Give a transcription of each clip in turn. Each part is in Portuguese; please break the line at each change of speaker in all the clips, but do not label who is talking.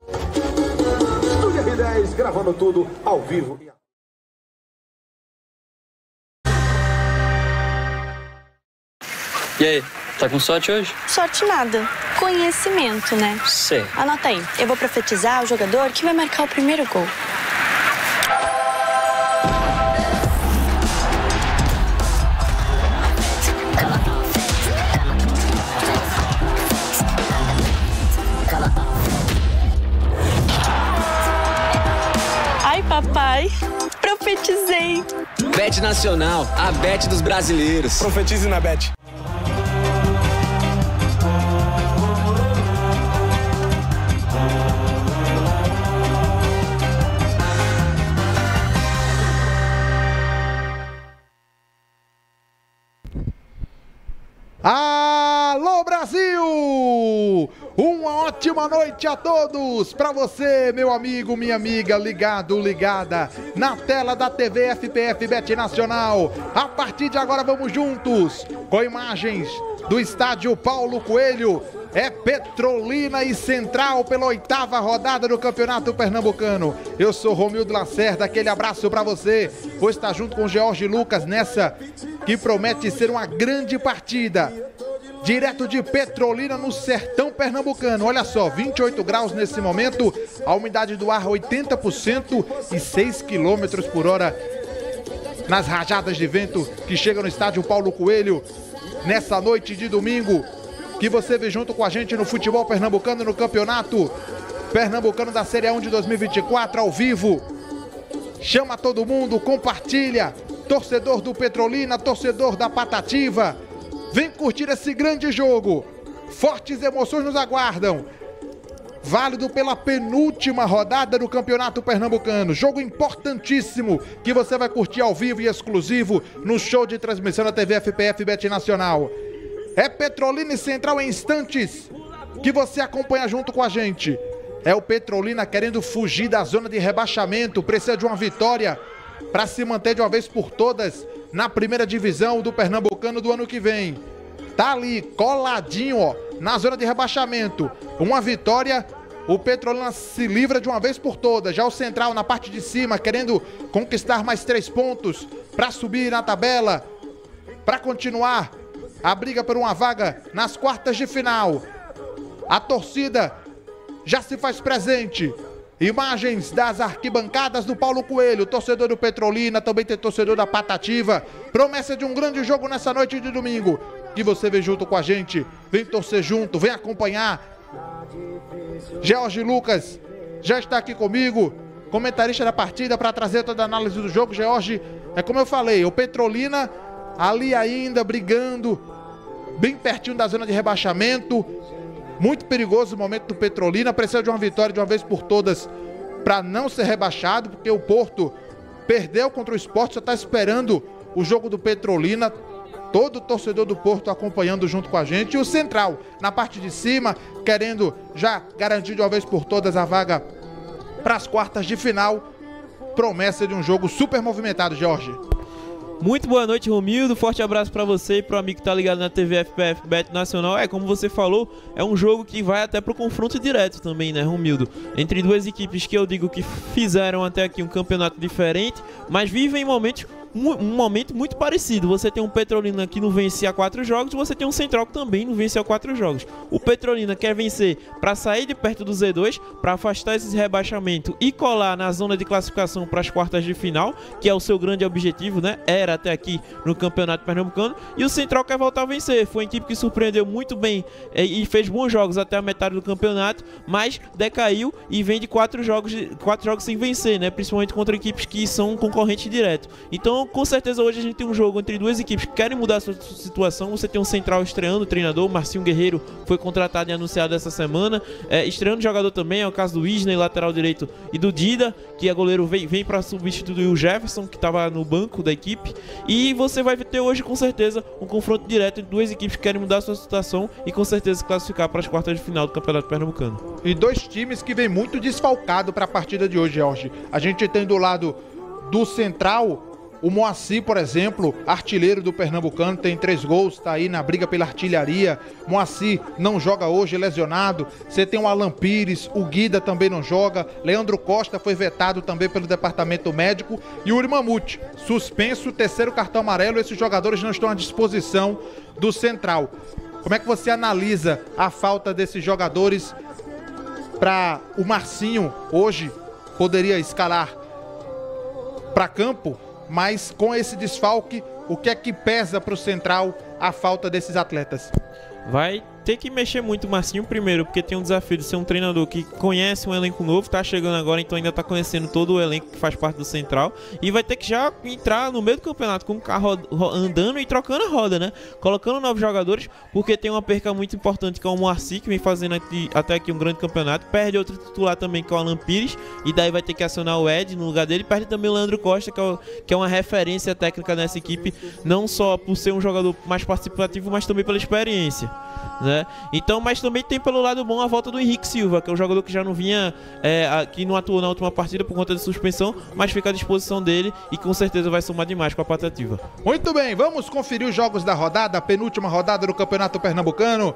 Estúdio R10, gravando tudo ao vivo.
E aí, tá com sorte hoje?
Sorte nada. Conhecimento, né?
Sei.
Anota aí. Eu vou profetizar o jogador que vai marcar o primeiro gol. Ai, papai. Profetizei.
Bet Nacional, a bet dos brasileiros.
Profetize na bet.
Alô, Brasil! Uma ótima noite a todos! Para você, meu amigo, minha amiga, ligado, ligada na tela da TV FPF Bet Nacional. A partir de agora vamos juntos com imagens do estádio Paulo Coelho. É Petrolina e Central pela 8ª rodada do Campeonato Pernambucano. Eu sou Romildo Lacerda, aquele abraço para você. Vou estar junto com o George Lucas nessa que promete ser uma grande partida. Direto de Petrolina no sertão pernambucano. Olha só, 28 graus nesse momento, a umidade do ar 80% e 6 km por hora nas rajadas de vento que chegam no estádio Paulo Coelho nessa noite de domingo. Que você vê junto com a gente no futebol pernambucano, no campeonato pernambucano da Série A1 de 2024, ao vivo. Chama todo mundo, compartilha. Torcedor do Petrolina, torcedor da Patativa, vem curtir esse grande jogo. Fortes emoções nos aguardam. Válido pela penúltima rodada do Campeonato Pernambucano. Jogo importantíssimo que você vai curtir ao vivo e exclusivo no show de transmissão da TV FPF Bet Nacional. É Petrolina e Central em instantes que você acompanha junto com a gente. É o Petrolina querendo fugir da zona de rebaixamento, precisa de uma vitória para se manter de uma vez por todas na primeira divisão do Pernambucano do ano que vem. Tá ali, coladinho, ó, na zona de rebaixamento. Uma vitória, o Petrolina se livra de uma vez por todas. Já o Central na parte de cima, querendo conquistar mais 3 pontos para subir na tabela, para continuar a briga por uma vaga nas quartas de final. A torcida já se faz presente. Imagens das arquibancadas do Paulo Coelho, torcedor do Petrolina, também tem torcedor da Patativa. Promessa de um grande jogo nessa noite de domingo, que você vem junto com a gente, vem torcer junto, vem acompanhar. George Lucas já está aqui comigo, comentarista da partida, para trazer toda a análise do jogo. George, é como eu falei, o Petrolina ali ainda brigando, bem pertinho da zona de rebaixamento. Muito perigoso o momento do Petrolina, precisa de uma vitória de uma vez por todas para não ser rebaixado, porque o Porto perdeu contra o Sport, só está esperando o jogo do Petrolina. Todo torcedor do Porto acompanhando junto com a gente. E o Central na parte de cima, querendo já garantir de uma vez por todas a vaga para as quartas de final. Promessa de um jogo super movimentado, Jorge.
Muito boa noite, Romildo. Forte abraço para você e pro amigo que tá ligado na TV FPF Bet Nacional. Como você falou, é um jogo que vai até pro confronto direto também, né, Romildo? Entre duas equipes que eu digo que fizeram até aqui um campeonato diferente, mas vivem um momento muito parecido. Você tem um Petrolina que não vence há 4 jogos, você tem um Central que também não vence há 4 jogos. O Petrolina quer vencer para sair de perto do Z2, para afastar esse rebaixamento e colar na zona de classificação para as quartas de final, que é o seu grande objetivo, né? Era até aqui no Campeonato Pernambucano. E o Central quer voltar a vencer. Foi uma equipe que surpreendeu muito bem e fez bons jogos até a metade do campeonato, mas decaiu e vem de 4 jogos sem vencer, né? Principalmente contra equipes que são concorrentes direto. Então, com certeza hoje a gente tem um jogo entre duas equipes que querem mudar a sua situação. Você tem um Central estreando o treinador, Marcinho Guerreiro foi contratado e anunciado essa semana, estreando jogador também, é o caso do Isney, lateral direito, e do Dida, que é goleiro, vem para substituir o Jefferson, que estava no banco da equipe. E você vai ter hoje com certeza um confronto direto entre duas equipes que querem mudar a sua situação e com certeza classificar para as quartas de final do Campeonato Pernambucano.
E dois times que vem muito desfalcado para a partida de hoje, Jorge. A gente tem do lado do Central O Moacir, por exemplo, artilheiro do Pernambucano, tem 3 gols, está aí na briga pela artilharia. Moacir não joga hoje, lesionado. Você tem o Alan Pires, o Guida também não joga. Leandro Costa foi vetado também pelo departamento médico. E o Yuri Mamute, suspenso, 3º cartão amarelo. Esses jogadores não estão à disposição do Central. Como é que você analisa a falta desses jogadores para o Marcinho hoje poderia escalar para campo? Mas com esse desfalque, o que é que pesa para o Central a falta desses atletas?
Vai ter que mexer muito o Marcinho primeiro, porque tem um desafio de ser um treinador que conhece um elenco novo, tá chegando agora, então ainda tá conhecendo todo o elenco que faz parte do Central, e vai ter que já entrar no meio do campeonato com o carro andando e trocando a roda, né? Colocando novos jogadores, porque tem uma perca muito importante que é o Moacir, que vem fazendo até aqui um grande campeonato, perde outro titular também que é o Alan Pires, e daí vai ter que acionar o Ed no lugar dele, perde também o Leandro Costa, que é uma referência técnica nessa equipe, não só por ser um jogador mais participativo, mas também pela experiência, né? Então, mas também tem pelo lado bom a volta do Henrique Silva, que é um jogador que já não vinha, que não atuou na última partida por conta de suspensão, mas fica à disposição dele e com certeza vai somar demais com a patativa.
Muito bem, vamos conferir os jogos da rodada, a penúltima rodada do Campeonato Pernambucano.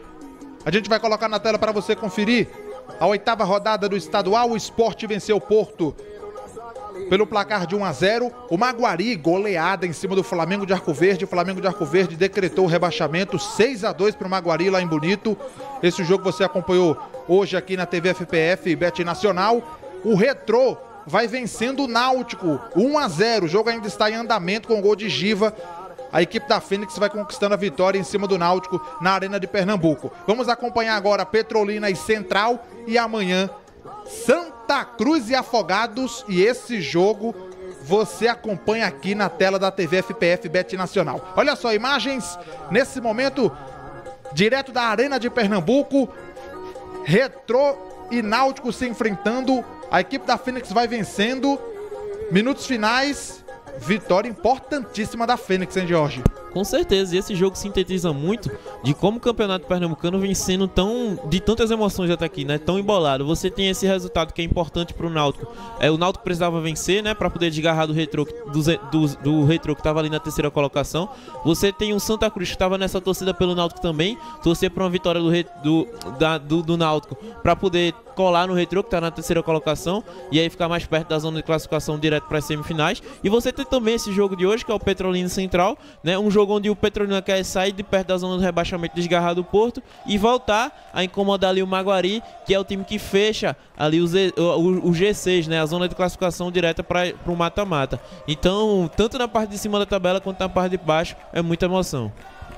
A gente vai colocar na tela para você conferir a 8ª rodada do estadual. O Sport venceu o Porto pelo placar de 1-0, o Maguari goleada em cima do Flamengo de Arco Verde. O Flamengo de Arco Verde decretou o rebaixamento, 6-2 para o Maguari lá em Bonito. Esse jogo você acompanhou hoje aqui na TV FPF Bet Nacional. O Retrô vai vencendo o Náutico, 1-0. O jogo ainda está em andamento com o gol de Giva. A equipe da Fênix vai conquistando a vitória em cima do Náutico na Arena de Pernambuco. Vamos acompanhar agora Petrolina e Central e amanhã Santa Cruz e Afogados, e esse jogo você acompanha aqui na tela da TV FPF Bet Nacional. Olha só, imagens nesse momento direto da Arena de Pernambuco, Retrô e Náutico se enfrentando. A equipe da Fênix vai vencendo, minutos finais, vitória importantíssima da Fênix, hein, Jorge?
Com certeza, e esse jogo sintetiza muito de como o Campeonato Pernambucano vem sendo de tantas emoções até aqui, né? Tão embolado. Você tem esse resultado que é importante para o Náutico. O Náutico precisava vencer, né? Para poder desgarrar do Retrô, do Retrô que estava ali na 3ª colocação. Você tem o Santa Cruz que estava nessa torcida pelo Náutico também. Torcer para uma vitória do Náutico para poder colar no Retrô que está na 3ª colocação e aí ficar mais perto da zona de classificação direto para as semifinais. E você tem também esse jogo de hoje que é o Petrolina Central, né? Um jogo onde o Petrolina quer sair de perto da zona do rebaixamento, desgarrar do Porto e voltar a incomodar ali o Maguari, que é o time que fecha ali o G6, né? A zona de classificação direta para o mata-mata. Então, tanto na parte de cima da tabela quanto na parte de baixo, é muita emoção.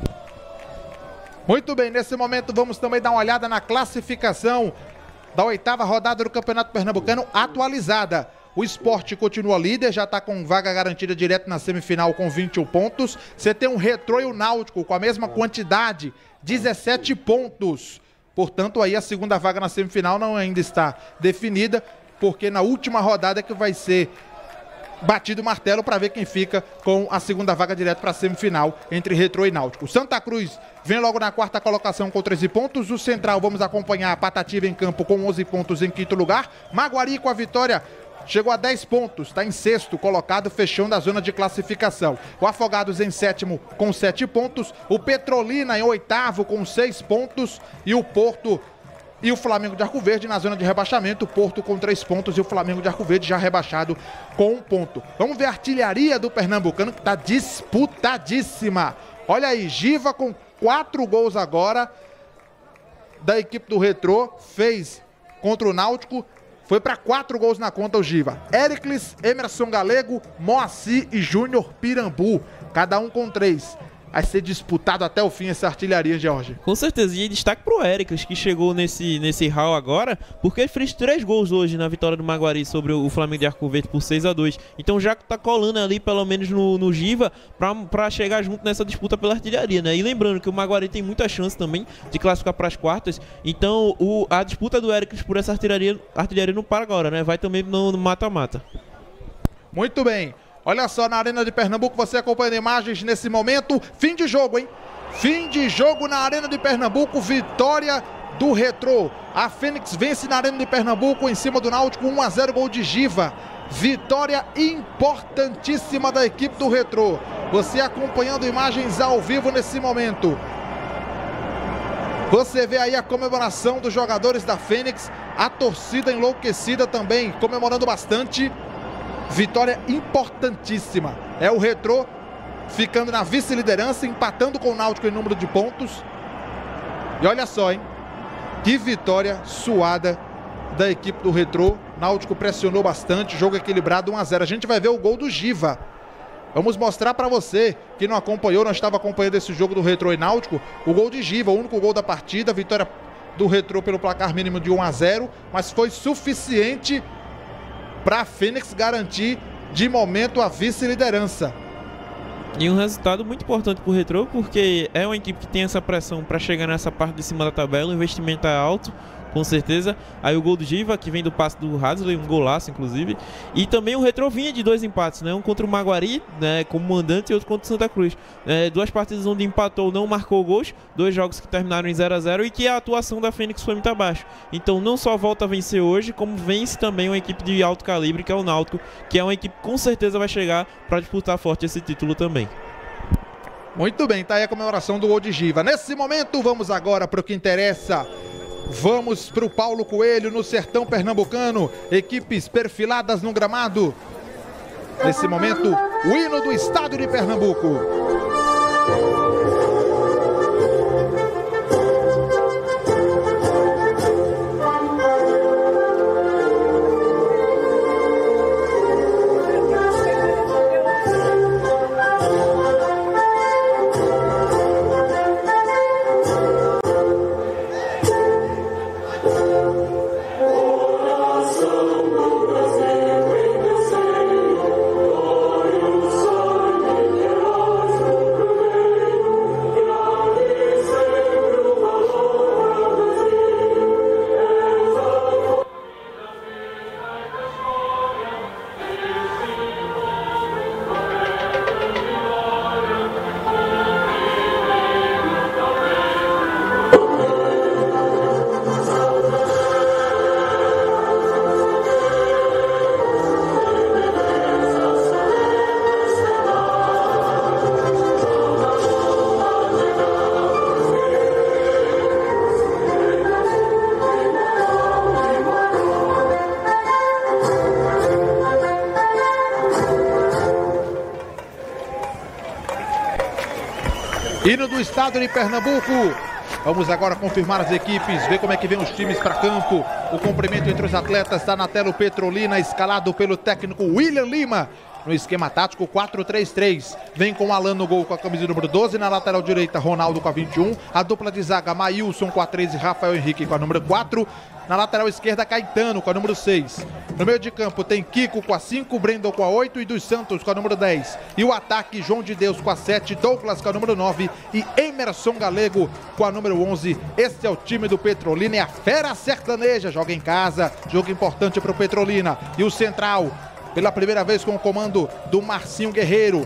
Muito bem, nesse momento vamos também dar uma olhada na classificação da 8ª rodada do Campeonato Pernambucano atualizada. O Sport continua líder, já está com vaga garantida direto na semifinal com 21 pontos. Você tem um Retrô e o Náutico com a mesma quantidade, 17 pontos. Portanto, aí a segunda vaga na semifinal não ainda está definida, porque na última rodada é que vai ser batido o martelo para ver quem fica com a segunda vaga direto para a semifinal entre Retrô e Náutico. Santa Cruz vem logo na 4ª colocação com 13 pontos. O Central, vamos acompanhar a Patativa em campo com 11 pontos em 5º lugar. Maguari com a vitória chegou a 10 pontos, está em 6º colocado, fechando a zona de classificação. O Afogados em 7º com 7 pontos. O Petrolina em 8º com 6 pontos. E o Porto e o Flamengo de Arco Verde na zona de rebaixamento. O Porto com 3 pontos e o Flamengo de Arco Verde já rebaixado com 1 ponto. Vamos ver a artilharia do Pernambucano, que está disputadíssima. Olha aí, Giva com 4 gols agora da equipe do Retrô, fez contra o Náutico. Foi para 4 gols na conta o Giva. Éricles, Emerson Galego, Moacir e Júnior Pirambu. Cada um com 3. Vai ser disputado até o fim essa artilharia, Jorge.
Com certeza. E destaque pro Éricles, que chegou nesse hall agora, porque ele fez 3 gols hoje na vitória do Maguari sobre o Flamengo de Arco Verde por 6-2. Então já tá colando ali, pelo menos no Giva, pra chegar junto nessa disputa pela artilharia, né? E lembrando que o Maguari tem muita chance também de classificar para as quartas. Então a disputa do Éricles por essa artilharia não para agora, né? Vai também no mata-mata.
Muito bem. Olha só, na Arena de Pernambuco, você acompanhando imagens nesse momento. Fim de jogo, hein? Fim de jogo na Arena de Pernambuco. Vitória do Retrô. A Fênix vence na Arena de Pernambuco em cima do Náutico, 1-0, gol de Giva. Vitória importantíssima da equipe do Retrô. Você acompanhando imagens ao vivo nesse momento. Você vê aí a comemoração dos jogadores da Fênix. A torcida enlouquecida também, comemorando bastante. Vitória importantíssima. É o Retrô ficando na vice-liderança, empatando com o Náutico em número de pontos. E olha só, hein? Que vitória suada da equipe do Retrô. Náutico pressionou bastante, jogo equilibrado, 1 a 0. A gente vai ver o gol do Giva. Vamos mostrar para você que não acompanhou, não estava acompanhando esse jogo do Retrô e Náutico, o gol de Giva, o único gol da partida, vitória do Retrô pelo placar mínimo de 1 a 0, mas foi suficiente para a Fênix garantir de momento a vice-liderança.
E um resultado muito importante para o Retrô, porque é uma equipe que tem essa pressão para chegar nessa parte de cima da tabela, o investimento é alto, com certeza. Aí o gol do Giva, que vem do passe do Hadley, um golaço inclusive. E também o Retrô vinha de 2 empates, né? Um contra o Maguari, né, como mandante, e outro contra o Santa Cruz. 2 partidas onde empatou, não marcou gols, 2 jogos que terminaram em 0 a 0 e que a atuação da Fênix foi muito abaixo. Então não só volta a vencer hoje, como vence também uma equipe de alto calibre, que é o Náutico, que é uma equipe que com certeza vai chegar para disputar forte esse título também.
Muito bem, tá aí a comemoração do gol de Giva. Nesse momento, vamos agora para o que interessa. Vamos para o Paulo Coelho, no sertão pernambucano. Equipes perfiladas no gramado. Nesse momento, o hino do estádio de Pernambuco. Hino do estado de Pernambuco. Vamos agora confirmar as equipes, ver como é que vem os times para campo. O cumprimento entre os atletas está na tela. O Petrolina, escalado pelo técnico William Lima, no esquema tático 4-3-3. Vem com Alan no gol com a camisa número 12. Na lateral direita, Ronaldo com a 21. A dupla de zaga, Maílson com a 13 e Rafael Henrique com a número 4. Na lateral esquerda, Caetano com a número 6. No meio de campo tem Kiko com a 5, Brendon com a 8 e dos Santos com a número 10. E o ataque, João de Deus com a 7, Douglas com a número 9 e Emerson Galego com a número 11. Este é o time do Petrolina, é a fera sertaneja, joga em casa, jogo importante para o Petrolina. E o central, pela primeira vez com o comando do Marcinho Guerreiro.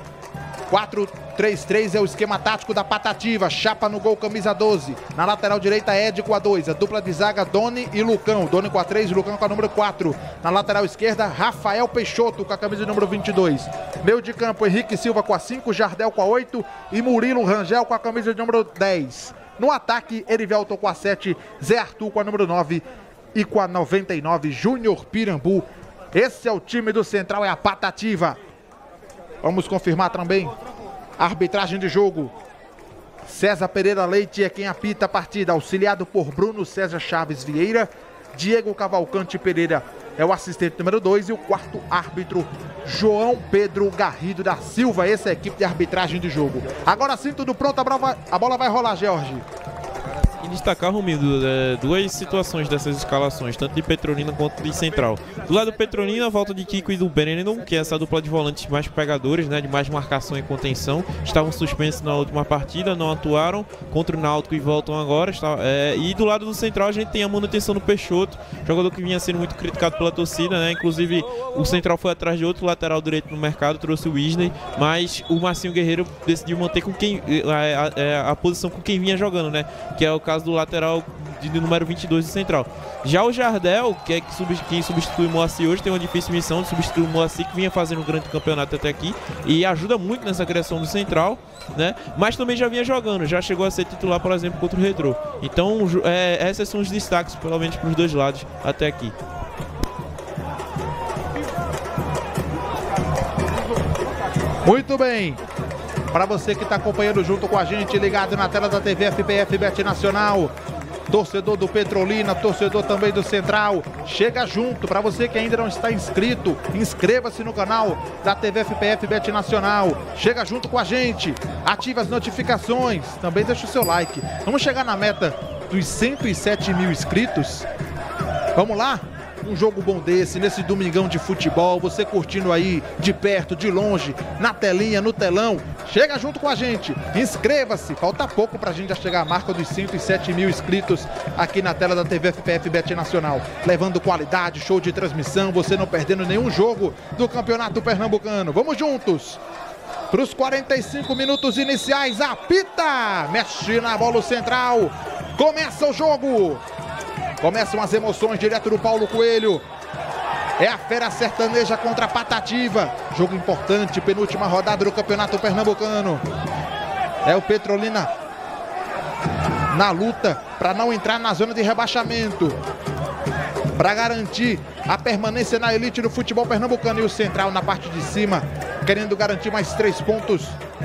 4-3-3 é o esquema tático da Patativa. Chapa no gol, camisa 12. Na lateral direita, Ed com a 2. A dupla de zaga, Doni e Lucão. Doni com a 3 e Lucão com a número 4. Na lateral esquerda, Rafael Peixoto com a camisa número 22. Meio de campo, Henrique Silva com a 5, Jardel com a 8 e Murilo Rangel com a camisa número 10. No ataque, Erivelton com a 7, Zé Arthur com a número 9 e com a 99, Júnior Pirambu. Esse é o time do Central, é a Patativa. Vamos confirmar também a arbitragem de jogo. César Pereira Leite é quem apita a partida, auxiliado por Bruno César Chaves Vieira. Diego Cavalcante Pereira é o assistente número 2 e o quarto árbitro, João Pedro Garrido da Silva. Essa é a equipe de arbitragem de jogo. Agora sim, tudo pronto, a bola vai rolar, Jorge.
E destacar, Romildo, duas situações dessas escalações, tanto de Petrolina quanto de Central. Do lado do Petrolina, a volta de Kiko e do Brandon, que é essa dupla de volantes mais pegadores, né, de mais marcação e contenção. Estavam suspensos na última partida, não atuaram contra o Náutico e voltam agora. E do lado do Central a gente tem a manutenção do Peixoto, jogador que vinha sendo muito criticado pela torcida, né? Inclusive o Central foi atrás de outro lateral direito no mercado, trouxe o Wesley, mas o Marcinho Guerreiro decidiu manter com quem a posição com quem vinha jogando, né? Que é o caso do lateral de número 22 do Central. Já o Jardel, que é quem substitui o Moacir hoje, tem uma difícil missão de substituir o Moacir, que vinha fazendo um grande campeonato até aqui e ajuda muito nessa criação do Central, né? Mas também já vinha jogando, já chegou a ser titular, por exemplo, contra o Retrô. Então, esses são os destaques, pelo menos para os dois lados até aqui.
Muito bem. Para você que está acompanhando junto com a gente, ligado na tela da TV FPF Bet Nacional, torcedor do Petrolina, torcedor também do Central, chega junto. Para você que ainda não está inscrito, inscreva-se no canal da TV FPF Bet Nacional. Chega junto com a gente, ative as notificações, também deixa o seu like. Vamos chegar na meta dos 107 mil inscritos? Vamos lá? Um jogo bom desse, nesse domingão de futebol, você curtindo aí de perto, de longe, na telinha, no telão, chega junto com a gente, inscreva-se, falta pouco pra gente já chegar à marca dos 107 mil inscritos aqui na tela da TV FPF Bet Nacional, levando qualidade, show de transmissão, você não perdendo nenhum jogo do Campeonato Pernambucano. Vamos juntos para os 45 minutos iniciais, apita, mexe na bola o Central, começa o jogo. Começam as emoções direto do Paulo Coelho. É a Fera Sertaneja contra a Patativa. Jogo importante, penúltima rodada do Campeonato Pernambucano. É o Petrolina na luta para não entrar na zona de rebaixamento, para garantir a permanência na elite do futebol pernambucano. E o Central na parte de cima, querendo garantir mais 3 pontos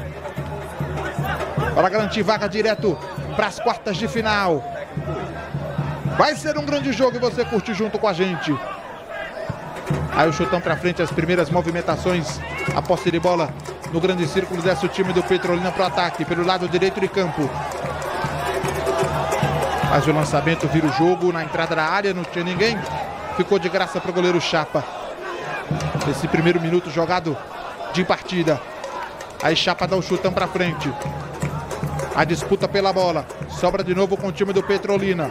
para garantir vaga direto para as quartas de final. Vai ser um grande jogo e você curte junto com a gente. Aí o chutão pra frente, as primeiras movimentações. A posse de bola no grande círculo, desce o time do Petrolina pro ataque, pelo lado direito de campo. Faz o lançamento, vira o jogo, na entrada da área, não tinha ninguém. Ficou de graça pro goleiro Chapa. Esse primeiro minuto jogado de partida. Aí Chapa dá o chutão pra frente. A disputa pela bola. Sobra de novo com o time do Petrolina.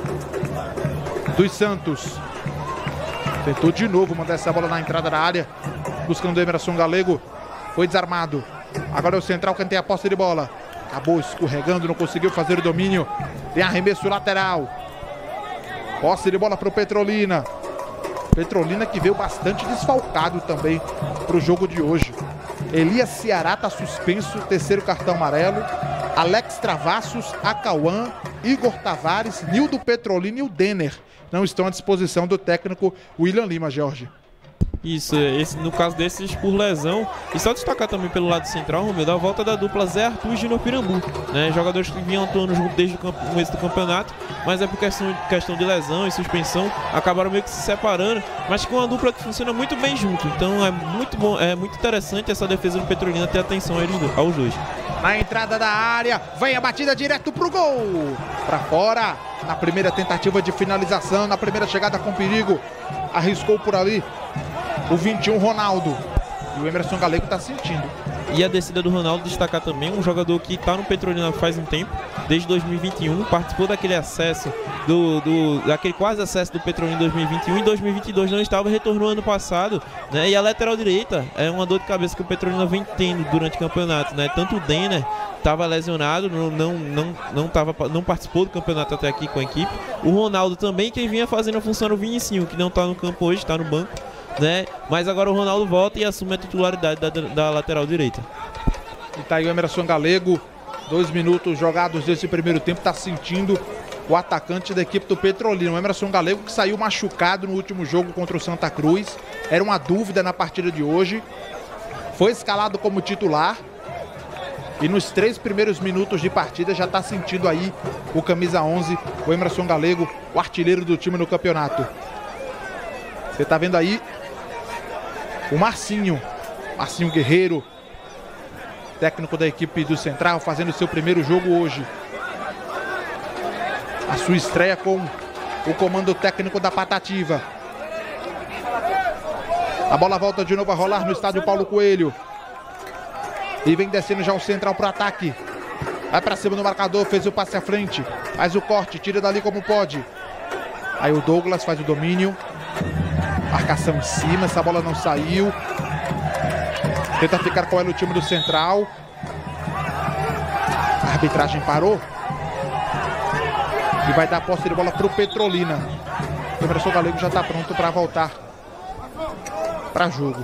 Dos Santos. Tentou de novo mandar essa bola na entrada da área, buscando o Emerson Galego. Foi desarmado. Agora é o Central quem tem a posse de bola. Acabou escorregando, não conseguiu fazer o domínio. Tem arremesso lateral. Posse de bola para o Petrolina. Petrolina que veio bastante desfalcado também para o jogo de hoje. Elias Ceará está suspenso, terceiro cartão amarelo. Alex Travassos, Acauã, Igor Tavares, Nildo Petrolina e o Denner não estão à disposição do técnico William Lima, Jorge.
Isso, no caso desses por lesão. E só destacar também pelo lado central, Romeu, da volta da dupla Zé Arthur e Gino Pirambu, né? Jogadores que vinham atuando junto desde o começo do campeonato, mas é por questão de lesão e suspensão, acabaram meio que se separando, mas com uma dupla que funciona muito bem junto. Então é muito bom, é muito interessante essa defesa do Petrolina ter atenção aos dois.
Na entrada da área, vem a batida direto pro gol. Pra fora, na primeira tentativa de finalização, na primeira chegada com perigo. Arriscou por ali o 21 Ronaldo. E o Emerson Galego tá sentindo.
E a descida do Ronaldo, destacar também um jogador que está no Petrolina faz um tempo, desde 2021, participou daquele acesso, daquele quase acesso do Petrolina em 2021, em 2022 não estava, retornou ano passado, né? E a lateral direita é uma dor de cabeça que o Petrolina vem tendo durante o campeonato, né? Tanto o Denner estava lesionado, não participou do campeonato até aqui com a equipe, o Ronaldo também, quem vinha fazendo a função no Vinicinho, que não está no campo hoje, está no banco, né? Mas agora o Ronaldo volta e assume a titularidade da lateral direita.
E tá aí o Emerson Galego, 2 minutos jogados desse primeiro tempo, tá sentindo o atacante da equipe do Petrolina. O Emerson Galego que saiu machucado no último jogo contra o Santa Cruz, era uma dúvida na partida de hoje, foi escalado como titular e nos 3 primeiros minutos de partida já tá sentindo aí o camisa 11, o Emerson Galego, o artilheiro do time no campeonato. Você tá vendo aí o Marcinho Guerreiro, técnico da equipe do Central, fazendo seu primeiro jogo hoje. A sua estreia com o comando técnico da Patativa. A bola volta de novo a rolar no estádio Paulo Coelho. E vem descendo já o Central para o ataque. Vai para cima do marcador, fez o passe à frente. Faz o corte, tira dali como pode. Aí o Douglas faz o domínio. Marcação em cima, essa bola não saiu. Tenta ficar com ela o time do Central. A arbitragem parou. E vai dar a posse de bola para o Petrolina. O Emerson Galego já está pronto para voltar para jogo.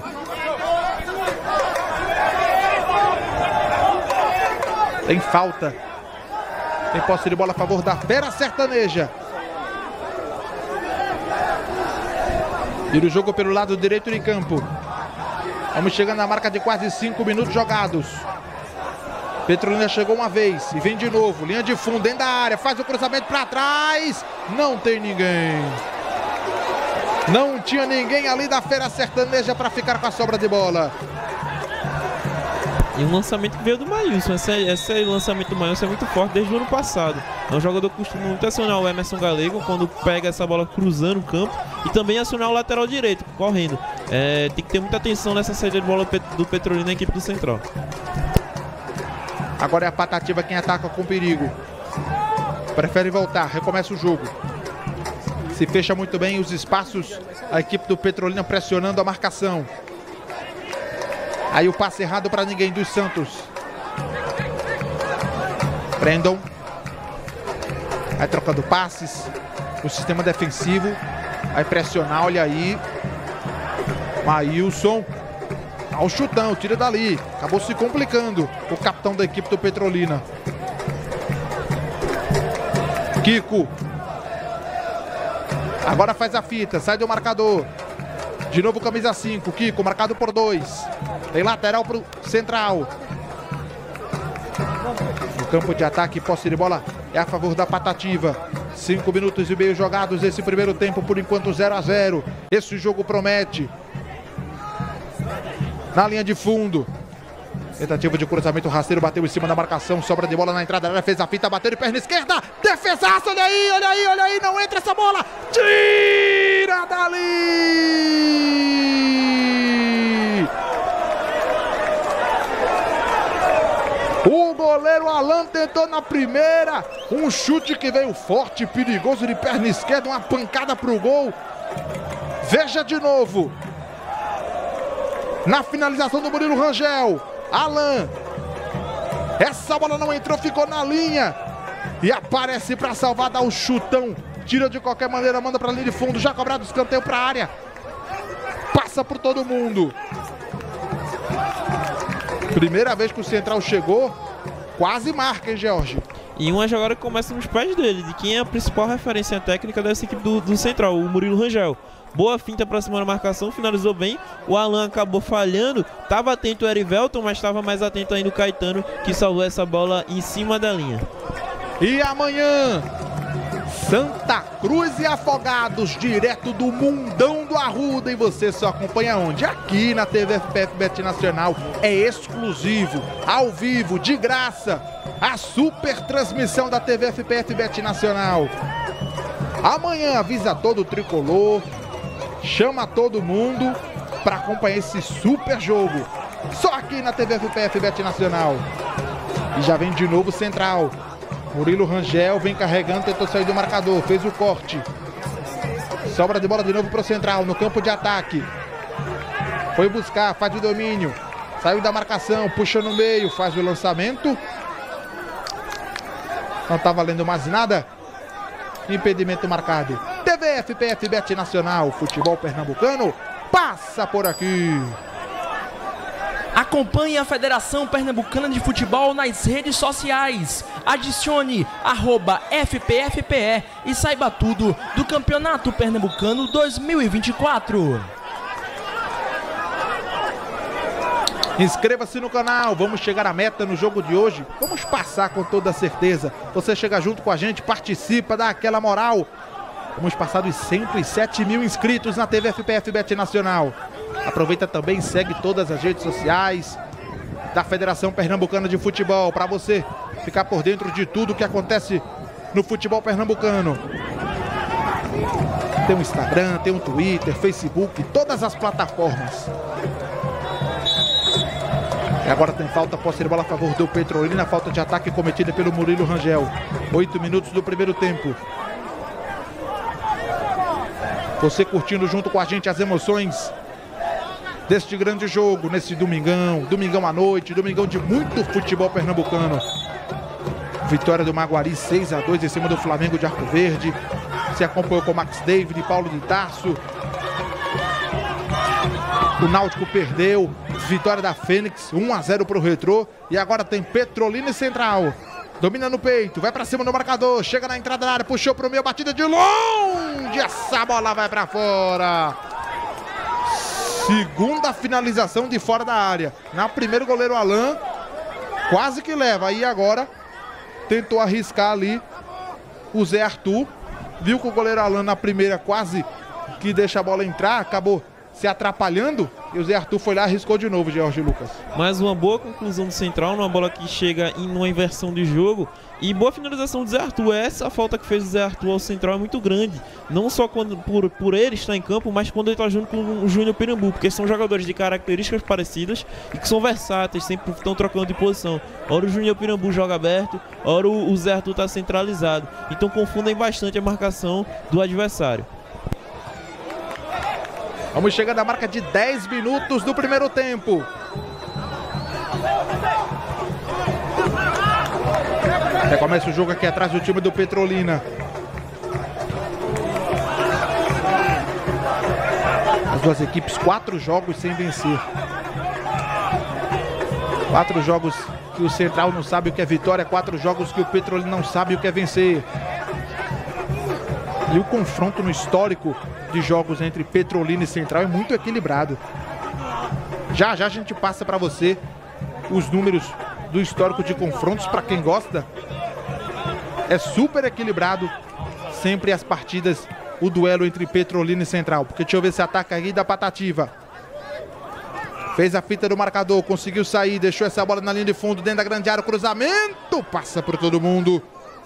Tem falta. Tem posse de bola a favor da Fera Sertaneja. Vira o jogo pelo lado direito de campo. Vamos chegando na marca de quase 5 minutos jogados. Petrolina chegou uma vez e vem de novo. Linha de fundo dentro da área. Faz o cruzamento para trás. Não tem ninguém. Não tinha ninguém ali da Fera Sertaneja para ficar com a sobra de bola.
E um lançamento que veio do Maílson. Esse lançamento do Maílson é muito forte desde o ano passado. É um jogador que costuma muito acionar o Emerson Galego quando pega essa bola cruzando o campo. E também acionar o lateral direito, correndo. Tem que ter muita atenção nessa saída de bola do Petrolina na equipe do Central.
Agora é a Patativa quem ataca com perigo. Prefere voltar, recomeça o jogo. Se fecha muito bem os espaços. A equipe do Petrolina pressionando a marcação. Aí o passe errado para ninguém dos Santos. Brandon. Aí trocando passes. O sistema defensivo. Vai pressionar, olha aí. Maílson. Ao chutão, tira dali. Acabou se complicando. O capitão da equipe do Petrolina. Kiko. Agora faz a fita, sai do marcador. De novo camisa 5, Kiko, marcado por 2. Tem lateral pro Central. No campo de ataque, posse de bola é a favor da Patativa. 5 minutos e meio jogados esse primeiro tempo, por enquanto 0-0. Esse jogo promete. Na linha de fundo. Tentativa de cruzamento rasteiro, bateu em cima da marcação, sobra de bola na entrada, ela fez a fita, bateu de perna esquerda, defesaço, olha aí, olha aí, olha aí, não entra essa bola, tira dali! O goleiro Alan tentou na primeira, um chute que veio forte, perigoso de perna esquerda, uma pancada pro gol. Veja de novo, na finalização do Murilo Rangel, Alan, essa bola não entrou, ficou na linha e aparece para salvar, dá o chutão, tira de qualquer maneira, manda para a linha de fundo, já cobrado o escanteio para a área, passa por todo mundo. Primeira vez que o Central chegou, quase marca, hein, George?
E uma jogada que começa nos pés dele, de quem é a principal referência técnica dessa equipe do Central, o Murilo Rangel. Boa finta para cima da marcação, finalizou bem. O Alan acabou falhando. Estava atento o Erivelton, mas estava mais atento ainda o Caetano, que salvou essa bola em cima da linha.
E amanhã, Santa Cruz e Afogados, direto do Mundão do Arruda. E você só acompanha onde? Aqui na TV FPF Bet Nacional. É exclusivo, ao vivo, de graça. A super transmissão da TV FPF Bet Nacional. Amanhã avisa todo o tricolor. Chama todo mundo para acompanhar esse super jogo. Só aqui na TV FPF Bet Nacional. E já vem de novo Central. Murilo Rangel vem carregando, tentou sair do marcador, fez o corte. Sobra de bola de novo para o Central, no campo de ataque. Foi buscar, faz o domínio. Saiu da marcação, puxa no meio, faz o lançamento. Não tá valendo mais nada. Impedimento marcado. TV FPF Bet Nacional, futebol pernambucano, passa por aqui.
Acompanhe a Federação Pernambucana de Futebol nas redes sociais. Adicione @FPFPE e saiba tudo do Campeonato Pernambucano 2024.
Inscreva-se no canal, vamos chegar à meta no jogo de hoje. Vamos passar com toda certeza. Você chega junto com a gente, participa, dá aquela moral. Vamos passar dos 107 mil inscritos na TV FPF Bet Nacional. Aproveita também, segue todas as redes sociais da Federação Pernambucana de Futebol, para você ficar por dentro de tudo que acontece no futebol pernambucano. Tem um Instagram, tem um Twitter, Facebook, todas as plataformas. E agora tem falta, posse de bola a favor do Petrolina, falta de ataque cometida pelo Murilo Rangel. 8 minutos do primeiro tempo. Você curtindo junto com a gente as emoções deste grande jogo, nesse domingão à noite, domingão de muito futebol pernambucano. Vitória do Maguari 6-2 em cima do Flamengo de Arco Verde. Se acompanhou com Max David e Paulo de Tarso. O Náutico perdeu. Vitória da Fênix, 1-0 para o Retrô. E agora tem Petrolina e Central. Domina no peito, vai para cima do marcador. Chega na entrada da área, puxou para o meio, batida de longe. Essa bola vai para fora. Segunda finalização de fora da área. Na primeira, o goleiro Alan quase que leva. Aí agora tentou arriscar ali o Zé Arthur. Viu que o goleiro Alan na primeira quase que deixa a bola entrar. Acabou se atrapalhando. E o Zé Arthur foi lá e arriscou de novo, Jorge Lucas.
Mais uma boa conclusão do Central, numa bola que chega em uma inversão de jogo. E boa finalização do Zé Arthur. Essa falta que fez o Zé Arthur ao Central é muito grande. Não só quando, por ele estar em campo, mas quando ele está junto com o Júnior Pirambu. Porque são jogadores de características parecidas e que são versáteis, sempre estão trocando de posição. Ora o Júnior Pirambu joga aberto, ora o Zé Arthur está centralizado. Então confundem bastante a marcação do adversário.
Vamos chegando à marca de 10 minutos do primeiro tempo. Recomeça o jogo aqui atrás do time do Petrolina. As duas equipes, 4 jogos sem vencer. 4 jogos que o Central não sabe o que é vitória, 4 jogos que o Petrolina não sabe o que é vencer. E o confronto no histórico de jogos entre Petrolina e Central é muito equilibrado. Já já a gente passa para você os números do histórico de confrontos, para quem gosta. É super equilibrado sempre as partidas, o duelo entre Petrolina e Central. Porque deixa eu ver se ataca aí da Patativa. Fez a fita do marcador, conseguiu sair, deixou essa bola na linha de fundo, dentro da grande área, cruzamento, passa por todo mundo.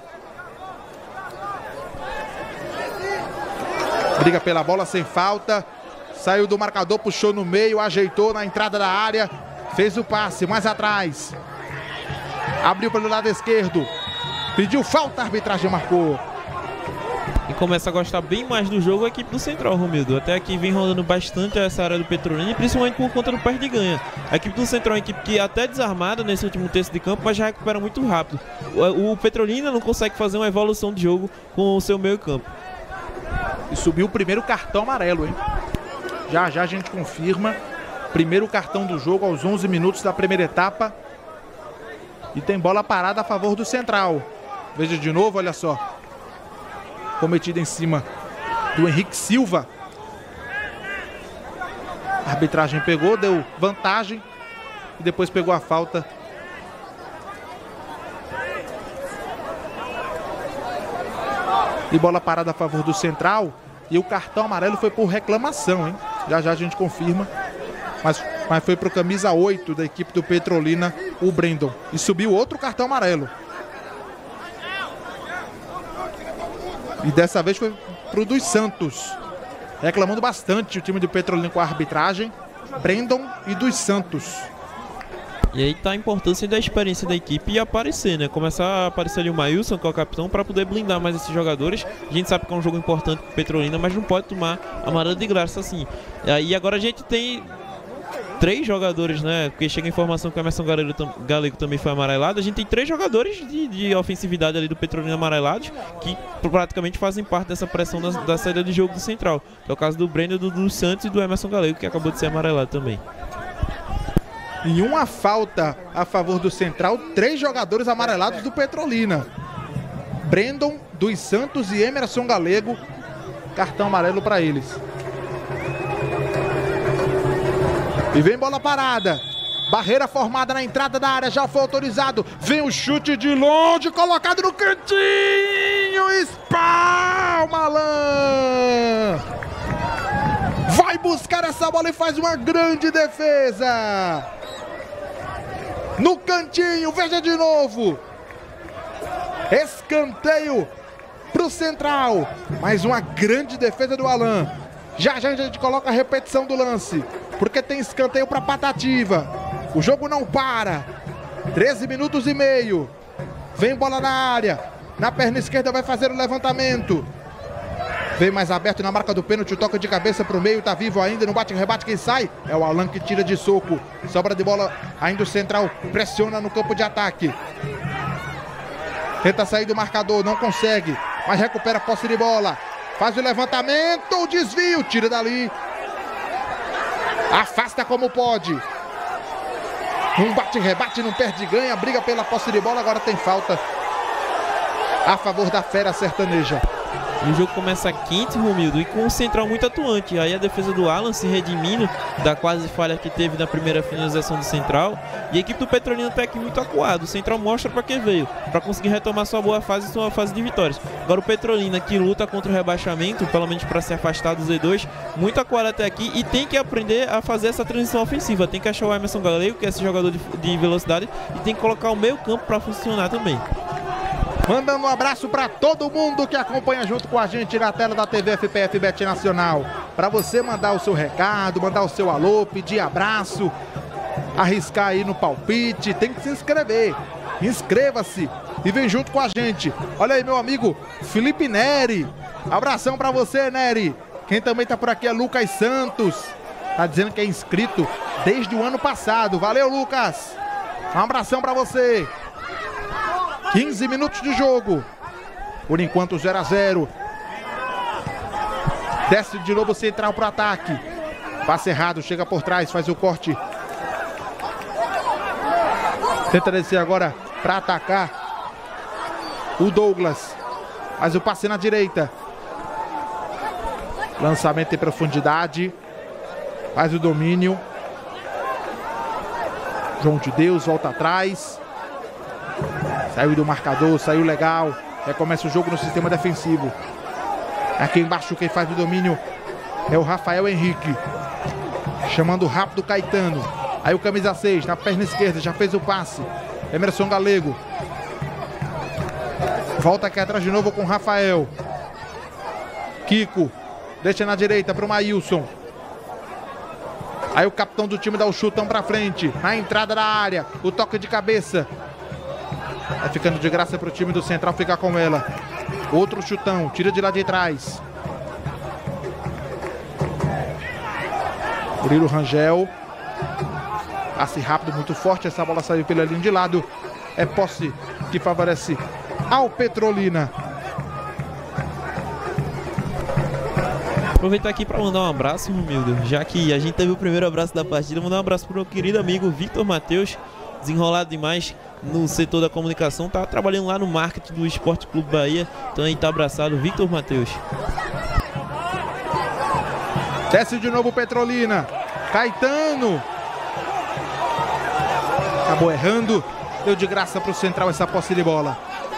Briga pela bola sem falta. Saiu do marcador, puxou no meio, ajeitou na entrada da área. Fez o passe, mais atrás. Abriu pelo lado esquerdo. Pediu falta, a arbitragem marcou.
E começa a gostar bem mais do jogo a equipe do Central, Romildo. Até aqui vem rolando bastante essa área do Petrolina, principalmente por conta do perde e ganha. A equipe do Central é uma equipe que é até desarmada nesse último terço de campo, mas já recupera muito rápido. O Petrolina não consegue fazer uma evolução de jogo com o seu meio campo.
E subiu o primeiro cartão amarelo, hein? Já já a gente confirma. Primeiro cartão do jogo aos 11 minutos da primeira etapa. E tem bola parada a favor do Central. Veja de novo, olha só. Cometida em cima do Henrique Silva. A arbitragem pegou, deu vantagem. E depois pegou a falta. E bola parada a favor do Central. E o cartão amarelo foi por reclamação, hein? Já já a gente confirma. Mas foi pro camisa 8 da equipe do Petrolina, o Brandon. E subiu outro cartão amarelo. E dessa vez foi pro dos Santos. Reclamando bastante o time do Petrolina com a arbitragem. Brandon e dos Santos.
E aí tá a importância da experiência da equipe e aparecer, né? Começar a aparecer ali o Maílson, que é o capitão, para poder blindar mais esses jogadores. A gente sabe que é um jogo importante pro Petrolina, mas não pode tomar amarelo de graça assim. E agora a gente tem 3 jogadores, né? Porque chega a informação que o Emerson Galego também foi amarelado. A gente tem 3 jogadores de ofensividade ali do Petrolina amarelados, que praticamente fazem parte dessa pressão da saída de jogo do Central. Que é o caso do Breno, do Santos e do Emerson Galego, que acabou de ser amarelado também.
Em uma falta a favor do Central, 3 jogadores amarelados do Petrolina. Brandon, dos Santos e Emerson Galego. Cartão amarelo para eles. E vem bola parada. Barreira formada na entrada da área, já foi autorizado. Vem o chute de longe, colocado no cantinho. Espalma, Alain. Vai buscar essa bola e faz uma grande defesa. No cantinho, veja de novo. Escanteio pro Central. Mais uma grande defesa do Alain. Já já a gente coloca a repetição do lance, porque tem escanteio para Patativa. O jogo não para. 13 minutos e meio. Vem bola na área. Na perna esquerda vai fazer o levantamento. Vem mais aberto na marca do pênalti, toca de cabeça pro meio, tá vivo ainda, no bate-rebate, quem sai é o Alan que tira de soco. Sobra de bola ainda o Central, pressiona no campo de ataque. Tenta sair do marcador, não consegue, mas recupera a posse de bola. Faz o levantamento, o desvio, tira dali. Afasta como pode. Um bate-rebate, não perde, ganha, briga pela posse de bola, agora tem falta a favor da Fera Sertaneja.
E o jogo começa quente, Romildo, e com o central muito atuante. Aí a defesa do Alan se redimindo da quase falha que teve na primeira finalização do central. E a equipe do Petrolina está aqui muito acuado. O central mostra para que veio, para conseguir retomar sua boa fase e sua fase de vitórias. Agora o Petrolina, que luta contra o rebaixamento, pelo menos para se afastar do Z2, muito acuado até aqui e tem que aprender a fazer essa transição ofensiva. Tem que achar o Emerson Galego, que é esse jogador de velocidade, e tem que colocar o meio campo para funcionar também.
Mandando um abraço para todo mundo que acompanha junto com a gente na tela da TV FPF Bet Nacional. Para você mandar o seu recado, mandar o seu alô, pedir abraço, arriscar aí no palpite, tem que se inscrever. Inscreva-se e vem junto com a gente. Olha aí meu amigo Felipe Neri. Abração para você, Neri. Quem também tá por aqui é Lucas Santos. Tá dizendo que é inscrito desde o ano passado. Valeu, Lucas. Um abração para você. 15 minutos de jogo. Por enquanto 0 a 0. Desce de novo o central pro ataque. Passe errado, chega por trás, faz o corte. Tenta descer agora para atacar o Douglas. Faz o passe na direita. Lançamento em profundidade. Faz o domínio. João de Deus volta atrás. Saiu do marcador, saiu legal. Recomeça o jogo no sistema defensivo. Aqui embaixo quem faz o domínio é o Rafael Henrique. Chamando rápido o Caetano. Aí o camisa 6 na perna esquerda, já fez o passe. Emerson Galego. Volta aqui atrás de novo com o Rafael. Kiko. Deixa na direita para o Maílson. Aí o capitão do time dá o chutão para frente. Na entrada da área. O toque de cabeça. Vai ficando de graça para o time do Central ficar com ela. Outro chutão, tira de lá de trás. Murilo Rangel. Passe rápido, muito forte. Essa bola saiu pela linha de lado. É posse que favorece ao Petrolina.
Aproveitar aqui para mandar um abraço, Romildo. Já que a gente teve o primeiro abraço da partida, mandar um abraço para o meu querido amigo Victor Matheus. Desenrolado demais no setor da comunicação, tá trabalhando lá no marketing do Esporte Clube Bahia, então aí tá abraçado, Victor Matheus.
Desce de novo o Petrolina, Caetano, acabou errando, deu de graça pro Central essa posse de bola.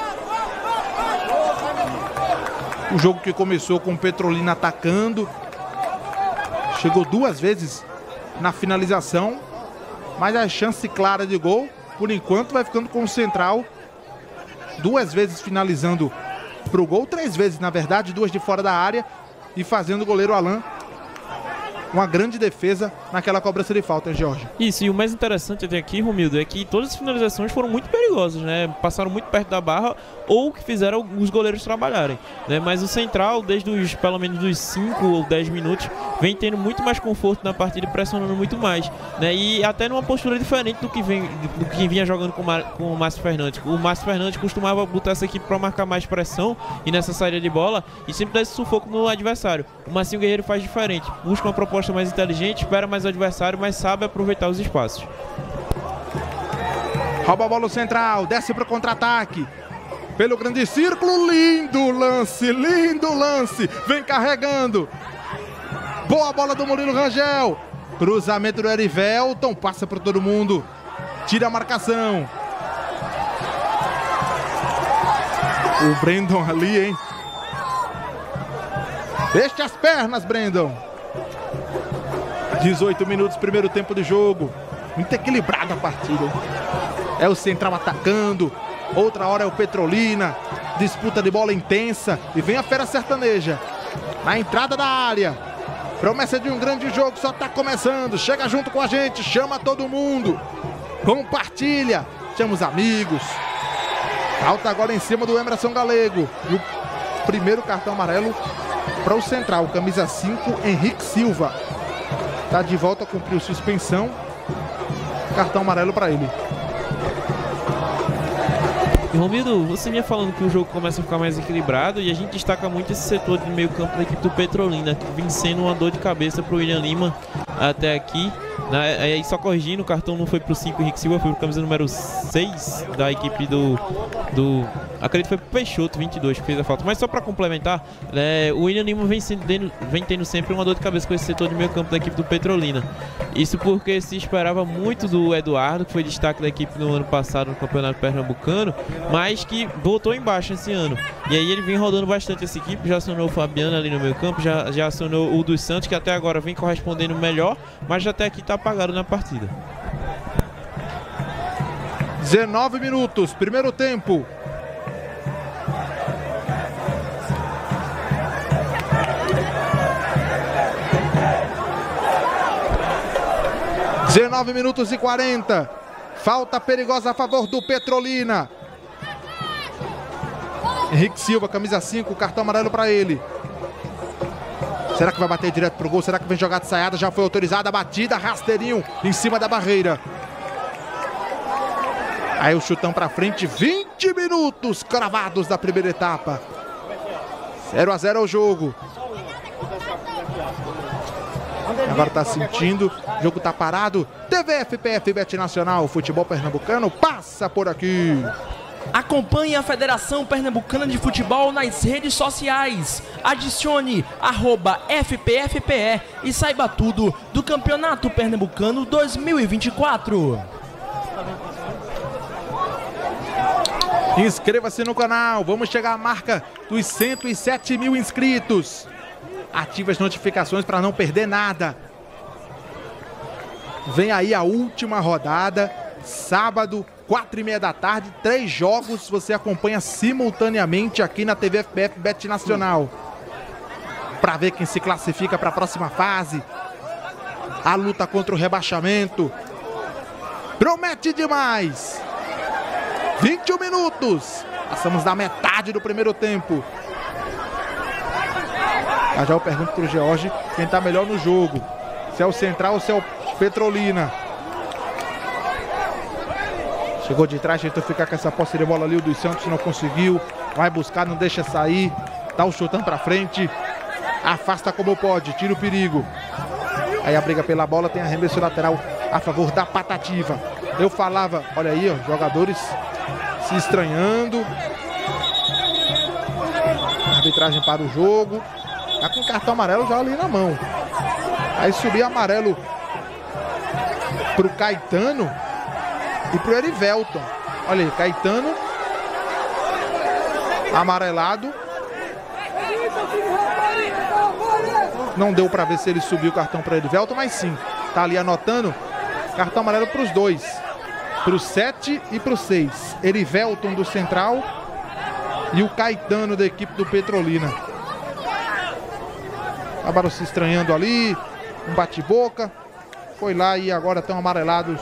O jogo que começou com o Petrolina atacando, chegou 2 vezes na finalização, mas a chance clara de gol, por enquanto, vai ficando com o Central. 2 vezes finalizando pro gol, 3 vezes, na verdade, 2 de fora da área. E fazendo o goleiro Alan uma grande defesa naquela cobrança de falta, hein, Jorge?
Isso, e o mais interessante até aqui, Romildo, é que todas as finalizações foram muito perigosas, né? Passaram muito perto da barra ou que fizeram os goleiros trabalharem, né? Mas o Central, desde os, pelo menos dos 5 ou 10 minutos, vem tendo muito mais conforto na partida e pressionando muito mais, né? E até numa postura diferente do que vinha jogando com o Márcio Fernandes. O Márcio Fernandes costumava botar essa equipe para marcar mais pressão e nessa saída de bola e sempre dar esse sufoco no adversário. O Marcinho Guerreiro faz diferente, busca uma proposta mais inteligente, espera mais o adversário, mas sabe aproveitar os espaços.
Rouba a bola o Central, desce para o contra-ataque. Pelo grande círculo, lindo lance, vem carregando. Boa bola do Murilo Rangel. Cruzamento do Erivelton, passa por todo mundo. Tira a marcação. O Brandon ali, hein? Deixe as pernas, Brandon. 18 minutos, primeiro tempo de jogo. Muito equilibrada a partida, hein? É o Central atacando. Outra hora é o Petrolina. Disputa de bola intensa. E vem a Fera Sertaneja. Na entrada da área. Promessa de um grande jogo, só está começando. Chega junto com a gente, chama todo mundo. Compartilha. Chama os amigos. Falta agora em cima do Emerson Galego. E o primeiro cartão amarelo para o Central. Camisa 5, Henrique Silva. Está de volta, cumpriu suspensão. Cartão amarelo para ele.
E Romildo, você vinha falando que o jogo começa a ficar mais equilibrado e a gente destaca muito esse setor de meio campo da equipe do Petrolina, que vem sendo uma dor de cabeça para o William Lima até aqui. Aí só corrigindo, o cartão não foi pro 5, Henrique Silva foi pro camisa número 6 da equipe do acredito que foi pro Peixoto, 22, que fez a falta. Mas só para complementar, o William Lima vem tendo sempre uma dor de cabeça com esse setor de meio campo da equipe do Petrolina. Isso porque se esperava muito do Eduardo, que foi destaque da equipe no ano passado no Campeonato Pernambucano, mas que voltou embaixo esse ano. E aí ele vem rodando bastante essa equipe, já acionou o Fabiano ali no meio campo, já acionou o dos Santos, que até agora vem correspondendo melhor, mas já até aqui está apagado na partida.
19 minutos, primeiro tempo. (19 minutos e 40). Falta perigosa a favor do Petrolina. Henrique Silva, camisa 5, cartão amarelo para ele. Será que vai bater direto pro gol? Será que vem jogada de saiada? Já foi autorizada a batida, rasteirinho em cima da barreira. Aí o chutão para frente, 20 minutos cravados da primeira etapa. 0-0 o jogo. Agora tá sentindo, o jogo tá parado. TV FPF Bet Nacional, futebol pernambucano passa por aqui.
Acompanhe a Federação Pernambucana de Futebol nas redes sociais. Adicione @FPFPE e saiba tudo do Campeonato Pernambucano 2024.
Inscreva-se no canal, vamos chegar à marca dos 107 mil inscritos. Ative as notificações para não perder nada. Vem aí a última rodada, sábado, 4h30 da tarde, 3 jogos você acompanha simultaneamente aqui na TV FPF Bet Nacional. Para ver quem se classifica para a próxima fase. A luta contra o rebaixamento. Promete demais. 21 minutos. Passamos da metade do primeiro tempo. Já eu pergunto pro George quem tá melhor no jogo. Se é o Central ou se é o Petrolina. Chegou de trás, tentou ficar com essa posse de bola ali. O dos Santos não conseguiu. Vai buscar, não deixa sair. Dá o chutão pra frente. Afasta como pode, tira o perigo. Aí a briga pela bola, tem arremesso lateral a favor da Patativa. Eu falava, olha aí, ó, jogadores se estranhando. Arbitragem para o jogo. Tá com cartão amarelo já ali na mão. Aí subir amarelo pro Caetano e pro Erivelton. Olha aí, Caetano amarelado. Não deu para ver se ele subiu o cartão para Erivelton, mas sim, tá ali anotando. Cartão amarelo para os dois, pro 7 e pro 6. Erivelton do Central e o Caetano da equipe do Petrolina. Acabaram se estranhando ali, um bate-boca. Foi lá e agora estão amarelados.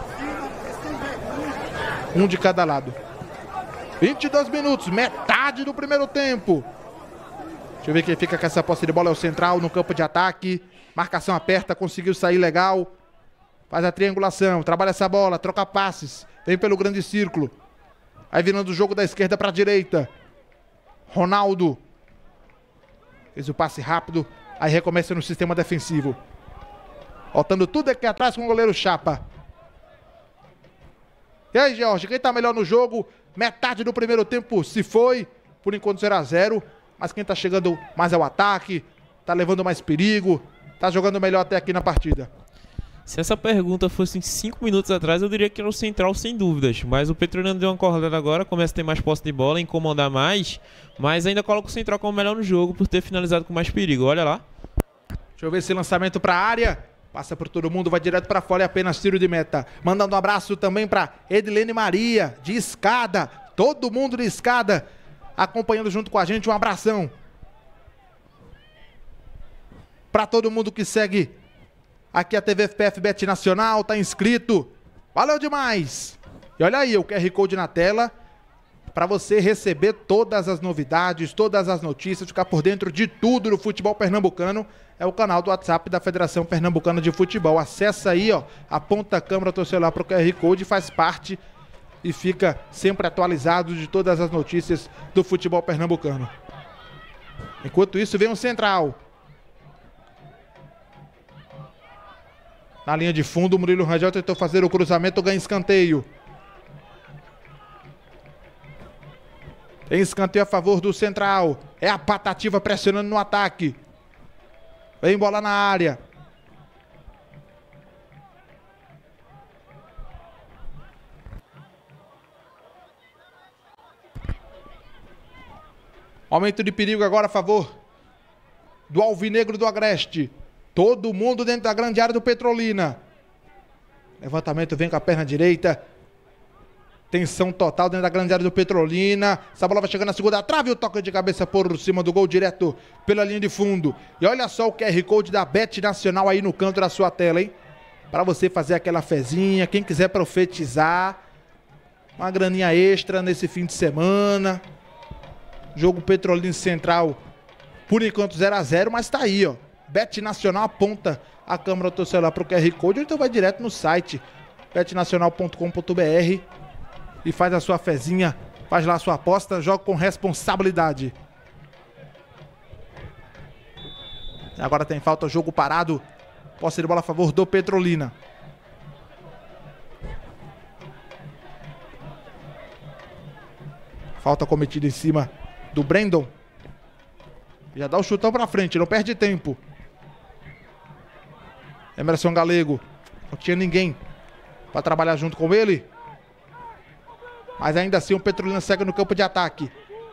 Um de cada lado. 22 minutos, metade do primeiro tempo. Deixa eu ver quem fica com essa posse de bola. É o Central no campo de ataque. Marcação aperta, conseguiu sair legal. Faz a triangulação, trabalha essa bola, troca passes. Vem pelo grande círculo. Aí virando o jogo da esquerda para a direita. Ronaldo. Fez o passe rápido. Aí recomeça no sistema defensivo. Voltando tudo aqui atrás com o goleiro Chapa. E aí, Jorge, quem tá melhor no jogo? Metade do primeiro tempo se foi. Por enquanto 0-0. Mas quem tá chegando mais ao ataque, tá levando mais perigo, tá jogando melhor até aqui na partida.
Se essa pergunta fosse em 5 minutos atrás, eu diria que era o Central sem dúvidas. Mas o Petrolina deu uma acordada agora, começa a ter mais posse de bola, incomodar mais. Mas ainda coloca o Central como melhor no jogo por ter finalizado com mais perigo. Olha lá.
Deixa eu ver esse lançamento para a área. Passa por todo mundo, vai direto para fora e apenas tiro de meta. Mandando um abraço também para Edilene Maria, de escada. Todo mundo de escada acompanhando junto com a gente. Um abração. Para todo mundo que segue aqui a TV FPF Bet Nacional, tá inscrito. Valeu demais. E olha aí o QR Code na tela para você receber todas as novidades, todas as notícias, ficar por dentro de tudo no futebol pernambucano. É o canal do WhatsApp da Federação Pernambucana de Futebol. Acessa aí, ó, aponta a câmera do teu celular para o QR Code, faz parte e fica sempre atualizado de todas as notícias do futebol pernambucano. Enquanto isso, vem um central. Na linha de fundo, o Murilo Rangel tentou fazer o cruzamento, ganha escanteio. Tem escanteio a favor do central. É a Patativa pressionando no ataque. Vem bola na área. Aumento de perigo agora a favor do Alvinegro do Agreste. Todo mundo dentro da grande área do Petrolina. Levantamento vem com a perna direita. Tensão total dentro da grande área do Petrolina. Essa bola vai chegando na segunda trave. O toque de cabeça por cima do gol direto pela linha de fundo. E olha só o QR Code da Bet Nacional aí no canto da sua tela, hein? Para você fazer aquela fezinha. Quem quiser profetizar. Uma graninha extra nesse fim de semana. Jogo Petrolina Central. Por enquanto 0-0, mas tá aí, ó. Bet Nacional aponta a câmera do teu celular pro QR Code. Ou então vai direto no site betnacional.com.br e faz a sua fezinha, faz lá a sua aposta, joga com responsabilidade. Agora tem falta, jogo parado. Posse de bola a favor do Petrolina. Falta cometida em cima do Brandon. Já dá o chutão pra frente, não perde tempo. Emerson Galego. Não tinha ninguém pra trabalhar junto com ele. Mas ainda assim o Petrolina segue no campo de ataque.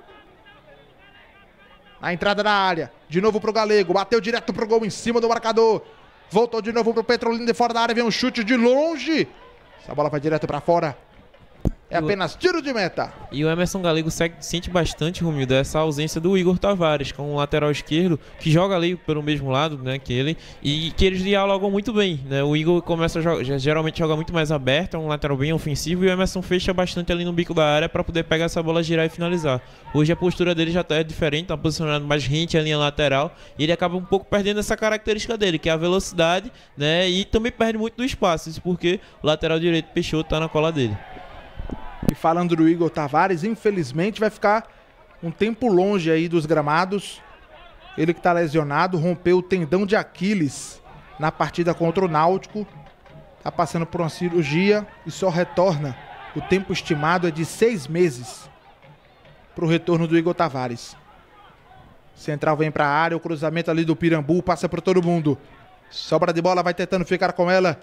Na entrada da área. De novo pro Galego. Bateu direto pro gol em cima do marcador. Voltou de novo pro Petrolina de fora da área. Vem um chute de longe. Essa bola vai direto pra fora. É apenas tiro de meta.
E o Emerson Galego sente bastante, Romildo, essa ausência do Igor Tavares, que é um lateral esquerdo que joga ali pelo mesmo lado, né, que ele, e que eles dialogam muito bem, né? O Igor começa a geralmente joga muito mais aberto, é um lateral bem ofensivo, e o Emerson fecha bastante ali no bico da área para poder pegar essa bola, girar e finalizar. Hoje a postura dele já é diferente, tá posicionado mais rente a linha lateral, e ele acaba um pouco perdendo essa característica dele, que é a velocidade, né? E também perde muito do espaço, isso porque o lateral direito Peixoto tá na cola dele.
E falando do Igor Tavares, infelizmente vai ficar um tempo longe aí dos gramados. Ele que está lesionado, rompeu o tendão de Aquiles na partida contra o Náutico. Está passando por uma cirurgia e só retorna. O tempo estimado é de 6 meses para o retorno do Igor Tavares. Central vem para a área, o cruzamento ali do Pirambu, passa por todo mundo. Sobra de bola, vai tentando ficar com ela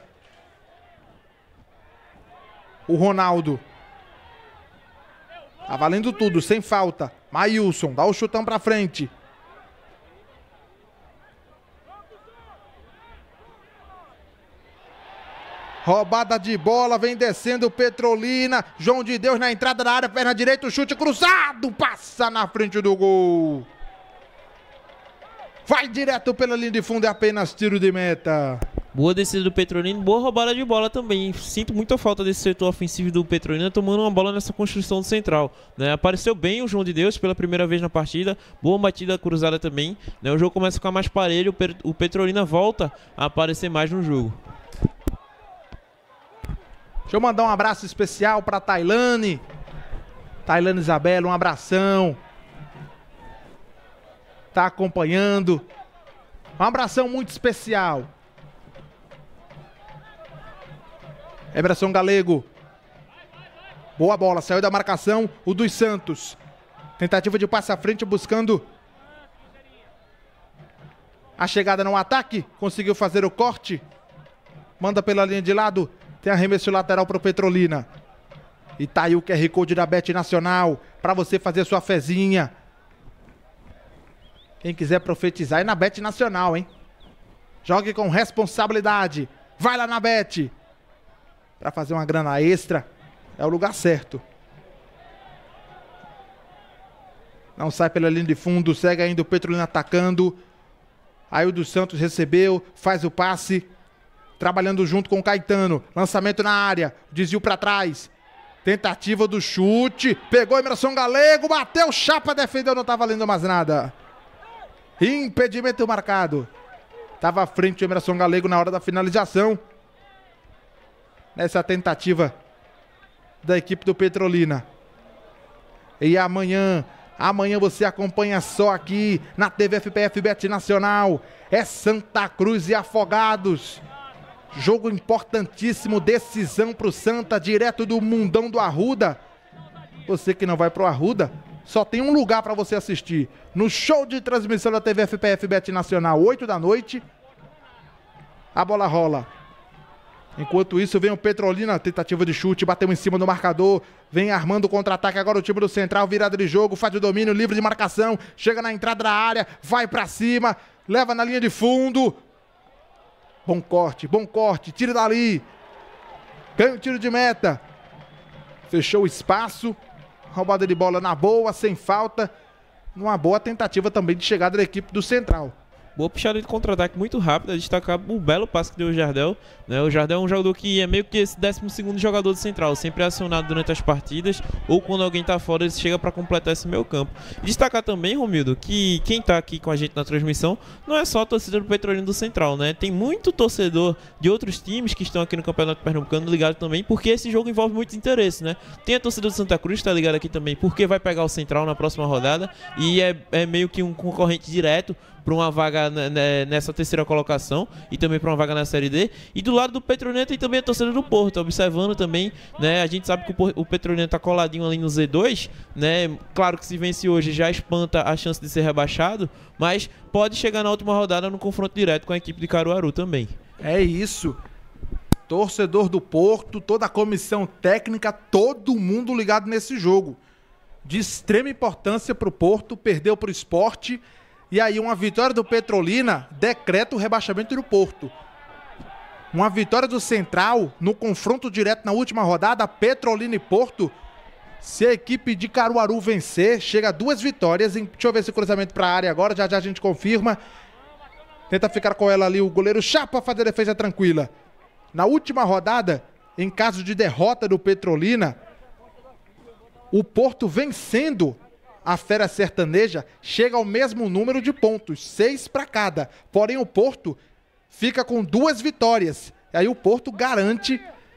o Ronaldo. Tá valendo tudo, sem falta. Maílson, dá o chutão pra frente. Roubada de bola, vem descendo o Petrolina. João de Deus na entrada da área, perna direita, o chute cruzado. Passa na frente do gol. Vai direto pela linha de fundo, é apenas tiro de meta.
Boa descida do Petrolina, boa roubada de bola também. Sinto muita falta desse setor ofensivo do Petrolina tomando uma bola nessa construção do central, né? Apareceu bem o João de Deus pela primeira vez na partida, boa batida cruzada também, né? O jogo começa a ficar mais parelho, o Petrolina volta a aparecer mais no jogo.
Deixa eu mandar um abraço especial para Tailane Isabela, um abração. Tá acompanhando. Um abração muito especial. Emerson Galego. Boa bola, saiu da marcação o dos Santos. Tentativa de passe à frente buscando a chegada no ataque. Conseguiu fazer o corte. Manda pela linha de lado. Tem arremesso lateral para o Petrolina. E tá aí o QR Code da Bet Nacional para você fazer sua fezinha. Quem quiser profetizar é na Bet Nacional, hein? Jogue com responsabilidade. Vai lá na Bet. Para fazer uma grana extra, é o lugar certo. Não sai pela linha de fundo, segue ainda o Petrolina atacando. Aí o dos Santos recebeu, faz o passe. Trabalhando junto com o Caetano. Lançamento na área, desvio para trás. Tentativa do chute. Pegou Emerson Galego, bateu, chapa, defendeu, não tá valendo mais nada. Impedimento marcado. Tava à frente o Emerson Galego na hora da finalização. Nessa tentativa da equipe do Petrolina. E amanhã você acompanha só aqui na TV FPF Bet Nacional. É Santa Cruz e Afogados. Jogo importantíssimo, decisão pro Santa, direto do mundão do Arruda. Você que não vai pro Arruda, só tem um lugar para você assistir. No show de transmissão da TV FPF Bet Nacional, 8 da noite. A bola rola. Enquanto isso, vem o Petrolina, tentativa de chute, bateu em cima do marcador, vem armando o contra-ataque agora o time do Central, virada de jogo, faz o domínio, livre de marcação, chega na entrada da área, vai pra cima, leva na linha de fundo. Bom corte, tira dali, ganha o tiro de meta, fechou o espaço, roubada de bola na boa, sem falta, numa boa tentativa também de chegada da equipe do Central.
Boa puxada de contra-ataque muito rápida, destacar o belo passe que deu o Jardel, né? O Jardel é um jogador que é meio que esse 12º jogador do Central, sempre é acionado durante as partidas, ou quando alguém tá fora, ele chega para completar esse meio campo. Destacar também, Romildo, que quem tá aqui com a gente na transmissão não é só a torcida do Petrolina do Central, né? Tem muito torcedor de outros times que estão aqui no Campeonato Pernambucano ligado também, porque esse jogo envolve muitos interesses, né? Tem a torcida do Santa Cruz que tá ligado aqui também, porque vai pegar o Central na próxima rodada, e é meio que um concorrente direto para uma vaga nessa terceira colocação e também para uma vaga na Série D. E do lado do Petrolina tem também a torcida do Porto, observando também, né? A gente sabe que o Petrolina tá coladinho ali no Z2, né? Claro que se vence hoje já espanta a chance de ser rebaixado, mas pode chegar na última rodada no confronto direto com a equipe de Caruaru também.
É isso. Torcedor do Porto, toda a comissão técnica, todo mundo ligado nesse jogo. De extrema importância para o Porto, perdeu para o Sport. E aí uma vitória do Petrolina decreta o rebaixamento do Porto. Uma vitória do Central no confronto direto na última rodada, Petrolina e Porto. Se a equipe de Caruaru vencer, chega a 2 vitórias. Deixa eu ver esse cruzamento para a área agora, já a gente confirma. Tenta ficar com ela ali o goleiro Chapa, fazer a defesa tranquila. Na última rodada, em caso de derrota do Petrolina, o Porto vencendo a Fera Sertaneja chega ao mesmo número de pontos, 6 para cada. Porém, o Porto fica com 2 vitórias. E aí o Porto garante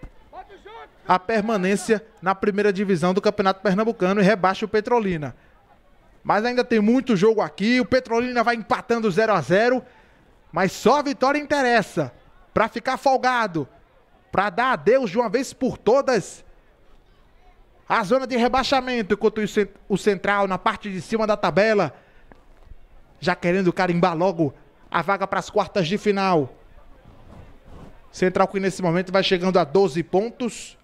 a permanência na primeira divisão do Campeonato Pernambucano e rebaixa o Petrolina. Mas ainda tem muito jogo aqui. O Petrolina vai empatando 0-0. Mas só a vitória interessa. Para ficar folgado. Para dar adeus de uma vez por todas a zona de rebaixamento, enquanto o Central na parte de cima da tabela, já querendo carimbar logo a vaga para as quartas de final. Central que nesse momento vai chegando a 12 pontos.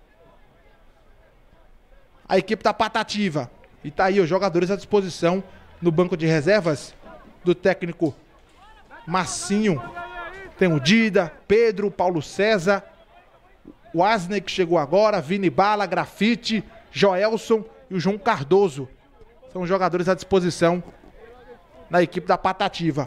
A equipe da Patativa. E tá aí os jogadores à disposição no banco de reservas do técnico Massinho. Tem o Dida, Pedro, Paulo César, o Asney que chegou agora, Vini Bala, Grafite, Joelson e o João Cardoso. São os jogadores à disposição na equipe da Patativa.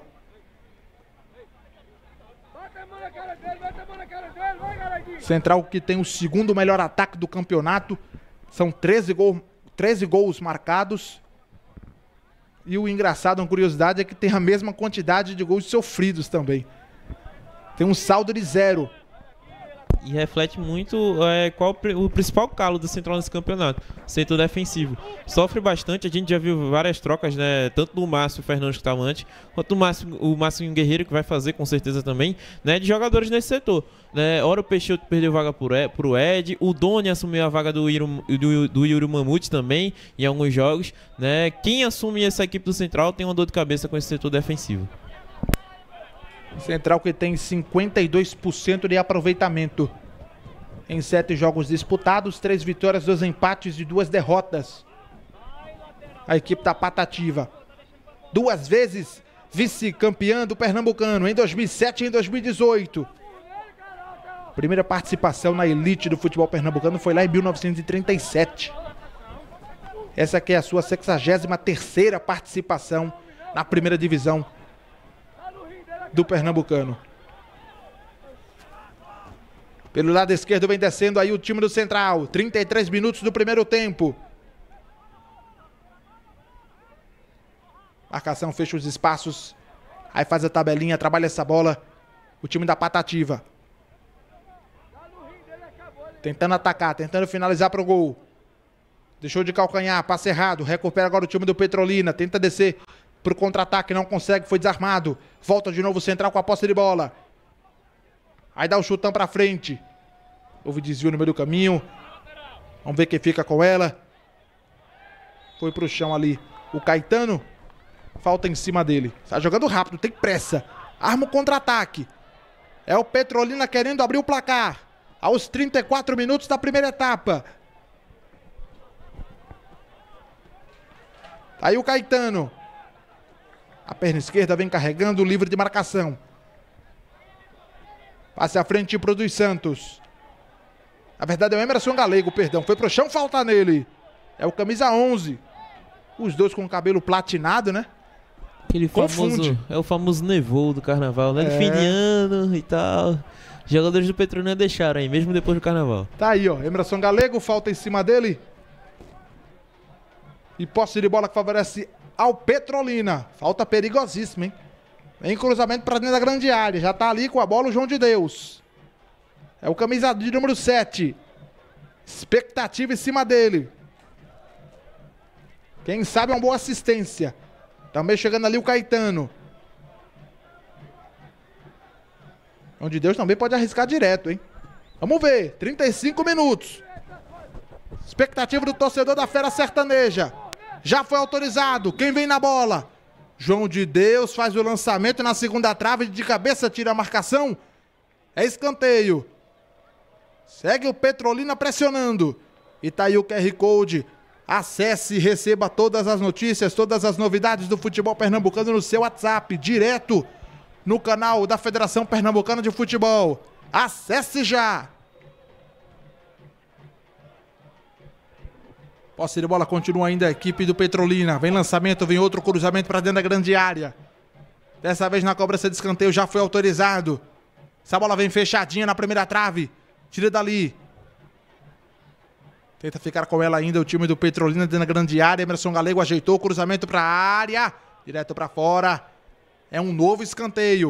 Central que tem o segundo melhor ataque do campeonato. São 13 gols marcados. E o engraçado, uma curiosidade, é que tem a mesma quantidade de gols sofridos também. Tem um saldo de 0.
E reflete muito qual o principal calo do Central nesse campeonato, setor defensivo. Sofre bastante, a gente já viu várias trocas, né, tanto do Márcio Fernandes que estava antes, quanto o Márcio Guerreiro, que vai fazer com certeza também, né, de jogadores nesse setor. Né. Ora o Peixoto perdeu vaga pro Ed, o Doni assumiu a vaga do Yuri Mamute também, em alguns jogos. Né. Quem assume essa equipe do Central tem uma dor de cabeça com esse setor defensivo.
Central que tem 52% de aproveitamento em 7 jogos disputados, 3 vitórias, 2 empates e 2 derrotas. A equipe da Patativa, 2 vezes vice-campeã do Pernambucano, em 2007 e em 2018. Primeira participação na elite do futebol pernambucano foi lá em 1937. Essa aqui é a sua 63ª participação na primeira divisão do Pernambucano. Pelo lado esquerdo vem descendo aí o time do Central. 33 minutos do primeiro tempo. Marcação fecha os espaços. Aí faz a tabelinha, trabalha essa bola. O time da Patativa. Tentando atacar, tentando finalizar para o gol. Deixou de calcanhar, passe errado. Recupera agora o time do Petrolina. Tenta descer para o contra-ataque, não consegue, foi desarmado. Volta de novo o central com a posse de bola. Aí dá o chutão para frente. Houve desvio no meio do caminho. Vamos ver quem fica com ela. Foi pro chão ali o Caetano. Falta em cima dele. Está jogando rápido, tem pressa. Arma o contra-ataque. É o Petrolina querendo abrir o placar. Aos 34 minutos da primeira etapa. Aí o Caetano. A perna esquerda vem carregando, livre de marcação. Passe à frente pro dos Santos. Na verdade é o Emerson Galego, perdão. Foi pro chão, falta nele. É o camisa 11. Os dois com o cabelo platinado, né?
Aquele famoso, é o famoso nevou do carnaval, né? De fim de ano e tal. Jogadores do Petrolina deixaram aí, mesmo depois do carnaval.
Tá aí, ó. Emerson Galego, falta em cima dele. E posse de bola que favorece ao Petrolina. Falta perigosíssima, hein? Vem cruzamento pra dentro da grande área. Já tá ali com a bola o João de Deus. É o camisa de número 7. Expectativa em cima dele. Quem sabe uma boa assistência. Também chegando ali o Caetano. João de Deus também pode arriscar direto, hein? Vamos ver. 35 minutos. Expectativa do torcedor da Fera Sertaneja. Já foi autorizado. Quem vem na bola? João de Deus faz o lançamento na segunda trave. De cabeça tira a marcação. É escanteio. Segue o Petrolina pressionando. E tá aí o QR Code. Acesse e receba todas as notícias, todas as novidades do futebol pernambucano no seu WhatsApp, direto no canal da Federação Pernambucana de Futebol. Acesse já! Posse de bola continua ainda a equipe do Petrolina. Vem lançamento, vem outro cruzamento para dentro da grande área. Dessa vez na cobrança de escanteio já foi autorizado. Essa bola vem fechadinha na primeira trave. Tira dali. Tenta ficar com ela ainda o time do Petrolina dentro da grande área. Emerson Galego ajeitou o cruzamento para a área. Direto para fora. É um novo escanteio.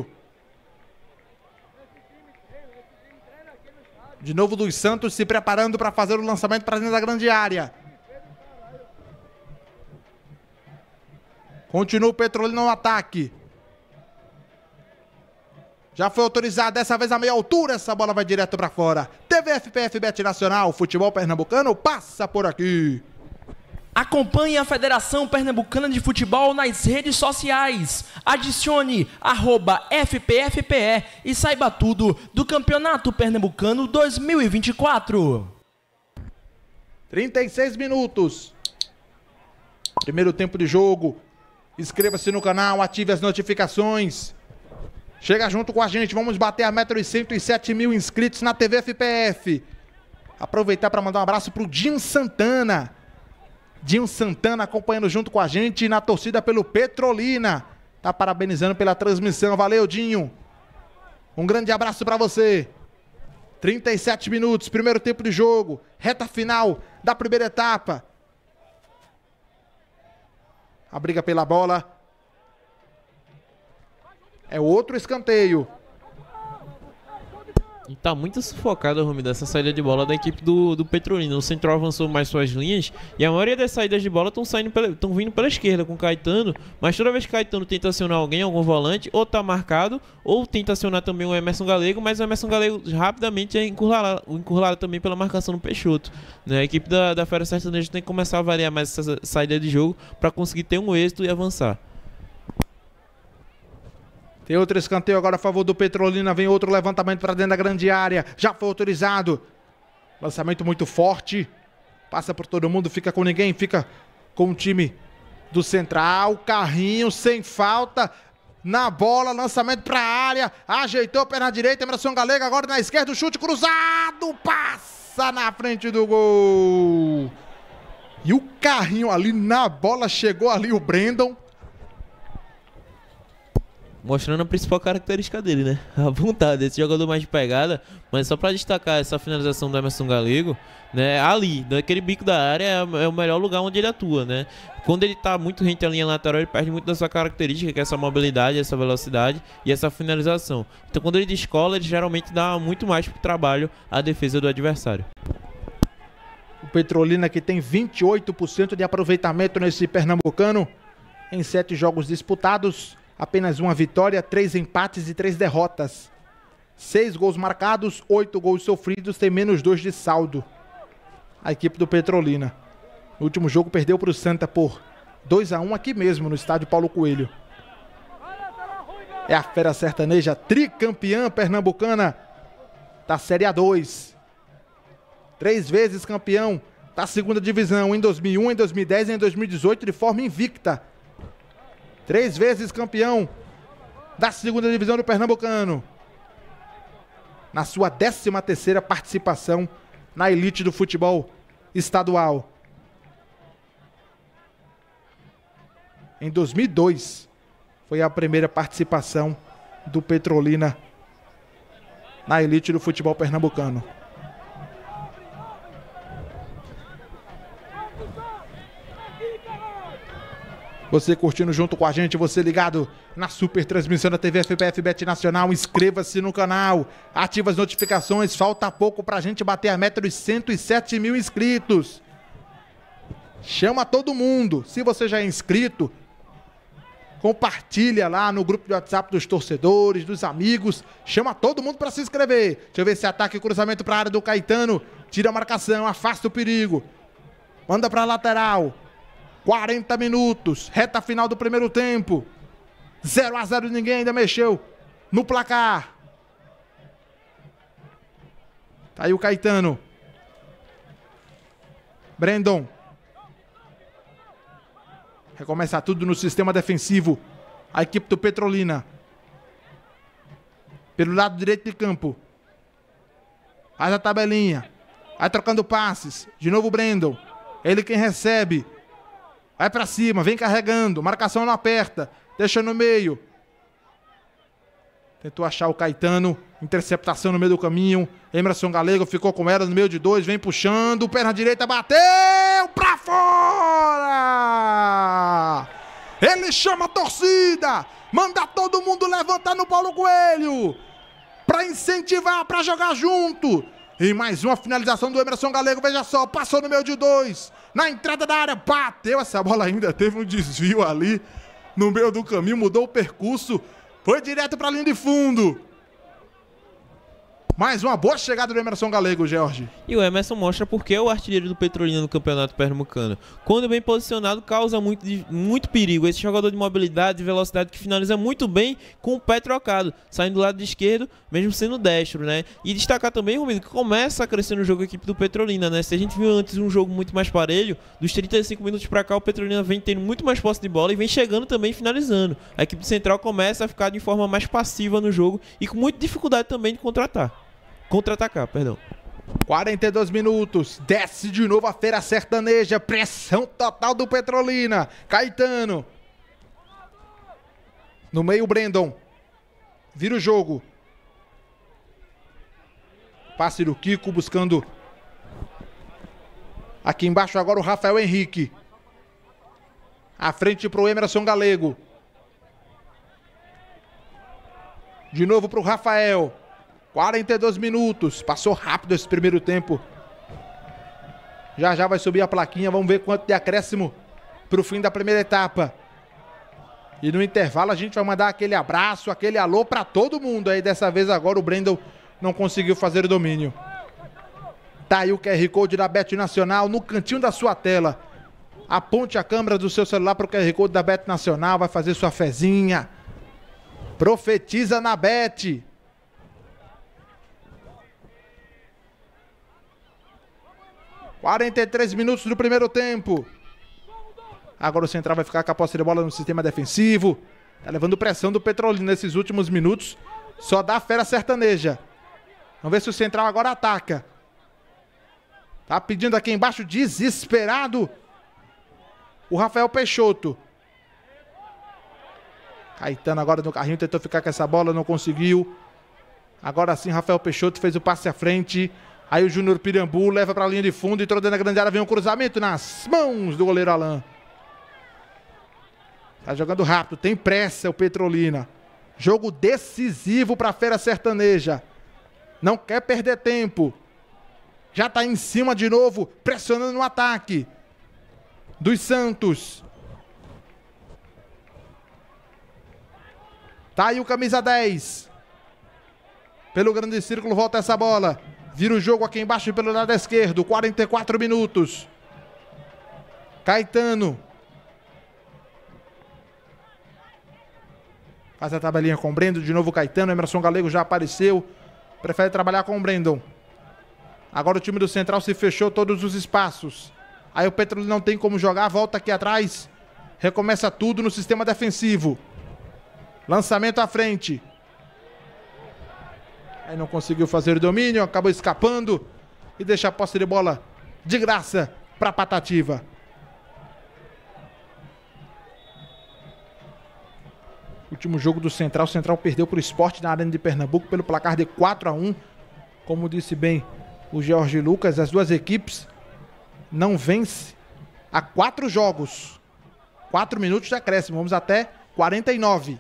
De novo dos Santos se preparando para fazer o lançamento para dentro da grande área. Continua o Petrolina no ataque. Já foi autorizado, dessa vez a meia altura, essa bola vai direto para fora. TV FPF Bet Nacional, futebol pernambucano passa por aqui.
Acompanhe a Federação Pernambucana de Futebol nas redes sociais. Adicione @FPFPE e saiba tudo do Campeonato Pernambucano 2024.
36 minutos. Primeiro tempo de jogo. Inscreva-se no canal, ative as notificações. Chega junto com a gente, vamos bater a 1.107.000 inscritos na TV FPF. Aproveitar para mandar um abraço pro Dinho Santana. Dinho Santana acompanhando junto com a gente na torcida pelo Petrolina. Tá parabenizando pela transmissão, valeu Dinho. Um grande abraço para você. 37 minutos, primeiro tempo de jogo, reta final da primeira etapa. A briga pela bola. É outro escanteio.
E tá muito sufocada, Rumi, dessa saída de bola da equipe do Petrolina. O central avançou mais suas linhas e a maioria das saídas de bola estão vindo pela esquerda com o Caetano, mas toda vez que o Caetano tenta acionar alguém, algum volante, ou tá marcado, ou tenta acionar também o Emerson Galego, mas o Emerson Galego rapidamente é encurralado também pela marcação do Peixoto. Né? A equipe da Fera Sertaneja tem que começar a variar mais essa saída de jogo para conseguir ter um êxito e avançar.
Tem outro escanteio agora a favor do Petrolina. Vem outro levantamento para dentro da grande área. Já foi autorizado. Lançamento muito forte. Passa por todo mundo, fica com ninguém. Fica com o time do Central. Carrinho sem falta. Na bola, lançamento para a área. Ajeitou a perna direita. Emerson Galego agora na esquerda. O chute cruzado. Passa na frente do gol. E o carrinho ali na bola. Chegou ali o Brandon.
Mostrando a principal característica dele, né? A vontade, esse jogador mais de pegada. Mas só pra destacar essa finalização do Emerson Galego, né? Ali, naquele bico da área, é o melhor lugar onde ele atua, né? Quando ele tá muito rente à linha lateral, ele perde muito da sua característica, que é essa mobilidade, essa velocidade e essa finalização. Então quando ele descola, ele geralmente dá muito mais pro trabalho à defesa do adversário.
O Petrolina, que tem 28% de aproveitamento nesse pernambucano. Em 7 jogos disputados, apenas uma vitória, 3 empates e 3 derrotas. 6 gols marcados, 8 gols sofridos, tem menos 2 de saldo. A equipe do Petrolina. No último jogo perdeu para o Santa por 2-1 aqui mesmo no estádio Paulo Coelho. É a Fera Sertaneja, tricampeã pernambucana da Série A2. 3 vezes campeão da segunda divisão em 2001, em 2010 e em 2018 de forma invicta. 3 vezes campeão da segunda divisão do pernambucano. Na sua 13ª participação na elite do futebol estadual. Em 2002 foi a primeira participação do Petrolina na elite do futebol pernambucano. Você curtindo junto com a gente, você ligado na super transmissão da TV FPF Bet Nacional, inscreva-se no canal, ative as notificações, falta pouco pra gente bater a meta dos 107 mil inscritos. Chama todo mundo, se você já é inscrito, compartilha lá no grupo de WhatsApp dos torcedores, dos amigos, chama todo mundo pra se inscrever. Deixa eu ver se ataque, cruzamento pra área do Caetano, tira a marcação, afasta o perigo, manda pra lateral. 40 minutos, reta final do primeiro tempo. 0-0, ninguém ainda mexeu no placar. Tá aí o Caetano. Brandon. Recomeça tudo no sistema defensivo. A equipe do Petrolina. Pelo lado direito de campo. Faz a tabelinha. Vai trocando passes. De novo o Brandon. Ele quem recebe. Vai pra cima, vem carregando, marcação não aperta, deixa no meio. Tentou achar o Caetano, interceptação no meio do caminho. Emerson Galego ficou com ela no meio de 2, vem puxando, perna direita, bateu pra fora! Ele chama a torcida, manda todo mundo levantar no Paulo Coelho, pra incentivar, pra jogar junto. E mais uma finalização do Emerson Galego, veja só, passou no meio de 2, na entrada da área, bateu essa bola ainda, teve um desvio ali no meio do caminho, mudou o percurso, foi direto para a linha de fundo. Mais uma boa chegada do Emerson Galego, Jorge.
E o Emerson mostra porque é o artilheiro do Petrolina no Campeonato Pernambucano. Quando bem posicionado, causa muito perigo. Esse jogador de mobilidade e velocidade que finaliza muito bem com o pé trocado, saindo do lado esquerdo, mesmo sendo destro, né? E destacar também, Romildo, que começa a crescer no jogo a equipe do Petrolina, né? Se a gente viu antes um jogo muito mais parelho, dos 35 minutos pra cá, o Petrolina vem tendo muito mais posse de bola e vem chegando também finalizando. A equipe central começa a ficar de forma mais passiva no jogo e com muita dificuldade também de contra-atacar, perdão.
42 minutos, desce de novo a Feira Sertaneja, pressão total do Petrolina. Caetano. No meio o Brandon. Vira o jogo. Passe do Kiko buscando. Aqui embaixo agora o Rafael Henrique. À frente pro Emerson Galego. De novo pro Rafael. 42 minutos, passou rápido esse primeiro tempo. Já já vai subir a plaquinha, vamos ver quanto de acréscimo pro fim da primeira etapa. E no intervalo a gente vai mandar aquele abraço, aquele alô pra todo mundo aí. Dessa vez agora o Brandon não conseguiu fazer o domínio. Tá aí o QR Code da Bet Nacional no cantinho da sua tela. Aponte a câmera do seu celular pro QR Code da Bet Nacional, vai fazer sua fezinha. Profetiza na Bet. (43 minutos do primeiro tempo. Agora o Central vai ficar com a posse de bola no sistema defensivo. Tá levando pressão do Petrolina nesses últimos minutos. Só dá a Fera Sertaneja. Vamos ver se o Central agora ataca. Tá pedindo aqui embaixo, desesperado, o Rafael Peixoto. Caetano agora no carrinho, tentou ficar com essa bola, não conseguiu. Agora sim, Rafael Peixoto fez o passe à frente. Aí o Júnior Pirambu leva para a linha de fundo, entrou dentro da grande área, vem um cruzamento nas mãos do goleiro Alain. Tá jogando rápido, tem pressa o Petrolina. Jogo decisivo para a Fera Sertaneja. Não quer perder tempo. Já tá em cima de novo, pressionando no ataque dos Santos. Tá aí o camisa 10. Pelo grande círculo volta essa bola. Vira o jogo aqui embaixo pelo lado esquerdo. 44 minutos. Caetano. Faz a tabelinha com o Brandon. De novo o Caetano. Emerson Galego já apareceu. Prefere trabalhar com o Brandon. Agora o time do Central se fechou todos os espaços. Aí o Petrolina não tem como jogar. Volta aqui atrás. Recomeça tudo no sistema defensivo. Lançamento à frente. Aí não conseguiu fazer o domínio. Acabou escapando. E deixa a posse de bola de graça para Patativa. Último jogo do Central. O Central perdeu para o Sport na Arena de Pernambuco pelo placar de 4-1. Como disse bem o Jorge Lucas, as duas equipes não vencem há 4 jogos. 4 minutos de acréscimo. Vamos até 49.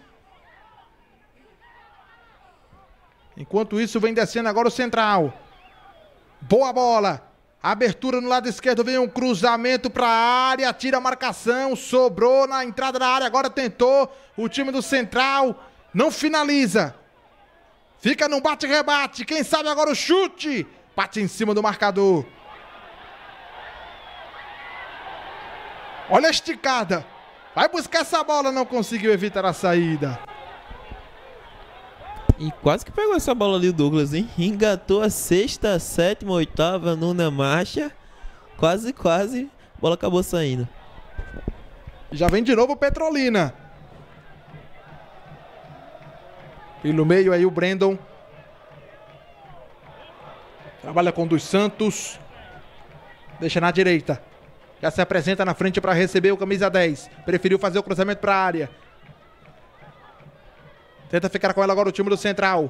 Enquanto isso, vem descendo agora o Central. Boa bola. Abertura no lado esquerdo, vem um cruzamento para a área, tira a marcação, sobrou na entrada da área, agora tentou o time do Central, não finaliza. Fica num bate-rebate, quem sabe agora o chute, bate em cima do marcador. Olha a esticada, vai buscar essa bola, não conseguiu evitar a saída.
E quase que pegou essa bola ali o Douglas, hein? Engatou a 6ª, 7ª, 8ª, 9ª marcha. Quase, a bola acabou saindo.
Já vem de novo o Petrolina. Pelo meio aí o Brandon. Trabalha com o dos Santos. Deixa na direita. Já se apresenta na frente para receber o camisa 10. Preferiu fazer o cruzamento para a área. Tenta ficar com ela agora o time do Central.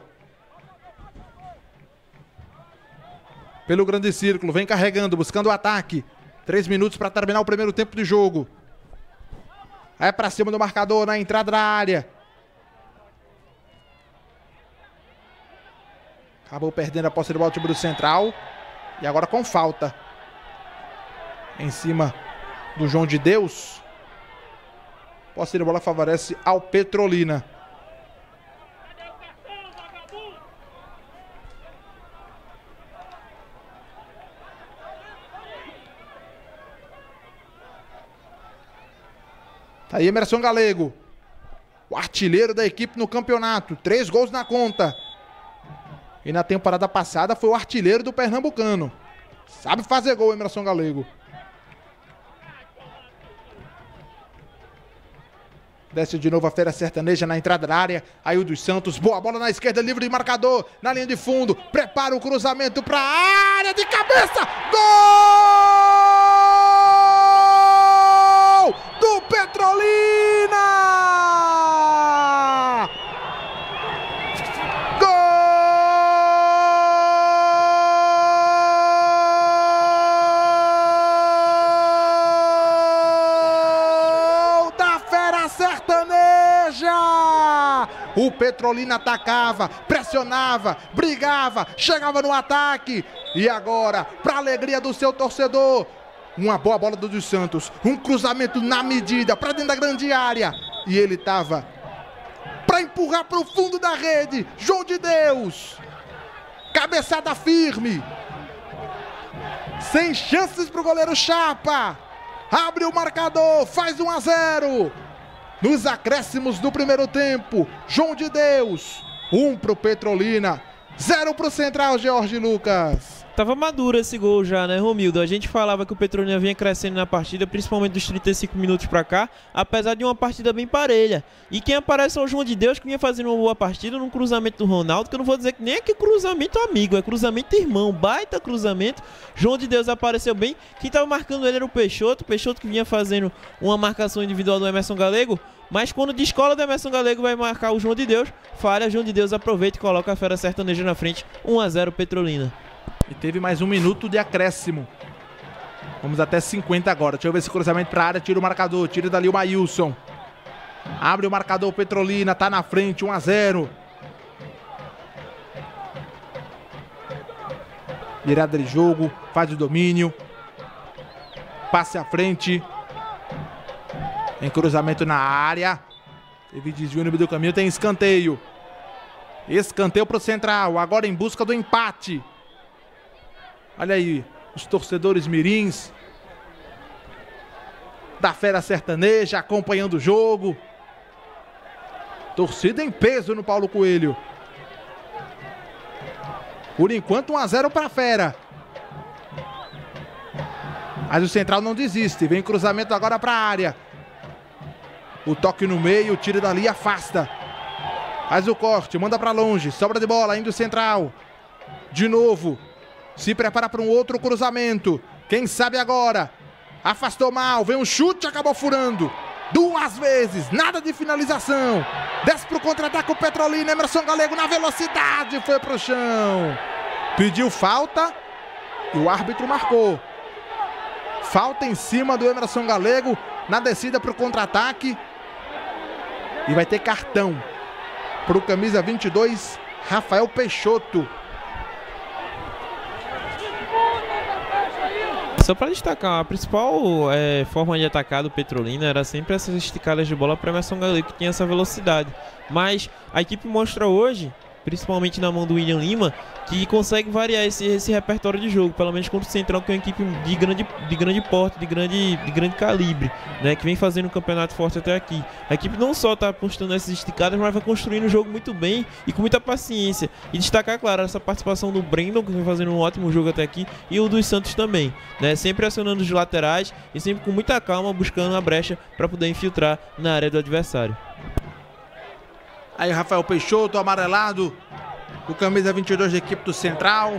Pelo grande círculo, vem carregando, buscando o ataque. 3 minutos para terminar o primeiro tempo de jogo. É para cima do marcador na entrada da área. Acabou perdendo a posse de bola o time do Central. E agora com falta. Em cima do João de Deus. Posse de bola favorece ao Petrolina. Tá aí Emerson Galego, o artilheiro da equipe no campeonato, 3 gols na conta. E na temporada passada foi o artilheiro do Pernambucano. Sabe fazer gol, Emerson Galego. Desce de novo a Fera Sertaneja na entrada da área. Aí o dos Santos, boa bola na esquerda, livre de marcador, na linha de fundo. Prepara o cruzamento para a área de cabeça. Gol do Petrolina! Gol da Fera Sertaneja! O Petrolina atacava, pressionava, brigava, chegava no ataque. E agora, para alegria do seu torcedor, uma boa bola do dos Santos, um cruzamento na medida, para dentro da grande área. E ele estava para empurrar para o fundo da rede. João de Deus, cabeçada firme, sem chances para o goleiro Chapa. Abre o marcador, faz 1-0. Nos acréscimos do primeiro tempo, João de Deus, 1 para o Petrolina, 0 para o Central, Jorge Lucas.
Tava maduro esse gol já, né, Romildo? A gente falava que o Petrolina vinha crescendo na partida, principalmente dos 35 minutos pra cá, apesar de uma partida bem parelha. E quem aparece é o João de Deus, que vinha fazendo uma boa partida num cruzamento do Ronaldo, que eu não vou dizer que nem é que cruzamento amigo, é cruzamento irmão, baita cruzamento. João de Deus apareceu bem. Quem tava marcando ele era o Peixoto que vinha fazendo uma marcação individual do Emerson Galego, mas quando descola do Emerson Galego vai marcar o João de Deus, falha, João de Deus aproveita e coloca a Fera Sertaneja na frente, 1-0 Petrolina.
E teve mais 1 minuto de acréscimo. Vamos até 50 agora. Deixa eu ver esse cruzamento para a área. Tira o marcador. Tira dali o Maílson. Abre o marcador. Petrolina tá na frente. 1-0. Virada de jogo, faz o domínio. Passe à frente. Em cruzamento na área. Teve desvio no meio do caminho, tem escanteio. Escanteio para o Central, agora em busca do empate. Olha aí, os torcedores mirins da Fera Sertaneja acompanhando o jogo. Torcida em peso no Paulo Coelho. Por enquanto 1-0 para a Fera. Mas o Central não desiste, vem cruzamento agora para a área. O toque no meio, tira dali, afasta. Faz o corte, manda para longe, sobra de bola, ainda o Central. De novo, se prepara para um outro cruzamento. Quem sabe agora? Afastou mal, vem um chute, acabou furando. 2 vezes, nada de finalização. Desce para o contra-ataque o Petrolina, Emerson Galego na velocidade, foi para o chão. Pediu falta e o árbitro marcou. Falta em cima do Emerson Galego na descida para o contra-ataque. E vai ter cartão para o camisa 22, Rafael Peixoto.
Só para destacar, a principal forma de atacar do Petrolina era sempre essas esticadas de bola para Emerson Galego, que tinha essa velocidade. Mas a equipe mostra hoje, principalmente na mão do William Lima, que consegue variar esse repertório de jogo, pelo menos contra o Central, que é uma equipe de grande porte, de grande calibre, né, que vem fazendo um campeonato forte até aqui. A equipe não só está apostando nessas esticadas, mas vai construindo o jogo muito bem e com muita paciência. E destacar, claro, essa participação do Brandon, que vem fazendo um ótimo jogo até aqui, e o dos Santos também, né, sempre acionando os laterais e sempre com muita calma, buscando a brecha para poder infiltrar na área do adversário.
Aí Rafael Peixoto, amarelado, o camisa 22 da equipe do Central.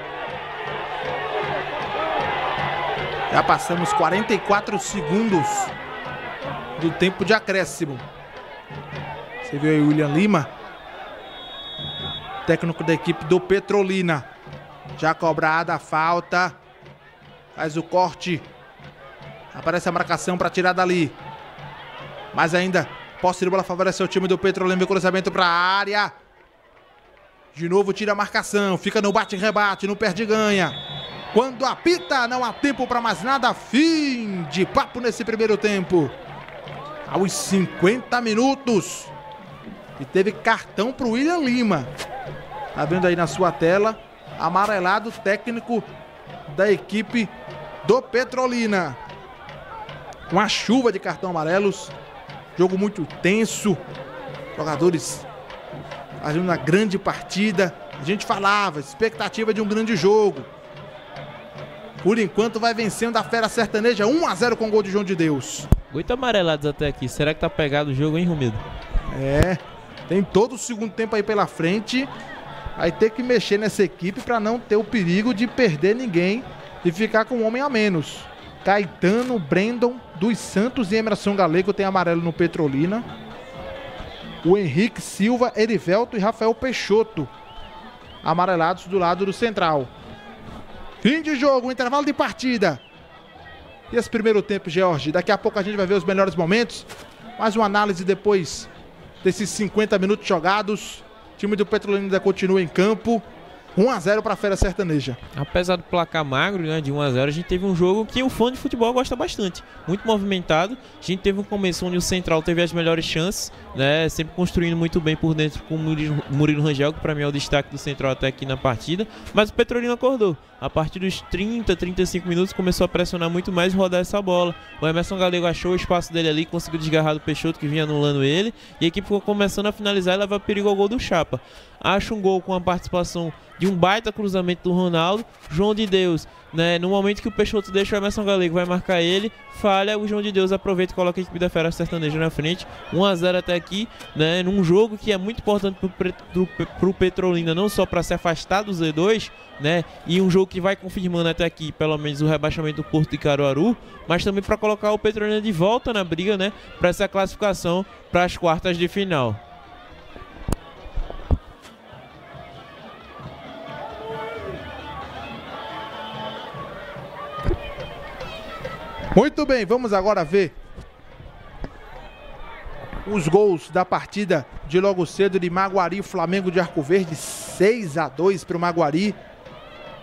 Já passamos 44 segundos do tempo de acréscimo. Você viu aí o William Lima, técnico da equipe do Petrolina. Já cobrada a falta. Faz o corte. Aparece a marcação para tirar dali. Mas ainda... posse de bola favorece o time do Petrolina, cruzamento para a área. De novo tira a marcação, fica no bate-rebate, não perde ganha. Quando apita, não há tempo para mais nada. Fim de papo nesse primeiro tempo. Aos 50 minutos. E teve cartão para o William Lima. Tá vendo aí na sua tela, amarelado, técnico da equipe do Petrolina. Uma chuva de cartão amarelos. Jogo muito tenso, jogadores fazendo uma grande partida. A gente falava, expectativa de um grande jogo. Por enquanto vai vencendo a Fera Sertaneja 1-0 com gol de João de Deus.
8 amarelados até aqui, será que tá pegado o jogo, hein, Romildo?
Tem todo o segundo tempo aí pela frente. Vai ter que mexer nessa equipe para não ter o perigo de perder ninguém e ficar com um homem a menos. Caetano, Brandon, dos Santos e Emerson Galego tem amarelo no Petrolina. O Henrique Silva, Erivelto e Rafael Peixoto, amarelados do lado do Central. Fim de jogo, intervalo de partida. E esse primeiro tempo, George, daqui a pouco a gente vai ver os melhores momentos. Mais uma análise depois desses 50 minutos jogados. O time do Petrolina ainda continua em campo. 1-0 para a Fera Sertaneja.
Apesar do placar magro, né, de 1-0, a gente teve um jogo que o fã de futebol gosta bastante. Muito movimentado. A gente teve um começo onde o Central teve as melhores chances, né, sempre construindo muito bem por dentro com o Murilo Rangel, que para mim é o destaque do Central até aqui na partida. Mas o Petrolina acordou. A partir dos 30, 35 minutos começou a pressionar muito mais e rodar essa bola. O Emerson Galego achou o espaço dele ali, conseguiu desgarrar do Peixoto, que vinha anulando ele. E a equipe ficou começando a finalizar e levar perigo ao gol do Chapa. Acho um gol com a participação de um baita cruzamento do Ronaldo. João de Deus, né, no momento que o Peixoto deixa o Emerson Galego, vai marcar ele, falha, o João de Deus aproveita e coloca a equipe da Fera Sertaneja na frente. 1-0 até aqui, né, num jogo que é muito importante pro Petrolina, não só para se afastar do Z2, né, e um jogo que vai confirmando até aqui pelo menos o rebaixamento do Porto de Caruaru, mas também para colocar o Petrolina de volta na briga, né, para essa classificação para as quartas de final.
Muito bem, vamos agora ver os gols da partida de logo cedo de Maguari e Flamengo de Arco Verde. 6-2 para o Maguari.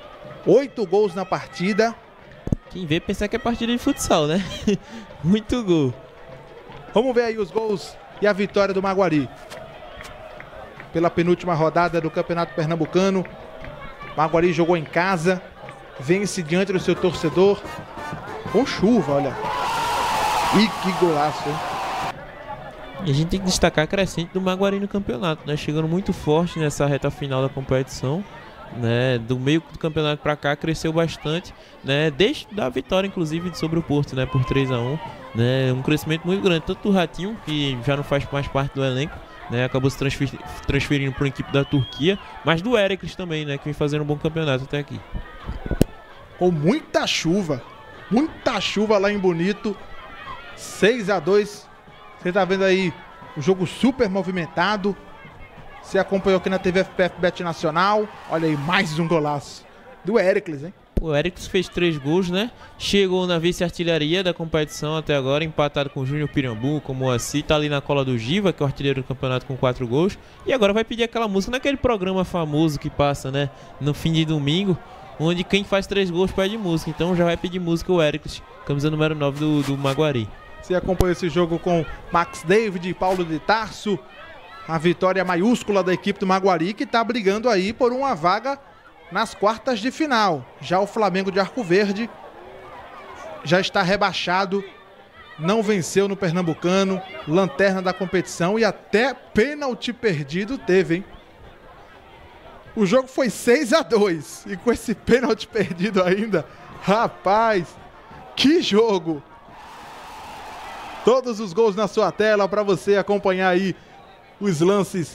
8 gols na partida.
Quem vê pensar que é partida de futsal, né? Muito gol.
Vamos ver aí os gols e a vitória do Maguari. Pela penúltima rodada do Campeonato Pernambucano. Maguari jogou em casa. Vence diante do seu torcedor. Com chuva, olha. E que golaço, hein?
E a gente tem que destacar a crescente do Maguari no campeonato, né? Chegando muito forte nessa reta final da competição, né? Do meio do campeonato para cá cresceu bastante, né? Desde a vitória, inclusive, sobre o Porto, né? Por 3-1, né? Um crescimento muito grande, tanto do Ratinho, que já não faz mais parte do elenco, né? Acabou se transferindo para uma equipe da Turquia, mas do Hércules também, né? Que vem fazendo um bom campeonato até aqui.
Com muita chuva lá em Bonito. 6-2. Você tá vendo aí um jogo super movimentado. Você acompanhou aqui na TV FPF Bet Nacional. Olha aí, mais um golaço do Hércules, hein?
O Hércules fez 3 gols, né? Chegou na vice-artilharia da competição até agora, empatado com o Júnior Pirambu, como o Moacir, tá ali na cola do Giva, que é o artilheiro do campeonato com 4 gols. E agora vai pedir aquela música naquele programa famoso que passa, né? No fim de domingo, onde quem faz 3 gols pede música. Então já vai pedir música o Hércules, camisa número 9 do Maguari.
Você acompanhou esse jogo com Max David e Paulo de Tarso. A vitória maiúscula da equipe do Maguari, que está brigando aí por uma vaga nas quartas de final. Já o Flamengo de Arco Verde já está rebaixado, não venceu no Pernambucano, lanterna da competição e até pênalti perdido teve, hein? O jogo foi 6-2 e com esse pênalti perdido ainda, rapaz, que jogo! Todos os gols na sua tela para você acompanhar aí os lances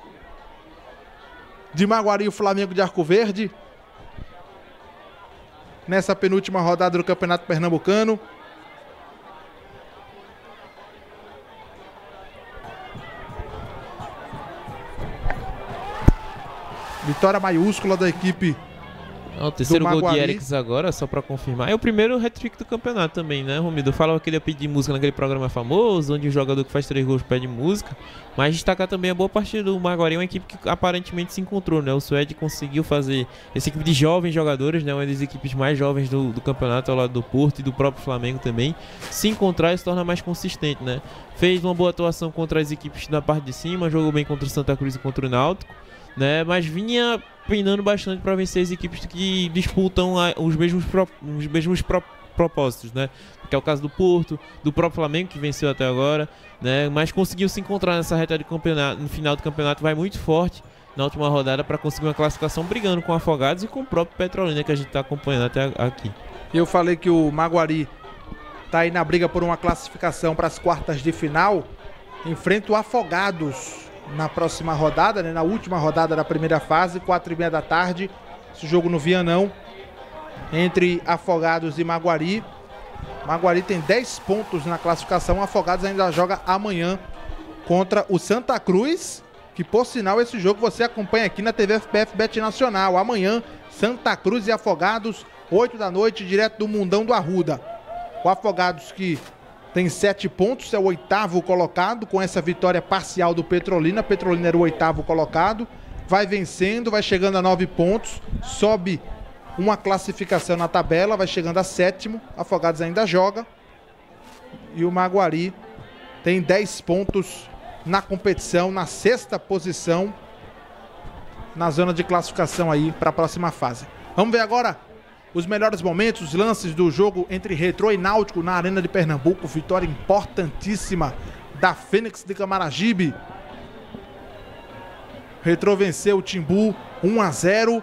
de Maguari e o Flamengo de Arco Verde nessa penúltima rodada do Campeonato Pernambucano. Vitória maiúscula da equipe.
O terceiro gol de Hércules agora, só pra confirmar. É o primeiro hat-trick do campeonato também, né, Romildo? Eu falava que ele ia pedir música naquele programa famoso, onde o jogador que faz 3 gols pede música. Mas destacar também a boa partida do Maguari, uma equipe que aparentemente se encontrou, né? O Suede conseguiu fazer essa equipe de jovens jogadores, né? Uma das equipes mais jovens do campeonato, ao lado do Porto e do próprio Flamengo também. Se encontrar e se torna mais consistente, né? Fez uma boa atuação contra as equipes da parte de cima, jogou bem contra o Santa Cruz e contra o Náutico, né? Mas vinha penando bastante para vencer as equipes que disputam os mesmos propósitos, né? Que é o caso do Porto, do próprio Flamengo, que venceu até agora, né? Mas conseguiu se encontrar nessa reta de campeonato, no final do campeonato, vai muito forte na última rodada para conseguir uma classificação, brigando com o Afogados e com o próprio Petrolina, que a gente está acompanhando até aqui.
Eu falei que o Maguari tá aí na briga por uma classificação para as quartas de final, enfrenta o Afogados na próxima rodada, né? Na última rodada da primeira fase, 4h30 da tarde, esse jogo no Vianão, entre Afogados e Maguari. Maguari tem 10 pontos na classificação, Afogados ainda joga amanhã contra o Santa Cruz, que por sinal esse jogo você acompanha aqui na TV FPF Bet Nacional. Amanhã, Santa Cruz e Afogados, 8 da noite, direto do Mundão do Arruda. O Afogados, que tem 7 pontos, é o 8º colocado, com essa vitória parcial do Petrolina. Petrolina era o 8º colocado, vai vencendo, vai chegando a 9 pontos, sobe uma classificação na tabela, vai chegando a 7º, Afogados ainda joga. E o Maguari tem 10 pontos na competição, na 6ª posição, na zona de classificação aí para a próxima fase. Vamos ver agora os melhores momentos, os lances do jogo entre Retrô e Náutico na Arena de Pernambuco. Vitória importantíssima da Fênix de Camaragibe. Retrô venceu o Timbu 1-0.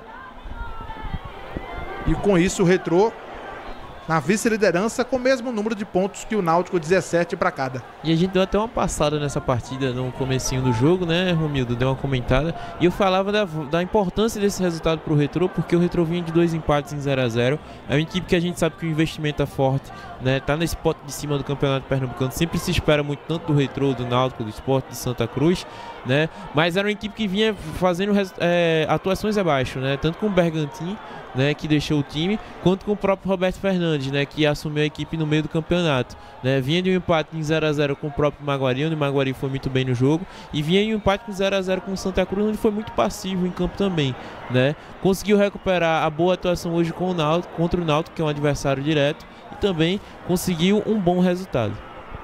E com isso o Retrô na vice-liderança com o mesmo número de pontos que o Náutico, 17 para cada.
E a gente deu até uma passada nessa partida no comecinho do jogo, né, Romildo? Deu uma comentada. E eu falava da importância desse resultado para o Retrô, porque o Retrô vinha de 2 empates em 0-0. É uma equipe que a gente sabe que o investimento é forte, né? Tá nesse pote de cima do Campeonato Pernambucano. Sempre se espera muito, tanto do Retrô, do Náutico, do Sport, do Santa Cruz, né? Mas era uma equipe que vinha fazendo atuações abaixo, né? Tanto com o Bergantin, né, que deixou o time, quanto com o próprio Roberto Fernandes, né, que assumiu a equipe no meio do campeonato, né? Vinha de um empate em 0-0 com o próprio Maguari, onde o Maguari foi muito bem no jogo, e vinha em um empate com 0-0 com o Santa Cruz, onde foi muito passivo em campo também, né? Conseguiu recuperar a boa atuação hoje com o Náutico, contra o Náutico, que é um adversário direto, e também conseguiu um bom resultado.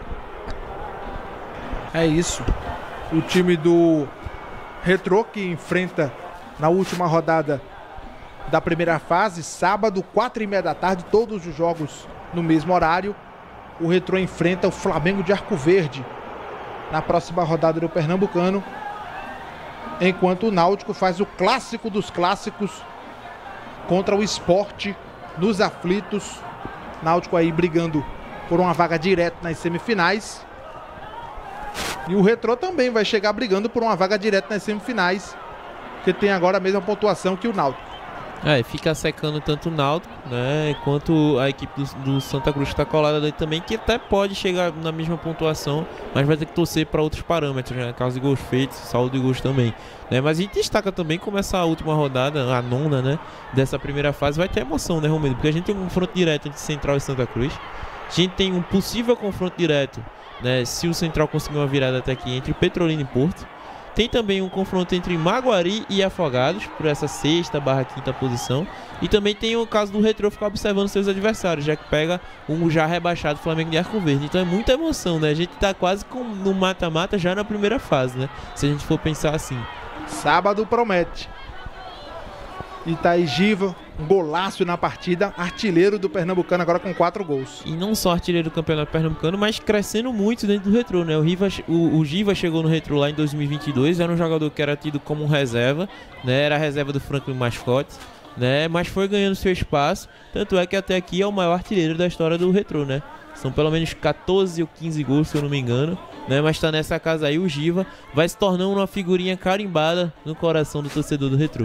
É isso. O time do Retrô, que enfrenta na última rodada da primeira fase, sábado, 4h30 da tarde, todos os jogos no mesmo horário. O Retrô enfrenta o Flamengo de Arco Verde na próxima rodada do Pernambucano, enquanto o Náutico faz o clássico dos clássicos contra o Sport nos aflitos. Náutico aí brigando por uma vaga direta nas semifinais. E o Retrô também vai chegar brigando por uma vaga direta nas semifinais, que tem agora a mesma pontuação que o Náutico.
Fica secando tanto o Náutico, né, quanto a equipe do Santa Cruz, que está colada ali também, que até pode chegar na mesma pontuação, mas vai ter que torcer para outros parâmetros, né, caso de gols feitos, saldo de gols também, né. Mas a gente destaca também como essa última rodada, a nona, né, dessa primeira fase, vai ter emoção, né, Romero? Porque a gente tem um confronto direto entre Central e Santa Cruz, a gente tem um possível confronto direto, né, se o Central conseguir uma virada até aqui, entre Petrolina e Porto. Tem também um confronto entre Maguari e Afogados, por essa 6ª/5ª posição. E também tem o caso do Retrô ficar observando seus adversários, já que pega um já rebaixado Flamengo de Arco Verde. Então é muita emoção, né? A gente tá quase no mata-mata já na primeira fase, né? Se a gente for pensar assim.
Sábado promete. E tá aí Giva, um golaço na partida, artilheiro do Pernambucano agora com 4 gols.
E não só artilheiro do Campeonato Pernambucano, mas crescendo muito dentro do Retrô, né? O Giva chegou no Retrô lá em 2022, era um jogador que era tido como um reserva, né? Era a reserva do Franklin Mascote, né? Mas foi ganhando seu espaço, tanto é que até aqui é o maior artilheiro da história do Retrô, né? São pelo menos 14 ou 15 gols, se eu não me engano, né? Mas tá nessa casa aí, o Giva vai se tornando uma figurinha carimbada no coração do torcedor do Retrô.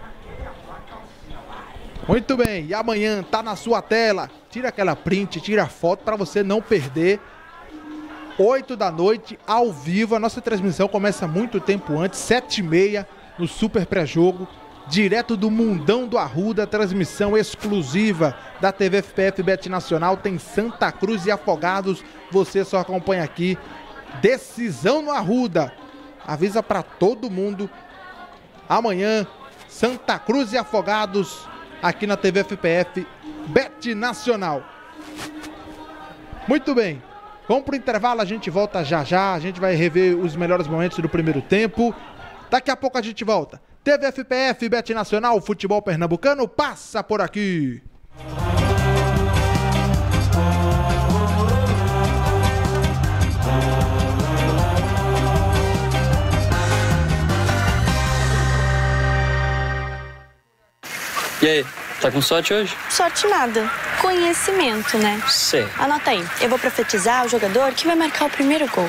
Muito bem, e amanhã tá na sua tela, tira aquela print, tira a foto para você não perder. 8 da noite, ao vivo, a nossa transmissão começa muito tempo antes, 7h30 no Super Pré-Jogo, direto do Mundão do Arruda, transmissão exclusiva da TV FPF Bet Nacional, tem Santa Cruz e Afogados, você só acompanha aqui, decisão no Arruda, avisa para todo mundo, amanhã, Santa Cruz e Afogados, aqui na TV FPF Bet Nacional. Muito bem, vamos pro intervalo, a gente volta já já, a gente vai rever os melhores momentos do primeiro tempo. Daqui a pouco a gente volta. TV FPF Bet Nacional, futebol pernambucano passa por aqui.
E aí, tá com sorte hoje?
Sorte nada. Conhecimento, né?
Sei.
Anota aí. Eu vou profetizar o jogador que vai marcar o primeiro gol.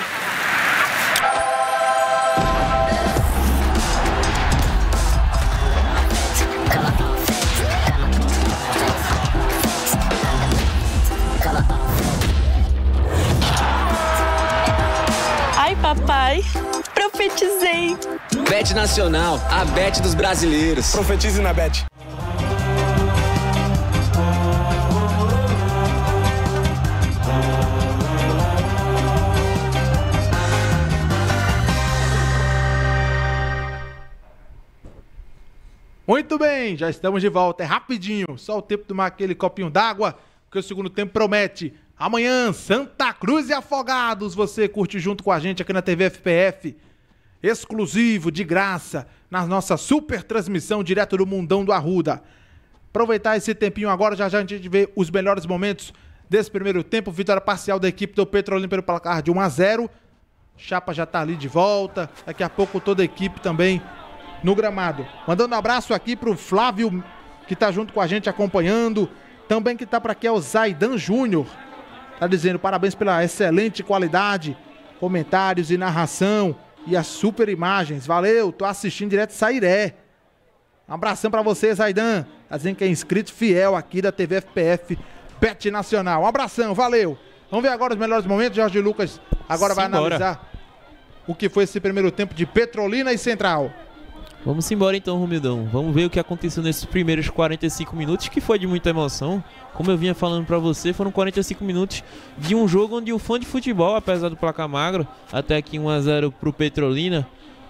Ai, papai. Profetizei.
Bet Nacional, a Bet dos brasileiros.
Profetize na Bet.
Muito bem, já estamos de volta, é rapidinho, só o tempo de tomar aquele copinho d'água, porque o segundo tempo promete. Amanhã, Santa Cruz e Afogados, você curte junto com a gente aqui na TV FPF, exclusivo, de graça, na nossa super transmissão direto do Mundão do Arruda. Aproveitar esse tempinho agora, já já a gente vê os melhores momentos desse primeiro tempo, vitória parcial da equipe do Petrolina pelo placar de 1-0, Chapa já tá ali de volta, daqui a pouco toda a equipe também no gramado. Mandando um abraço aqui pro Flávio, que tá junto com a gente acompanhando. Também que tá por aqui é o Zaidan Júnior. Tá dizendo parabéns pela excelente qualidade, comentários e narração e as super imagens. Valeu, tô assistindo direto de Sairé. Um abração pra você, Zaidan. Tá dizendo que é inscrito fiel aqui da TV FPF Bet Nacional. Um abração, valeu. Vamos ver agora os melhores momentos. Jorge Lucas agora vai analisar o que foi esse primeiro tempo de Petrolina e Central.
Vamos embora então, Romildão. Vamos ver o que aconteceu nesses primeiros 45 minutos, que foi de muita emoção. Como eu vinha falando pra você, foram 45 minutos de um jogo onde o fã de futebol, apesar do placar magro, até aqui 1-0 pro Petrolina,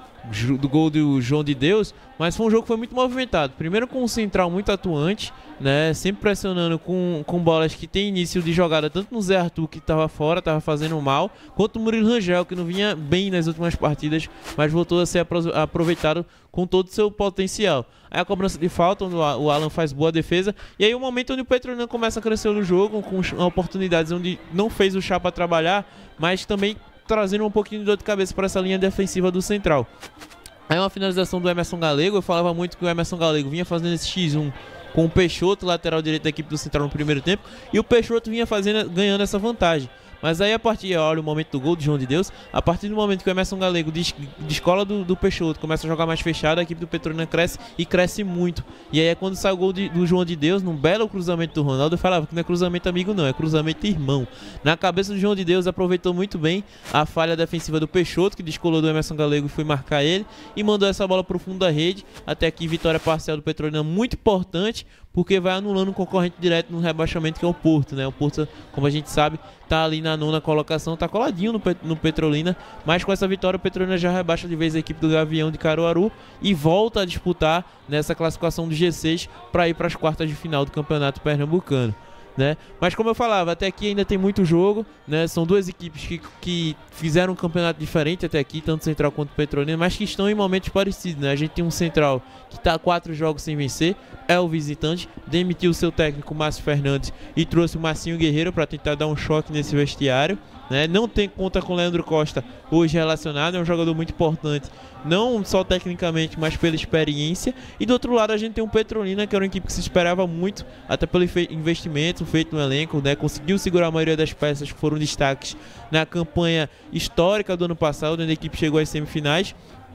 do gol do João de Deus, mas foi um jogo que foi muito movimentado. Primeiro com um central muito atuante, né, sempre pressionando com bolas que tem início de jogada, tanto no Zé Arthur, que estava fora, estava fazendo mal, quanto o Murilo Rangel, que não vinha bem nas últimas partidas, mas voltou a ser aproveitado com todo o seu potencial. Aí a cobrança de falta, onde o Alan faz boa defesa, e aí o momento onde o Petrolina começa a crescer no jogo, com oportunidades onde não fez o Chapa trabalhar, mas também trazendo um pouquinho de dor de cabeça para essa linha defensiva do Central. Aí uma finalização do Emerson Galego. Eu falava muito que o Emerson Galego vinha fazendo esse X1 com o Peixoto, lateral direito da equipe do Central, no primeiro tempo, e o Peixoto vinha ganhando essa vantagem. Mas aí olha o momento do gol do João de Deus, a partir do momento que o Emerson Galego descola do Peixoto, começa a jogar mais fechado, a equipe do Petrolina cresce e cresce muito. E aí é quando sai o gol do João de Deus, num belo cruzamento do Ronaldo. Eu falava que não é cruzamento amigo não, é cruzamento irmão. Na cabeça do João de Deus, aproveitou muito bem a falha defensiva do Peixoto, que descolou do Emerson Galego e foi marcar ele, e mandou essa bola pro fundo da rede. Até aqui vitória parcial do Petrolina muito importante, porque vai anulando um concorrente direto no rebaixamento, que é o Porto, né? O Porto, como a gente sabe, tá ali na 9ª colocação, tá coladinho no Petrolina, mas com essa vitória o Petrolina já rebaixa de vez a equipe do Gavião de Caruaru e volta a disputar nessa classificação do G6 para ir para as quartas de final do Campeonato Pernambucano, né? Mas como eu falava, até aqui ainda tem muito jogo, né? São duas equipes que fizeram um campeonato diferente até aqui, tanto Central quanto Petrolina, mas que estão em momentos parecidos, né? A gente tem um Central que está 4 jogos sem vencer, é o visitante, demitiu o seu técnico Márcio Fernandes e trouxe o Marcinho Guerreiro para tentar dar um choque nesse vestiário, né? Não tem conta com o Leandro Costa hoje relacionado, é um jogador muito importante, não só tecnicamente, mas pela experiência. E do outro lado a gente tem um Petrolina, que era uma equipe que se esperava muito, até pelo investimento feito no elenco, né? Conseguiu segurar a maioria das peças que foram destaques na campanha histórica do ano passado, onde a equipe chegou às semifinais,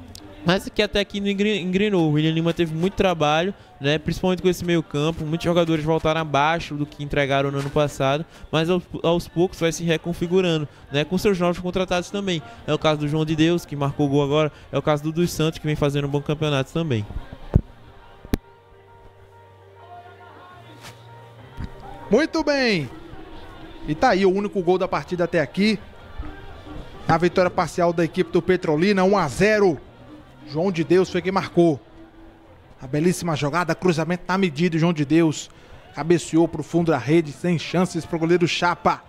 mas que até aqui não engrenou. O William Lima teve muito trabalho, né, principalmente com esse meio campo. Muitos jogadores voltaram abaixo do que entregaram no ano passado, mas aos poucos vai se reconfigurando, né, com seus novos contratados também. É o caso do João de Deus, que marcou gol agora, é o caso do Dos Santos, que vem fazendo um bom campeonato também.
Muito bem, e tá aí o único gol da partida até aqui, a vitória parcial da equipe do Petrolina, 1-0. João de Deus foi quem marcou. A belíssima jogada, cruzamento na medida. João de Deus cabeceou pro fundo da rede, sem chances pro goleiro Chapa.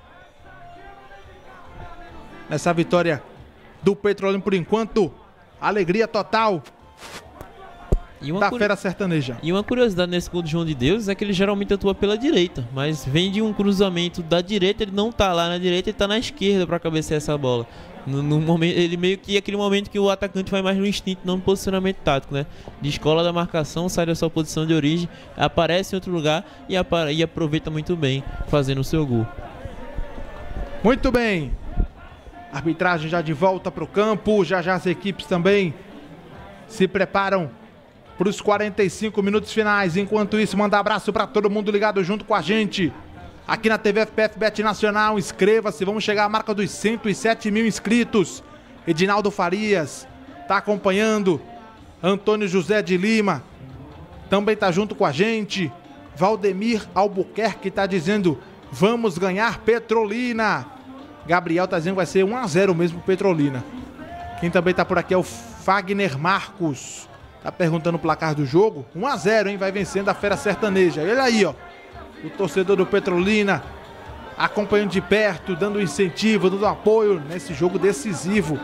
Nessa vitória do Petrolina, por enquanto, alegria total da Fera Sertaneja.
E uma curiosidade nesse gol do João de Deus é que ele geralmente atua pela direita, mas vem de um cruzamento da direita, ele não tá lá na direita, ele tá na esquerda para cabecear essa bola. No momento, ele meio que aquele momento que o atacante vai mais no instinto, não no posicionamento tático, né? Descola da marcação, sai da sua posição de origem, aparece em outro lugar e aproveita muito bem, fazendo o seu gol.
Muito bem. Arbitragem já de volta para o campo, já as equipes também se preparam para os 45 minutos finais. Enquanto isso, manda abraço para todo mundo ligado junto com a gente aqui na TV FPF Bet Nacional. Inscreva-se, vamos chegar à marca dos 107 mil inscritos. Edinaldo Farias está acompanhando, Antônio José de Lima também está junto com a gente, Valdemir Albuquerque está dizendo vamos ganhar Petrolina. Gabriel está dizendo que vai ser 1-0 mesmo Petrolina. Quem também está por aqui é o Fagner Marcos, tá perguntando o placar do jogo. 1-0, hein? Vai vencendo a Fera Sertaneja. Olha aí, ó, o torcedor do Petrolina acompanhando de perto, dando incentivo, dando apoio nesse jogo decisivo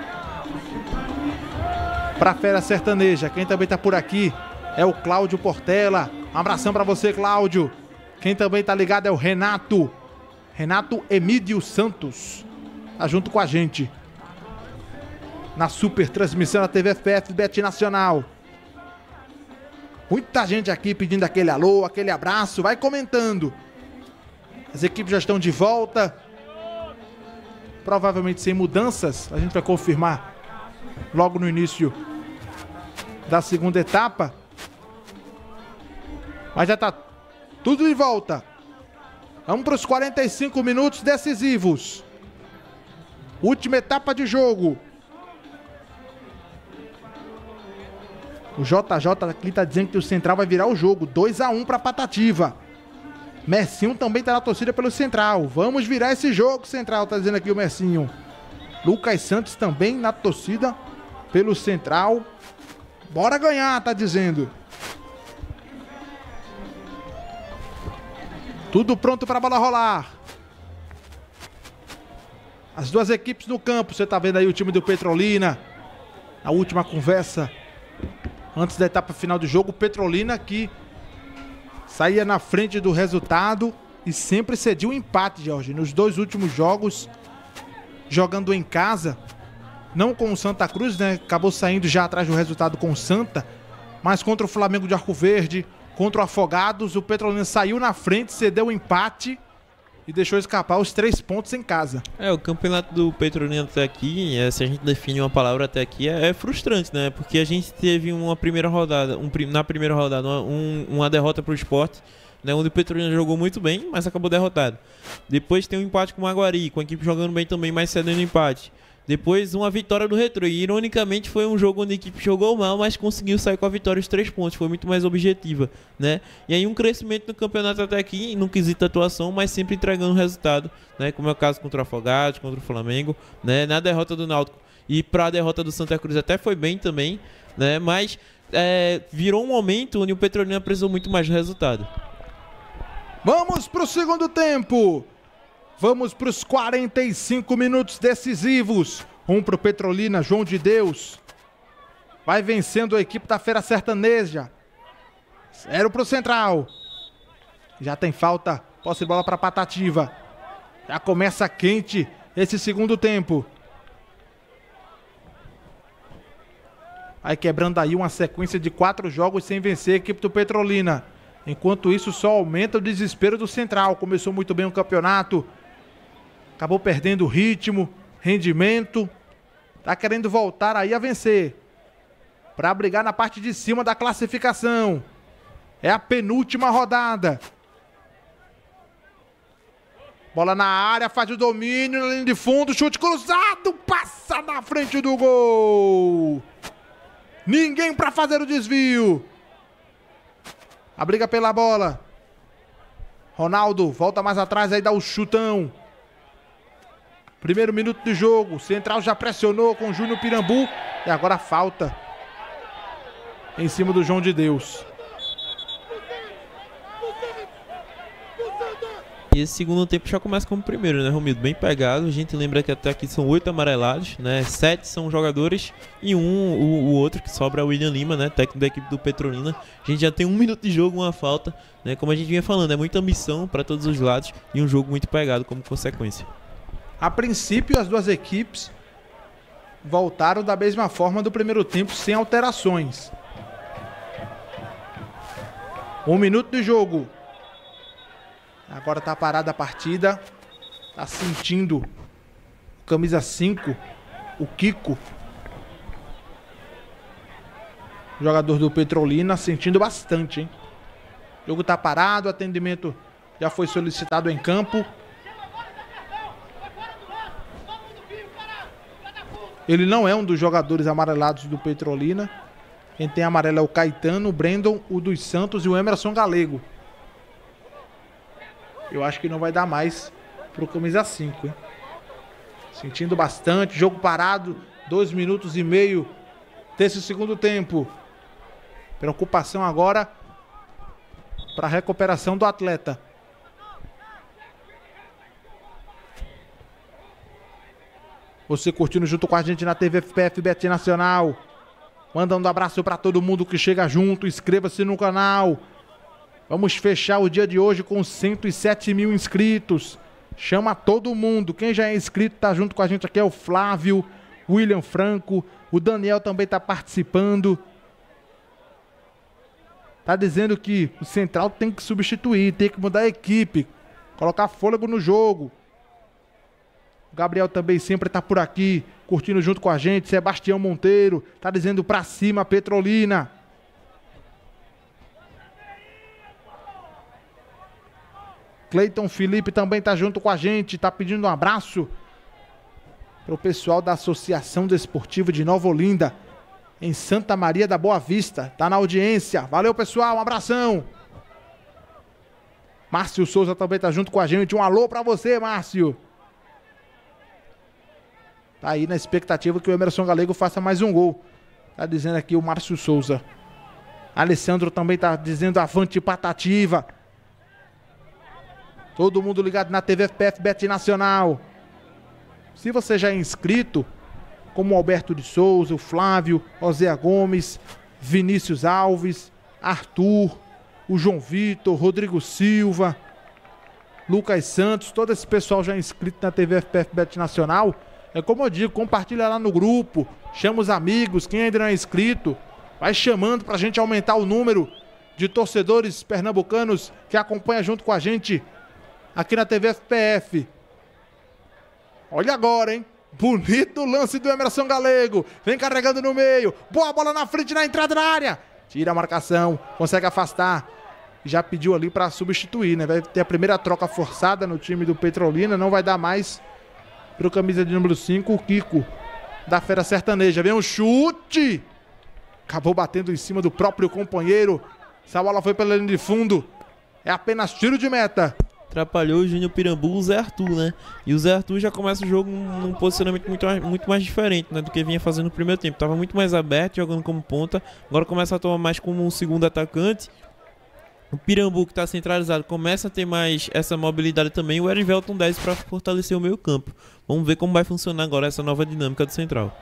para a Fera Sertaneja. Quem também tá por aqui é o Cláudio Portela. Um abração para você, Cláudio. Quem também tá ligado é o Renato Emídio Santos, tá junto com a gente na super transmissão da TV FPF Bet Nacional. Muita gente aqui pedindo aquele alô, aquele abraço, vai comentando. As equipes já estão de volta, provavelmente sem mudanças, a gente vai confirmar logo no início da segunda etapa, mas já tá tudo de volta. Vamos para os 45 minutos decisivos. Última etapa de jogo. O JJ aqui tá dizendo que o Central vai virar o jogo. 2-1 para Patativa. Mercinho também tá na torcida pelo Central. Vamos virar esse jogo, Central, tá dizendo aqui o Mercinho. Lucas Santos também na torcida pelo Central. Bora ganhar, tá dizendo. Tudo pronto para a bola rolar. As duas equipes no campo. Você tá vendo aí o time do Petrolina. A última conversa antes da etapa final do jogo. O Petrolina que saía na frente do resultado e sempre cedia um empate, Jorge. Nos 2 últimos jogos, jogando em casa, não com o Santa Cruz, né? Acabou saindo já atrás do resultado com o Santa, mas contra o Flamengo de Arco Verde, contra o Afogados, o Petrolina saiu na frente, cedeu o empate e deixou escapar os 3 pontos em casa.
O campeonato do Petrolina até aqui, se a gente define uma palavra até aqui, é frustrante, né? Porque a gente teve uma primeira rodada, na primeira rodada, uma derrota para o Sport, né? Onde o Petrolina jogou muito bem, mas acabou derrotado. Depois tem um empate com o Maguari, com a equipe jogando bem também, mas cedendo empate. Depois uma vitória do Retrô, e ironicamente foi um jogo onde a equipe jogou mal, mas conseguiu sair com a vitória os 3 pontos, foi muito mais objetiva, né? E aí um crescimento no campeonato até aqui, no quesito atuação, mas sempre entregando resultado, né? Como é o caso contra o Afogados, contra o Flamengo, né? Na derrota do Náutico e para a derrota do Santa Cruz até foi bem também, né? Mas virou um momento onde o Petrolina precisou muito mais do resultado.
Vamos pro segundo tempo. Vamos para os 45 minutos decisivos. 1 pro Petrolina, João de Deus. Vai vencendo a equipe da Feira Sertaneja. 0 pro Central. Já tem falta, posse de bola para Patativa. Já começa quente esse segundo tempo. Vai quebrando aí uma sequência de 4 jogos sem vencer a equipe do Petrolina. Enquanto isso, só aumenta o desespero do Central. Começou muito bem o campeonato. Acabou perdendo ritmo, rendimento. Tá querendo voltar aí a vencer. Para brigar na parte de cima da classificação. É a penúltima rodada. Bola na área, faz o domínio na linha de fundo. Chute cruzado, passa na frente do gol. Ninguém para fazer o desvio. A briga pela bola. Ronaldo volta mais atrás, aí dá o chutão. Primeiro minuto de jogo. Central já pressionou com o Júnior Pirambu. E agora falta em cima do João de Deus.
E esse segundo tempo já começa como o primeiro, né, Romildo? Bem pegado. A gente lembra que até aqui são 8 amarelados, né? 7 são jogadores e o outro que sobra é o William Lima, né? Técnico da equipe do Petrolina. A gente já tem 1 minuto de jogo, uma falta, né? Como a gente vinha falando, é muita ambição para todos os lados e um jogo muito pegado como consequência.
A princípio, as duas equipes voltaram da mesma forma do primeiro tempo, sem alterações. 1 minuto de jogo. Agora tá parada a partida. Tá sentindo camisa 5, o Kiko, jogador do Petrolina, sentindo bastante, hein? O jogo tá parado, o atendimento já foi solicitado em campo. Ele não é um dos jogadores amarelados do Petrolina. Quem tem amarelo é o Caetano, o Brandon, o dos Santos e o Emerson Galego. Eu acho que não vai dar mais pro camisa 5, hein? Sentindo bastante, jogo parado, 2 minutos e meio desse segundo tempo. Preocupação agora para a recuperação do atleta. Você curtindo junto com a gente na TV FPF Bet Nacional. Mandando um abraço para todo mundo que chega junto. Inscreva-se no canal. Vamos fechar o dia de hoje com 107 mil inscritos. Chama todo mundo. Quem já é inscrito tá junto com a gente aqui é o Flávio, William Franco. O Daniel também tá participando. Tá dizendo que o Central tem que substituir, tem que mudar a equipe. Colocar fôlego no jogo. O Gabriel também sempre tá por aqui, curtindo junto com a gente. Sebastião Monteiro tá dizendo pra cima, Petrolina. Cleiton Felipe também tá junto com a gente, tá pedindo um abraço pro pessoal da Associação Desportiva de Nova Olinda. em Santa Maria da Boa Vista. Tá na audiência. Valeu, pessoal. Um abração. Márcio Souza também tá junto com a gente. Um alô pra você, Márcio. Tá aí na expectativa que o Emerson Galego faça mais um gol. Tá dizendo aqui o Márcio Souza. Alessandro também tá dizendo avante Patativa. Todo mundo ligado na TV FPF Bet Nacional. Se você já é inscrito, como o Alberto de Souza, o Flávio, Osé Gomes, Vinícius Alves, Arthur, o João Vitor, Rodrigo Silva, Lucas Santos, todo esse pessoal já é inscrito na TV FPF Bet Nacional, é como eu digo, compartilha lá no grupo, chama os amigos, quem ainda não é inscrito, vai chamando pra gente aumentar o número de torcedores pernambucanos que acompanha junto com a gente aqui na TV FPF. Olha agora, hein? Bonito lance do Emerson Galego. Vem carregando no meio. Boa bola na frente, na entrada da área. Tira a marcação. Consegue afastar. Já pediu ali para substituir, né? Vai ter a primeira troca forçada no time do Petrolina. Não vai dar mais pro camisa de número 5, o Kiko, da Fera Sertaneja. Vem um chute. Acabou batendo em cima do próprio companheiro. Essa bola foi pela linha de fundo. É apenas tiro de meta.
Atrapalhou o Júnior Pirambu, o Zé Arthur, né? E o Zé Arthur já começa o jogo num posicionamento muito mais diferente, né? Do que vinha fazendo no primeiro tempo. Tava muito mais aberto, jogando como ponta. Agora começa a tomar mais como um segundo atacante. O Pirambu, que tá centralizado, começa a ter mais essa mobilidade também. O Erivelton 10 para fortalecer o meio campo. Vamos ver como vai funcionar agora essa nova dinâmica do central.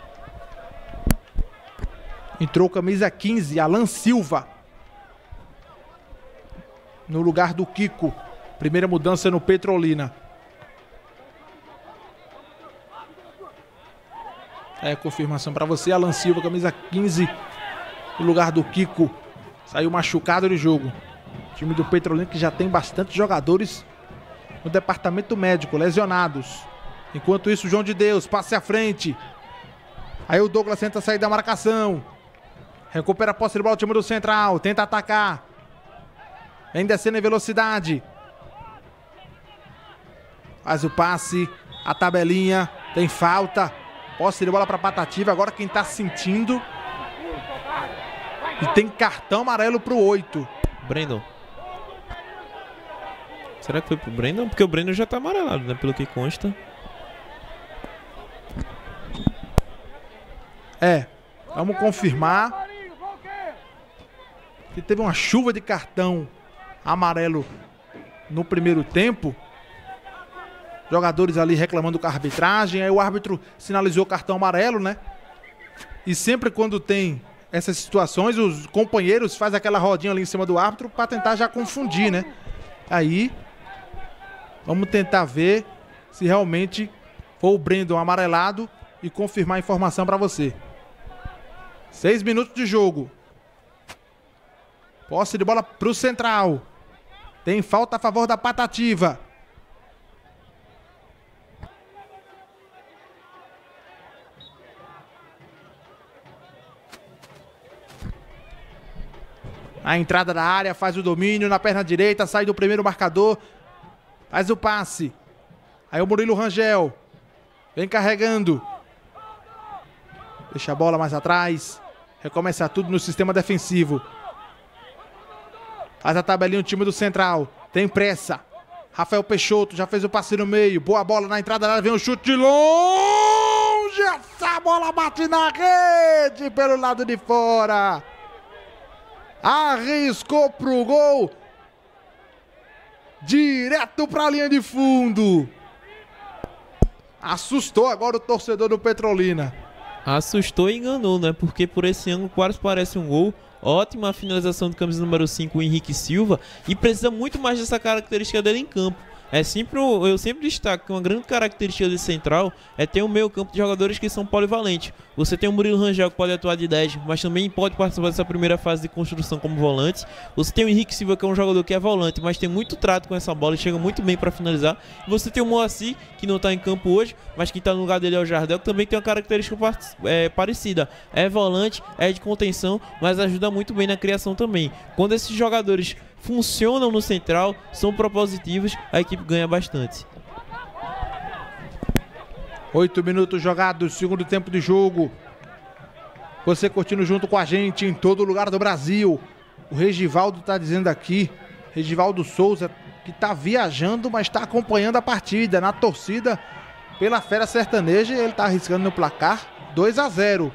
Entrou camisa 15, Alan Silva. No lugar do Kiko. Primeira mudança no Petrolina. É, confirmação para você. Alan Silva, camisa 15, no lugar do Kiko. Saiu machucado do jogo. O time do Petrolina que já tem bastante jogadores no departamento médico, lesionados. Enquanto isso, o João de Deus, passe à frente. Aí o Douglas tenta sair da marcação. Recupera a posse de bola o time do Central. Tenta atacar. Vem descendo em velocidade. Faz o passe, a tabelinha, tem falta. Posse de bola para Patativa. Agora quem tá sentindo. E tem cartão amarelo pro 8.
Brandon. Será que foi pro Brandon? Porque o Brandon já tá amarelado, né? Pelo que consta.
É, vamos confirmar. Que teve uma chuva de cartão amarelo no primeiro tempo. Jogadores ali reclamando com a arbitragem. Aí o árbitro sinalizou o cartão amarelo, né? E sempre quando tem essas situações, os companheiros fazem aquela rodinha ali em cima do árbitro para tentar já confundir, né? Aí, vamos tentar ver se realmente foi o Brandon amarelado e confirmar a informação para você. 6 minutos de jogo. Posse de bola pro Central. Tem falta a favor da Patativa. A entrada da área, faz o domínio na perna direita, sai do primeiro marcador, faz o passe. Aí o Murilo Rangel vem carregando. Deixa a bola mais atrás. Recomeça tudo no sistema defensivo. Faz a tabelinha o time do Central. Tem pressa. Rafael Peixoto já fez o passe no meio. Boa bola na entrada da área, vem um chute de longe. Essa bola bate na rede pelo lado de fora. Arriscou pro gol. Direto pra linha de fundo. Assustou agora o torcedor do Petrolina.
Assustou e enganou, né? Porque por esse ângulo quase parece um gol. Ótima finalização do camisa número 5, o Henrique Silva. E precisa muito mais dessa característica dele em campo. Eu sempre destaco que uma grande característica desse central é ter um meio campo de jogadores que são polivalentes. Você tem o Murilo Rangel que pode atuar de 10, mas também pode participar dessa primeira fase de construção como volante. Você tem o Henrique Silva que é um jogador que é volante, mas tem muito trato com essa bola e chega muito bem para finalizar. E você tem o Moacir, que não está em campo hoje, mas quem está no lugar dele é o Jardel, que também tem uma característica parecida. É volante, é de contenção, mas ajuda muito bem na criação também. Quando esses jogadores funcionam no central, são propositivos, a equipe ganha bastante.
8 minutos jogados, segundo tempo de jogo. Você curtindo junto com a gente em todo lugar do Brasil. O Regivaldo tá dizendo aqui, Regivaldo Souza, que tá viajando, mas tá acompanhando a partida na torcida pela Fera Sertaneja. Ele tá arriscando no placar 2-0.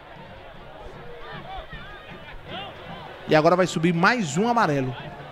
E agora vai subir mais um amarelo.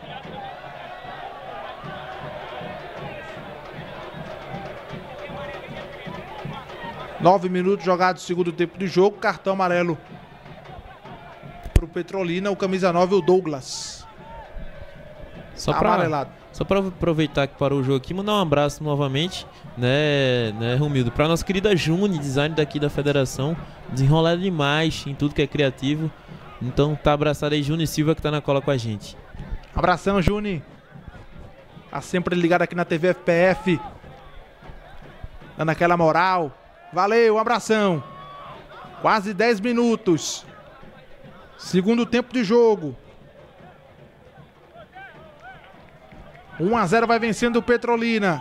Nove minutos jogados, segundo tempo de jogo. Cartão amarelo pro Petrolina, o camisa 9, o Douglas.
Só
Tá
pra
amarelado.
Só para aproveitar que parou o jogo aqui, mandar um abraço novamente, né, Romildo, para nossa querida Juni, design daqui da federação, desenrolada demais em tudo que é criativo. Então tá abraçado aí, Juni Silva, que tá na cola com a gente.
Abração, Juni. Tá sempre ligado aqui na TV FPF, dando aquela moral. Valeu, um abração. Quase 10 minutos. Segundo tempo de jogo. 1-0 vai vencendo o Petrolina.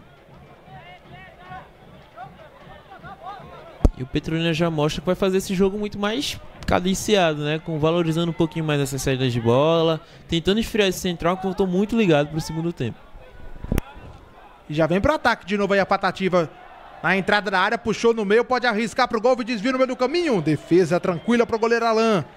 E o Petrolina já mostra que vai fazer esse jogo muito mais cadenciado, né? Valorizando um pouquinho mais essas saídas de bola, tentando esfriar esse central que voltou muito ligado pro segundo tempo.
E já vem pro ataque de novo aí a Patativa. Na entrada da área, puxou no meio, pode arriscar pro gol e desvio no meio do caminho. Defesa tranquila pro goleiro Alain.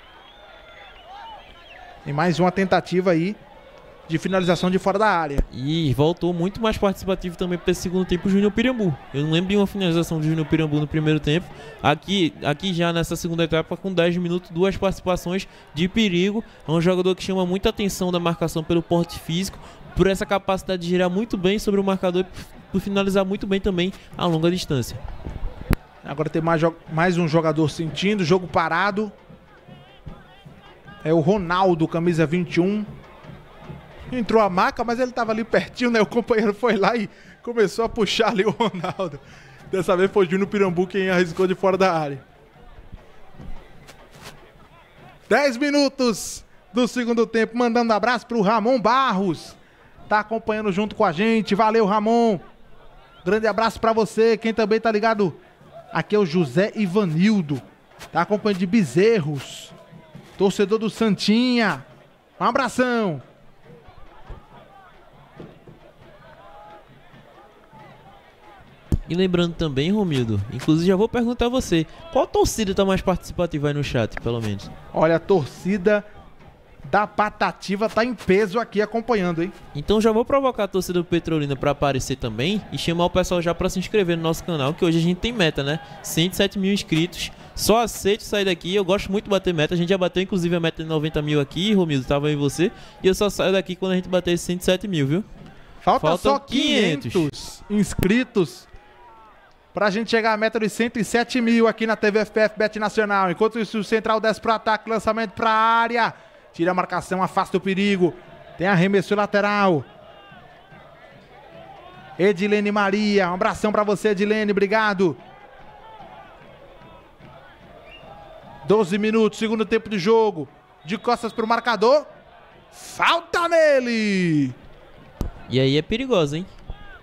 E mais uma tentativa aí de finalização de fora da área.
E voltou muito mais participativo também para esse segundo tempo o Júnior Pirambu. Eu não lembro de uma finalização do Júnior Pirambu no primeiro tempo. Aqui já nessa segunda etapa, com 10 minutos, 2 participações de perigo. É um jogador que chama muita atenção da marcação pelo porte físico, por essa capacidade de girar muito bem sobre o marcador e por finalizar muito bem também a longa distância.
Agora tem mais um jogador sentindo, jogo parado. É o Ronaldo, camisa 21. Entrou a maca, mas ele estava ali pertinho, né? O companheiro foi lá e começou a puxar ali o Ronaldo. Dessa vez foi o Júnior Pirambu quem arriscou de fora da área. 10 minutos do segundo tempo, mandando abraço para o Ramon Barros. Tá acompanhando junto com a gente. Valeu, Ramon. Grande abraço para você. Quem também tá ligado aqui é o José Ivanildo. Tá acompanhando de Bezerros. Torcedor do Santinha. Um abração.
E lembrando também, Romildo, inclusive já vou perguntar a você, qual torcida tá mais participativa aí no chat, pelo menos?
Olha, a torcida da Patativa tá em peso aqui acompanhando, hein?
Então já vou provocar a torcida do Petrolina para aparecer também e chamar o pessoal já para se inscrever no nosso canal, que hoje a gente tem meta, né? 107 mil inscritos. Só aceito sair daqui, eu gosto muito de bater meta. A gente já bateu inclusive a meta de 90 mil aqui, Romildo, tava aí você. E eu só saio daqui quando a gente bater esses 107 mil, viu?
Faltam só 500 inscritos pra gente chegar à meta dos 107 mil aqui na TV FPF Bet Nacional. Enquanto isso, o Central desce pro ataque, lançamento pra área. Tira a marcação, afasta o perigo. Tem arremesso lateral. Edilene Maria. Um abração pra você, Edilene. Obrigado. 12 minutos, segundo tempo de jogo. De costas pro marcador. Falta nele.
E aí é perigoso, hein?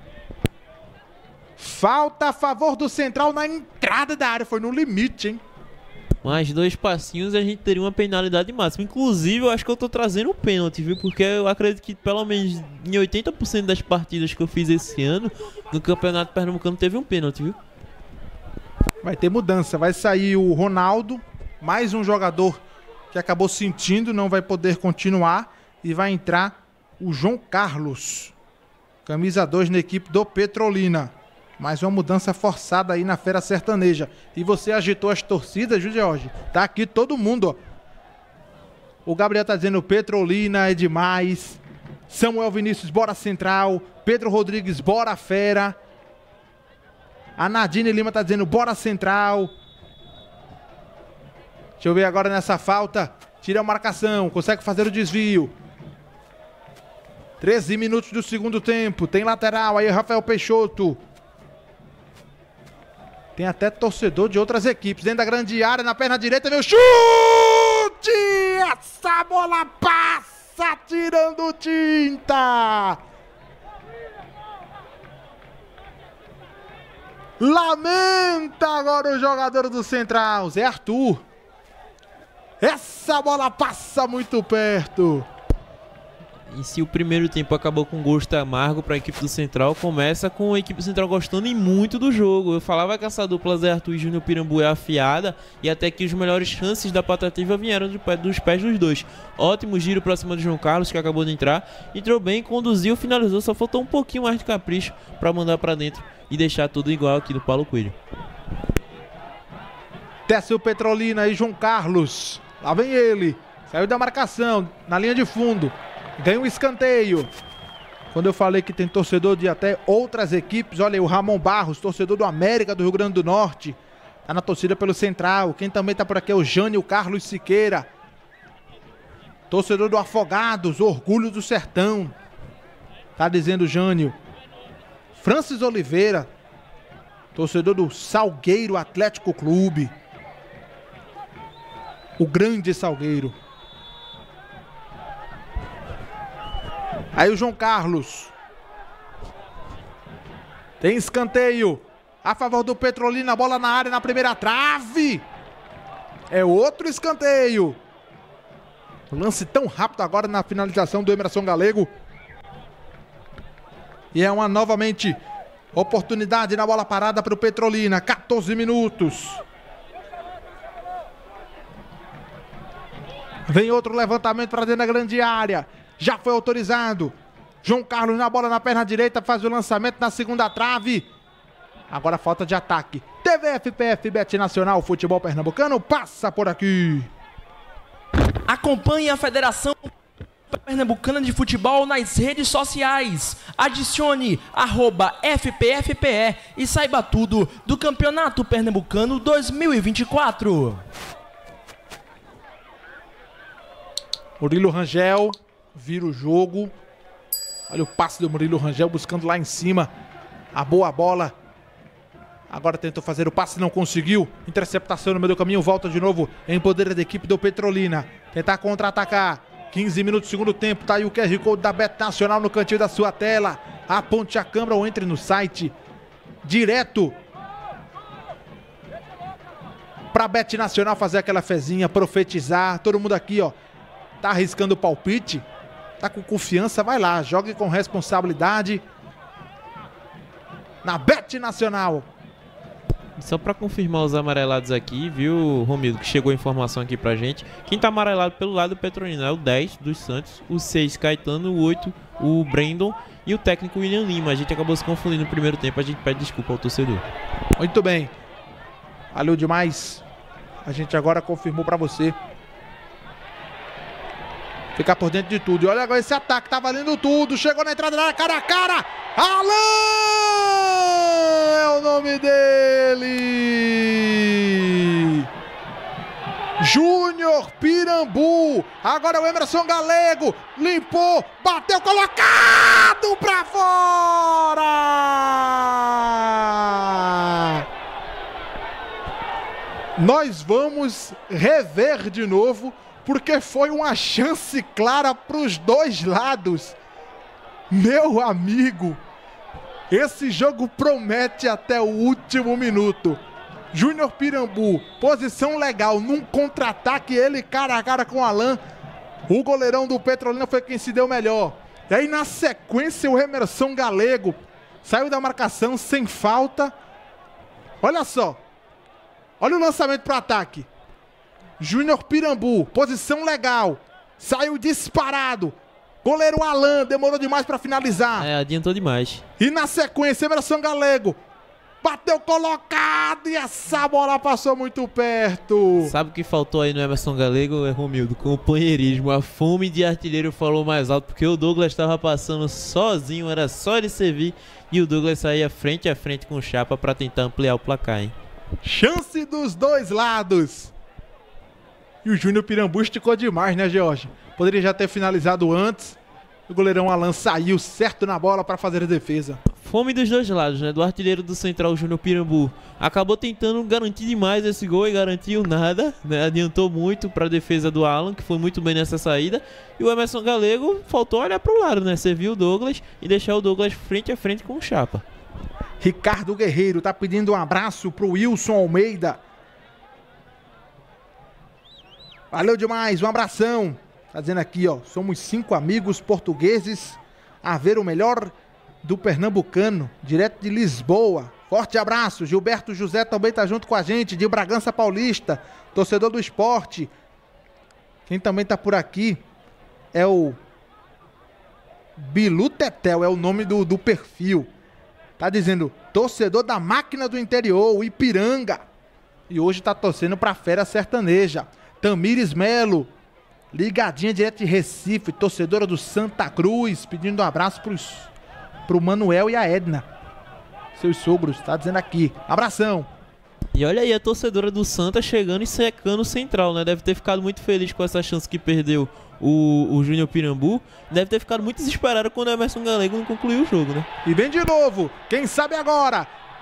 Falta a favor do Central na entrada da área. Foi no limite, hein?
Mais 2 passinhos e a gente teria uma penalidade máxima. Inclusive, eu acho que eu tô trazendo um pênalti, viu? Porque eu acredito que pelo menos em 80% das partidas que eu fiz esse ano, no Campeonato Pernambucano, teve um pênalti, viu?
Vai ter mudança. Vai sair o Ronaldo, mais um jogador que acabou sentindo, não vai poder continuar. E vai entrar o João Carlos, camisa 2 na equipe do Petrolina. Mais uma mudança forçada aí na Fera Sertaneja. E você agitou as torcidas, viu, Jorge? Tá aqui todo mundo, ó. O Gabriel tá dizendo Petrolina é demais. Samuel Vinícius, bora Central. Pedro Rodrigues, bora Fera. A Nadine Lima tá dizendo bora Central. Deixa eu ver agora nessa falta. Tira a marcação, consegue fazer o desvio. 13 minutos do segundo tempo. Tem lateral aí, Rafael Peixoto. Tem até torcedor de outras equipes. Dentro da grande área, na perna direita, vem o chute! Essa bola passa tirando tinta! Lamenta agora o jogador do Central, Zé Arthur. Essa bola passa muito perto.
E se o primeiro tempo acabou com gosto amargo para a equipe do Central, começa com a equipe do Central gostando e muito do jogo. Eu falava que essa dupla Zé Arthur e Júnior Pirambu é afiada e até que as melhores chances da patativa vieram dos pés dos dois. Ótimo giro para cima do João Carlos, que acabou de entrar. Entrou bem, conduziu, finalizou, só faltou um pouquinho mais de capricho para mandar para dentro e deixar tudo igual aqui do Paulo Coelho.
Desce o Petrolina e João Carlos. Lá vem ele. Saiu da marcação, na linha de fundo. Ganha um escanteio. Quando eu falei que tem torcedor de até outras equipes, olha aí o Ramon Barros, torcedor do América do Rio Grande do Norte. Tá na torcida pelo Central. Quem também tá por aqui é o Jânio Carlos Siqueira. Torcedor do Afogados, Orgulho do Sertão. Tá dizendo o Jânio. Francis Oliveira, torcedor do Salgueiro Atlético Clube. O grande Salgueiro. Aí o João Carlos. Tem escanteio a favor do Petrolina. Bola na área, na primeira trave. É outro escanteio. Lance tão rápido agora na finalização do Emerson Galego. E é uma novamente oportunidade na bola parada para o Petrolina. 14 minutos. Vem outro levantamento para dentro da grande área. Já foi autorizado. João Carlos na bola na perna direita. Faz o lançamento na segunda trave. Agora falta de ataque. TV FPF Bet Nacional Futebol Pernambucano passa por aqui.
Acompanhe a Federação Pernambucana de Futebol nas redes sociais. Adicione @FPFPE e saiba tudo do Campeonato Pernambucano 2024.
Murilo Rangel vira o jogo. Olha o passe do Murilo Rangel buscando lá em cima a boa bola. Agora tentou fazer o passe, não conseguiu. Interceptação no meio do caminho, volta de novo em poder da equipe do Petrolina. Tentar contra-atacar. 15 minutos do segundo tempo, tá aí o QR Code da Bet Nacional no cantinho da sua tela. Aponte a câmera ou entre no site direto pra Bet Nacional fazer aquela fezinha, profetizar. Todo mundo aqui, ó, tá arriscando o palpite, tá com confiança, vai lá, jogue com responsabilidade na Bet Nacional.
Só pra confirmar os amarelados aqui, viu, Romildo, que chegou a informação aqui pra gente. Quem tá amarelado pelo lado do Petrolina é o 10 dos Santos, o 6 Caetano, o 8 o Brandon e o técnico William Lima. A gente acabou se confundindo no primeiro tempo, a gente pede desculpa ao torcedor.
Muito bem, valeu demais. A gente agora confirmou pra você ficar por dentro de tudo. E olha agora esse ataque, tá valendo tudo. Chegou na entrada da área, cara a cara. Alan é o nome dele. Júnior Pirambu. Agora é o Emerson Galego. Limpou, bateu, colocado pra fora. Nós vamos rever de novo, porque foi uma chance clara para os dois lados. Meu amigo, esse jogo promete até o último minuto. Júnior Pirambu, posição legal, num contra-ataque, ele cara a cara com o Alan. O goleirão do Petrolina foi quem se deu melhor. E aí na sequência o Emerson Galego saiu da marcação sem falta. Olha só, olha o lançamento para o ataque. Júnior Pirambu, posição legal, saiu disparado. Goleiro Alan demorou demais para finalizar.
Adiantou demais.
E na sequência, Emerson Galego bateu colocado e essa bola passou muito perto.
Sabe o que faltou aí no Emerson Galego, Romildo? Companheirismo. A fome de artilheiro falou mais alto, porque o Douglas estava passando sozinho, era só ele servir e o Douglas saía frente a frente com o Chapa para tentar ampliar o placar, hein?
Chance dos dois lados. E o Júnior Pirambu esticou demais, né, George? Poderia já ter finalizado antes. O goleirão Alan saiu certo na bola para fazer a defesa.
Fome dos dois lados, né? Do artilheiro do Central, Júnior Pirambu. Acabou tentando garantir demais esse gol e garantiu nada, né? Adiantou muito para a defesa do Alan, que foi muito bem nessa saída. E o Emerson Galego faltou olhar para o lado, né? Serviu o Douglas e deixar o Douglas frente a frente com o Chapa.
Ricardo Guerreiro tá pedindo um abraço pro Wilson Almeida. Valeu demais, um abração. Tá dizendo aqui, ó, somos 5 amigos portugueses a ver o melhor do pernambucano, direto de Lisboa. Forte abraço. Gilberto José também tá junto com a gente, de Bragança Paulista, torcedor do esporte. Quem também tá por aqui é o Bilu Tetel, é o nome do perfil. Tá dizendo, torcedor da Máquina do Interior, o Ipiranga. E hoje tá torcendo pra Fera Sertaneja. Tamires Melo, ligadinha direto de Recife, torcedora do Santa Cruz, pedindo um abraço pro Manuel e a Edna, seus sogros, tá dizendo aqui. Abração.
E olha aí a torcedora do Santa chegando e secando o Central, né? Deve ter ficado muito feliz com essa chance que perdeu o Júnior Pirambu. Deve ter ficado muito desesperado quando o Emerson Galego não concluiu o jogo, né?
E vem de novo, quem sabe agora.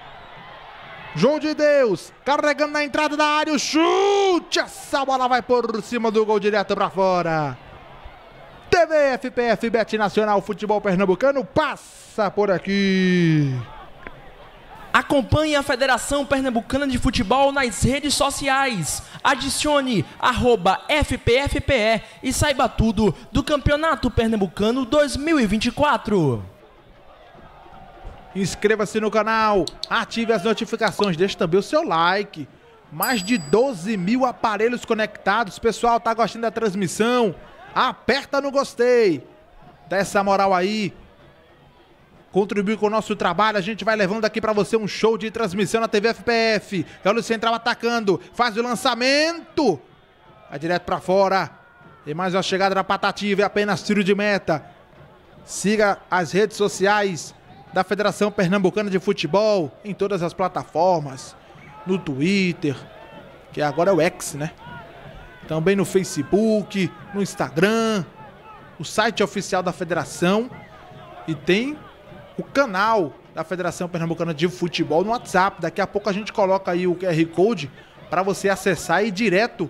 João de Deus, carregando na entrada da área, o chute, essa bola vai por cima do gol direto pra fora. TV FPF Bet Nacional Futebol Pernambucano passa por aqui.
Acompanhe a Federação Pernambucana de Futebol nas redes sociais. Adicione @FPFPE e saiba tudo do Campeonato Pernambucano 2024.
Inscreva-se no canal, ative as notificações, deixe também o seu like. Mais de 12 mil aparelhos conectados. Pessoal, tá gostando da transmissão? Aperta no gostei. Dá essa moral aí. Contribui com o nosso trabalho, a gente vai levando aqui pra você um show de transmissão na TV FPF. Olha o Central atacando, faz o lançamento. Vai direto pra fora. Tem mais uma chegada da Patativa, é apenas tiro de meta. Siga as redes sociais da Federação Pernambucana de Futebol em todas as plataformas. No Twitter, que agora é o X, né? Também no Facebook, no Instagram, o site oficial da Federação e tem o canal da Federação Pernambucana de Futebol no WhatsApp. Daqui a pouco a gente coloca aí o QR Code para você acessar e ir direto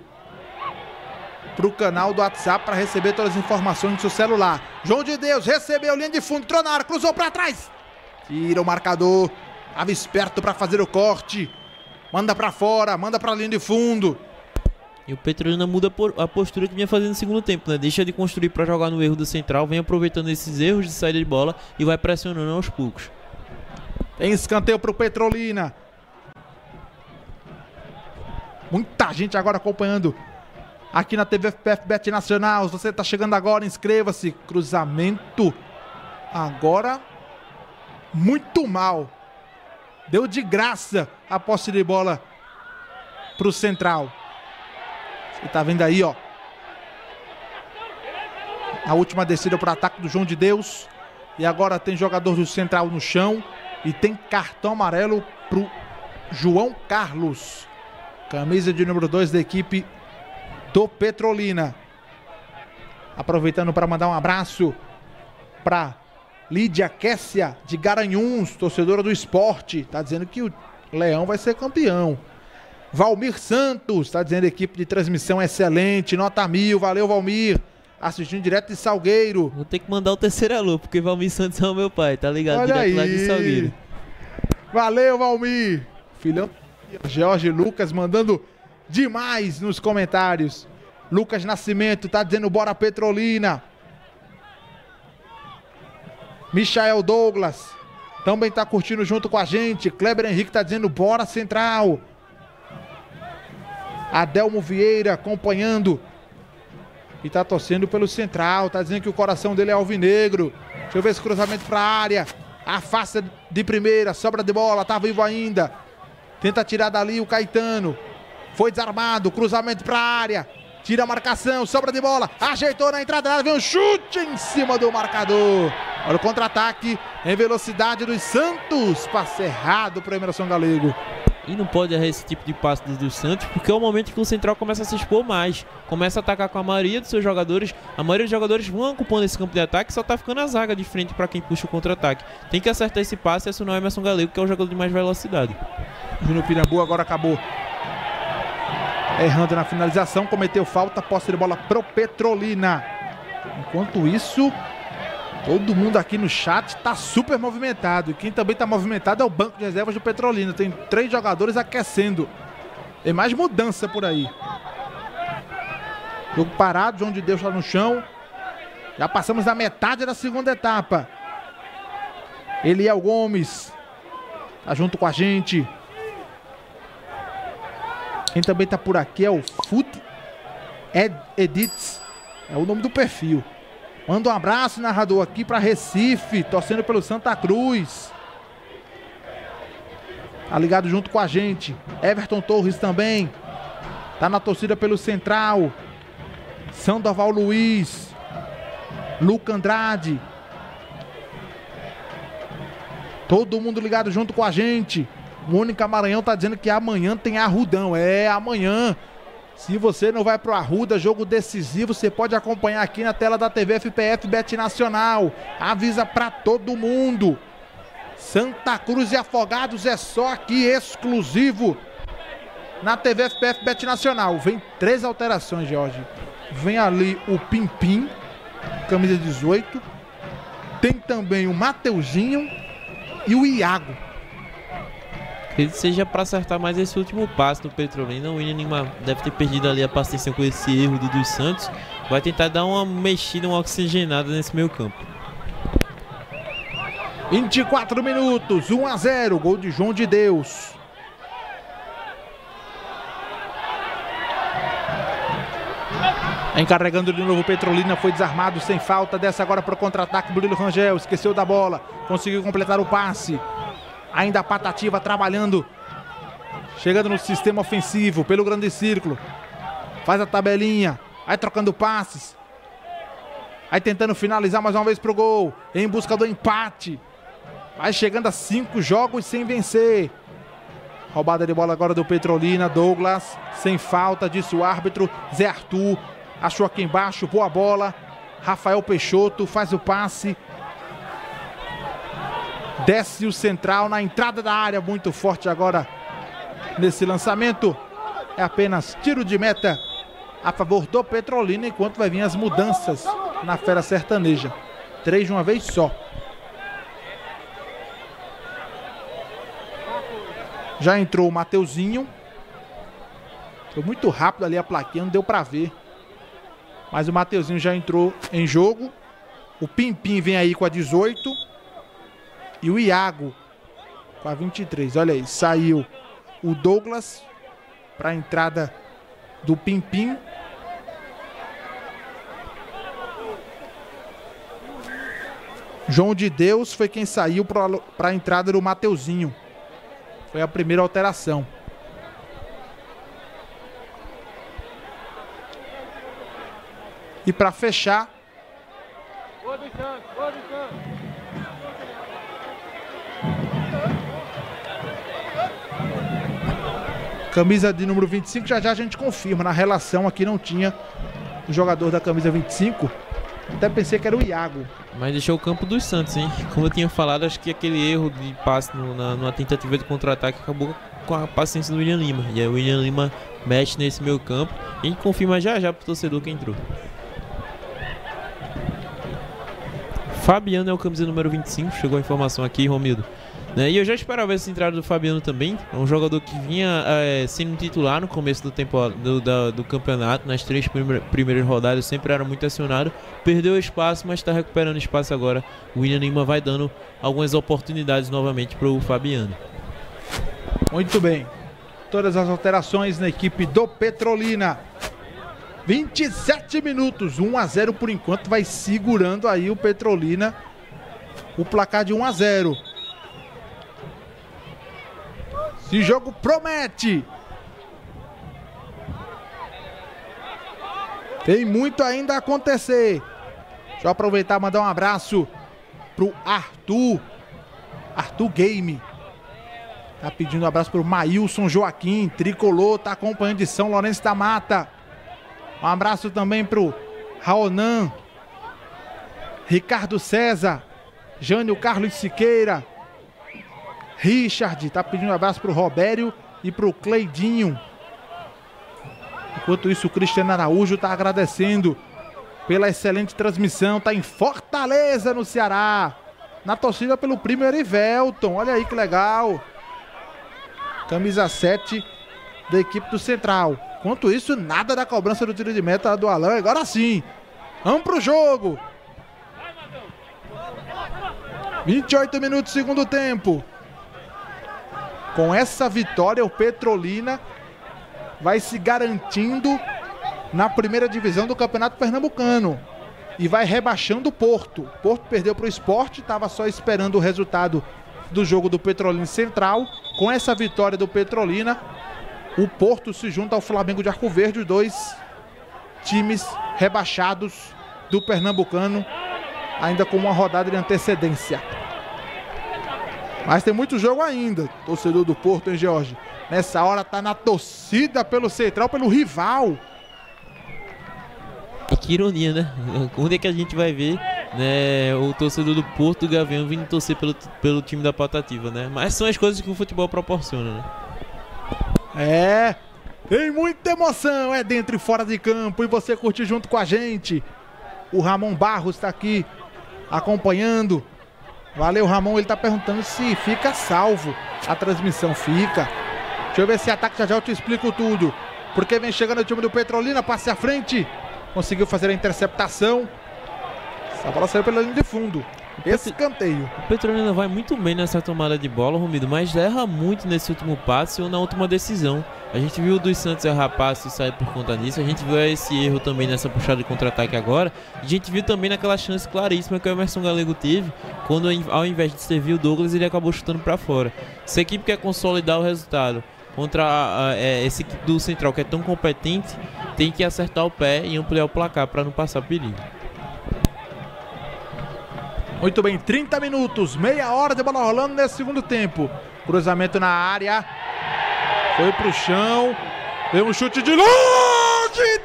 pro canal do WhatsApp para receber todas as informações do seu celular. João de Deus recebeu, linha de fundo, entrou na área, cruzou para trás. Tira o marcador, estava esperto para fazer o corte. Manda para fora, manda para a linha de fundo.
E o Petrolina muda a postura que vinha fazendo no segundo tempo, né? Deixa de construir para jogar no erro do Central, vem aproveitando esses erros de saída de bola e vai pressionando aos poucos.
Tem escanteio pro Petrolina. Muita gente agora acompanhando aqui na TV FPF Bet Nacional. Se você tá chegando agora, inscreva-se. Cruzamento agora muito mal. Deu de graça a posse de bola pro Central. Você tá vendo aí, ó. A última descida para o ataque do João de Deus. E agora tem jogador do Central no chão. E tem cartão amarelo pro João Carlos. Camisa de número 2 da equipe do Petrolina. Aproveitando para mandar um abraço para Lídia Kessia de Garanhuns, torcedora do esporte. Tá dizendo que o Leão vai ser campeão. Valmir Santos, tá dizendo equipe de transmissão excelente, nota 1000, valeu Valmir, assistindo direto de Salgueiro.
Vou ter que mandar o terceiro alô, porque Valmir Santos é o meu pai, tá ligado?
Olha
direto
aí.
lá de Salgueiro.
Valeu Valmir, filhão Jorge Lucas mandando demais nos comentários. Lucas Nascimento tá dizendo bora Petrolina. Michael Douglas também tá curtindo junto com a gente. Kleber Henrique tá dizendo bora Central. Adelmo Vieira acompanhando e tá torcendo pelo Central, tá dizendo que o coração dele é alvinegro. Deixa eu ver esse cruzamento pra área, afasta de primeira, sobra de bola, tá vivo ainda, tenta tirar dali o Caetano, foi desarmado, cruzamento pra área, tira a marcação, sobra de bola, ajeitou na entrada, vem um chute em cima do marcador. Olha o contra-ataque em velocidade dos Santos, passe errado pro Emerson Galego.
E não pode errar esse tipo de passe dos Santos, porque é o momento que o Central começa a se expor mais. Começa a atacar com a maioria dos seus jogadores. A maioria dos jogadores vão ocupando esse campo de ataque, só tá ficando a zaga de frente para quem puxa o contra-ataque. Tem que acertar esse passe e acionar o Emerson Galego, que é o jogador de mais velocidade.
Júnior Pirambu agora acabou errando na finalização, cometeu falta, posse de bola pro Petrolina. Enquanto isso, todo mundo aqui no chat tá super movimentado. E quem também tá movimentado é o banco de reservas do Petrolina. Tem 3 jogadores aquecendo. Tem mais mudança por aí. Jogo parado, João de Deus lá no chão. Já passamos da metade da segunda etapa. Eliel Gomes tá junto com a gente. Quem também tá por aqui é o Fute Edits. É o nome do perfil. Manda um abraço, narrador, aqui para Recife, torcendo pelo Santa Cruz. Tá ligado junto com a gente. Everton Torres também. Tá na torcida pelo Central. Sandoval Luiz. Luca Andrade. Todo mundo ligado junto com a gente. Mônica Maranhão tá dizendo que amanhã tem Arrudão. É, amanhã. Se você não vai pro Arruda, jogo decisivo, você pode acompanhar aqui na tela da TV FPF Bet Nacional. Avisa pra todo mundo. Santa Cruz e Afogados é só aqui, exclusivo na TV FPF Bet Nacional. Vem 3 alterações, Jorge. Vem ali o Pimpim, camisa 18. Tem também o Mateuzinho e o Iago.
Ele seja para acertar mais esse último passo do Petrolina. O William Lima deve ter perdido ali a paciência com esse erro do dos Santos. Vai tentar dar uma mexida, uma oxigenada nesse meio campo.
24 minutos, 1-0, gol de João de Deus. Encarregando de novo o Petrolina, foi desarmado sem falta, desce agora para o contra-ataque, Murilo Rangel, esqueceu da bola, conseguiu completar o passe. Ainda a Patativa trabalhando, chegando no sistema ofensivo, pelo grande círculo. Faz a tabelinha, vai trocando passes. Vai tentando finalizar mais uma vez pro gol, em busca do empate. Vai chegando a 5 jogos sem vencer. Roubada de bola agora do Petrolina, Douglas, sem falta, disse o árbitro. Zé Arthur, achou aqui embaixo, boa bola. Rafael Peixoto faz o passe. Desce o Central na entrada da área, muito forte agora nesse lançamento. É apenas tiro de meta a favor do Petrolina, enquanto vai vir as mudanças na Fera Sertaneja. 3 de uma vez só. Já entrou o Mateuzinho. Foi muito rápido ali a plaquinha, não deu pra ver. Mas o Mateuzinho já entrou em jogo. O Pimpim vem aí com a 18. E o Iago com a 23. Olha aí, saiu o Douglas para a entrada do Pimpim. João de Deus foi quem saiu para a entrada do Mateuzinho. Foi a primeira alteração. E para fechar, camisa de número 25, já já a gente confirma. Na relação aqui não tinha o jogador da camisa 25. Até pensei que era o Iago.
Mas deixou o campo dos Santos, hein? Como eu tinha falado, acho que aquele erro de passe numa tentativa de contra-ataque acabou com a paciência do William Lima. E aí o William Lima mexe nesse meio campo. E a gente confirma já já pro torcedor que entrou. Fabiano é o camisa número 25, chegou a informação aqui, Romildo. Né? E eu já esperava essa entrada do Fabiano também. É um jogador que vinha sendo titular no começo do tempo do campeonato. Nas 3 primeiras rodadas sempre era muito acionado. Perdeu espaço, mas está recuperando espaço agora. O William Lima vai dando algumas oportunidades novamente para o Fabiano.
Muito bem. Todas as alterações na equipe do Petrolina. 27 minutos, 1-0 por enquanto. Vai segurando aí o Petrolina o placar de 1-0. Esse jogo promete. Tem muito ainda a acontecer. Deixa eu aproveitar e mandar um abraço pro Arthur. Arthur Game. Tá pedindo um abraço pro Maílson Joaquim, tricolor, tá acompanhando de São Lourenço da Mata. Um abraço também pro Raonan, Ricardo César, Jânio Carlos Siqueira, Richard, tá pedindo um abraço pro Robério e pro Cleidinho. Enquanto isso, o Cristiano Araújo tá agradecendo pela excelente transmissão, tá em Fortaleza, no Ceará, na torcida pelo primo Erivelton. Olha aí que legal. Camisa 7 da equipe do Central. Enquanto isso, nada da cobrança do tiro de meta do Alan. Agora sim, vamos pro jogo. 28 minutos, segundo tempo. Com essa vitória, o Petrolina vai se garantindo na primeira divisão do Campeonato Pernambucano e vai rebaixando o Porto. O Porto perdeu para o Sport, estava só esperando o resultado do jogo do Petrolina Central. Com essa vitória do Petrolina, o Porto se junta ao Flamengo de Arco Verde, os dois times rebaixados do Pernambucano, ainda com uma rodada de antecedência. Mas tem muito jogo ainda, torcedor do Porto, hein, Jorge? Nessa hora tá na torcida pelo Central, pelo rival.
E que ironia, né? Onde é que a gente vai ver, né, o torcedor do Porto, do Gavião, vindo torcer pelo time da Patativa, né? Mas são as coisas que o futebol proporciona, né?
Tem muita emoção, é dentro e fora de campo, e você curte junto com a gente. O Ramon Barros tá aqui acompanhando. Valeu, Ramon, ele tá perguntando se fica salvo a transmissão. Fica. Deixa eu ver esse ataque, já eu te explico tudo. Porque vem chegando o time do Petrolina, passe à frente. Conseguiu fazer a interceptação. Essa bola saiu pela linha de fundo. Escanteio.
O Petrolina vai muito bem nessa tomada de bola, Romido, mas erra muito nesse último passe ou na última decisão. A gente viu o dos Santos errar passe e sair por conta disso. A gente viu esse erro também nessa puxada de contra-ataque agora. A gente viu também naquela chance claríssima que o Emerson Galego teve, quando ao invés de servir o Douglas, ele acabou chutando para fora. Se a equipe quer consolidar o resultado contra essa equipe do Central, que é tão competente, tem que acertar o pé e ampliar o placar para não passar perigo.
Muito bem, 30 minutos, meia hora de bola rolando nesse segundo tempo. Cruzamento na área. Foi pro chão. Deu um chute de longe.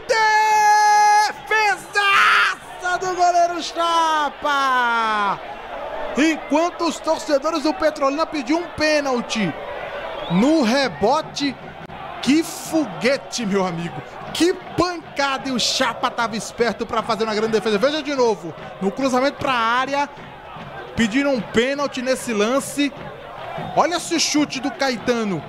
Defesaça do goleiro Chapa. Enquanto os torcedores do Petrolina pediam um pênalti. No rebote, que foguete, meu amigo. Que pancada, e o Chapa estava esperto para fazer uma grande defesa. Veja de novo, no cruzamento para a área, pediram um pênalti nesse lance. Olha esse chute do Caetano.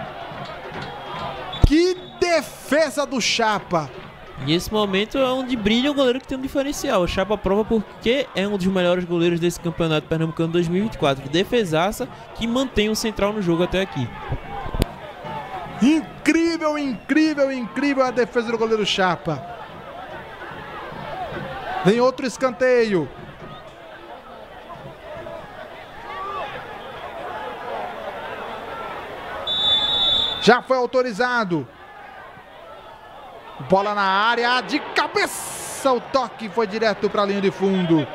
Que defesa do Chapa.
E esse momento é onde brilha o goleiro que tem um diferencial. O Chapa prova porque é um dos melhores goleiros desse campeonato pernambucano 2024. Defesaça que mantém o Central no jogo até aqui.
Incrível, incrível, incrível a defesa do goleiro Chapa. Vem outro escanteio. Já foi autorizado. Bola na área, de cabeça, o toque foi direto para a linha de fundo.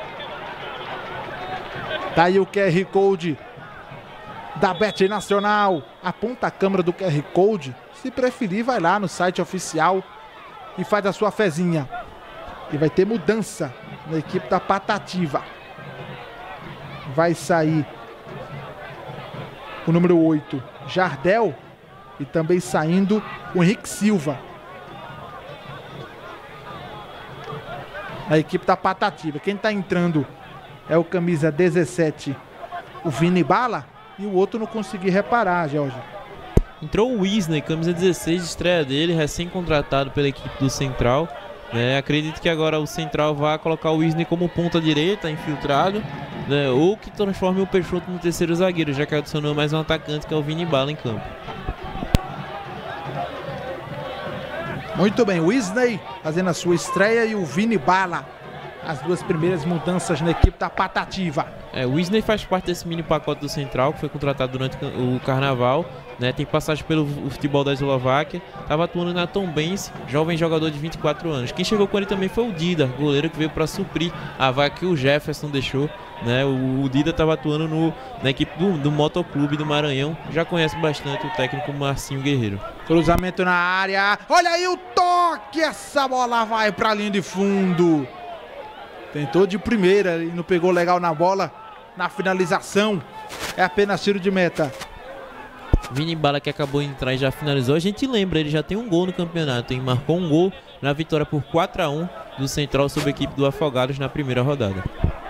Tá aí o QR Code da Bet Nacional. Aponta a câmera do QR Code. Se preferir, vai lá no site oficial e faz a sua fezinha. E vai ter mudança na equipe da Patativa. Vai sair o número 8, Jardel, e também saindo o Henrique Silva. A equipe da Patativa. Quem está entrando é o camisa 17, o Vini Bala, e o outro não consegui reparar, Jorge.
Entrou o Wesley, camisa 16, estreia dele, recém-contratado pela equipe do Central. Acredito que agora o Central vai colocar o Wesley como ponta direita, infiltrado, ou que transforme o Peixoto no terceiro zagueiro, já que adicionou mais um atacante, que é o Vini Bala, em campo.
Muito bem, o Wesley fazendo a sua estreia e o Vini Bala, as duas primeiras mudanças na equipe da Patativa.
O Wesley faz parte desse mini pacote do Central, que foi contratado durante o Carnaval, tem passagem pelo futebol da Eslováquia, estava atuando na Tombense, jovem jogador de 24 anos. Quem chegou com ele também foi o Dida, goleiro que veio para suprir a vaga que o Jefferson deixou. O Dida estava atuando na equipe do Motoclube do Maranhão, já conhece bastante o técnico Marcinho Guerreiro.
Cruzamento na área, olha aí o toque, essa bola vai para a linha de fundo. Tentou de primeira e não pegou legal na bola, na finalização, é apenas tiro de meta.
Vini Bala, que acabou de entrar e já finalizou. A gente lembra, ele já tem um gol no campeonato, marcou um gol na vitória por 4-1 do Central sobre a equipe do Afogados na primeira rodada.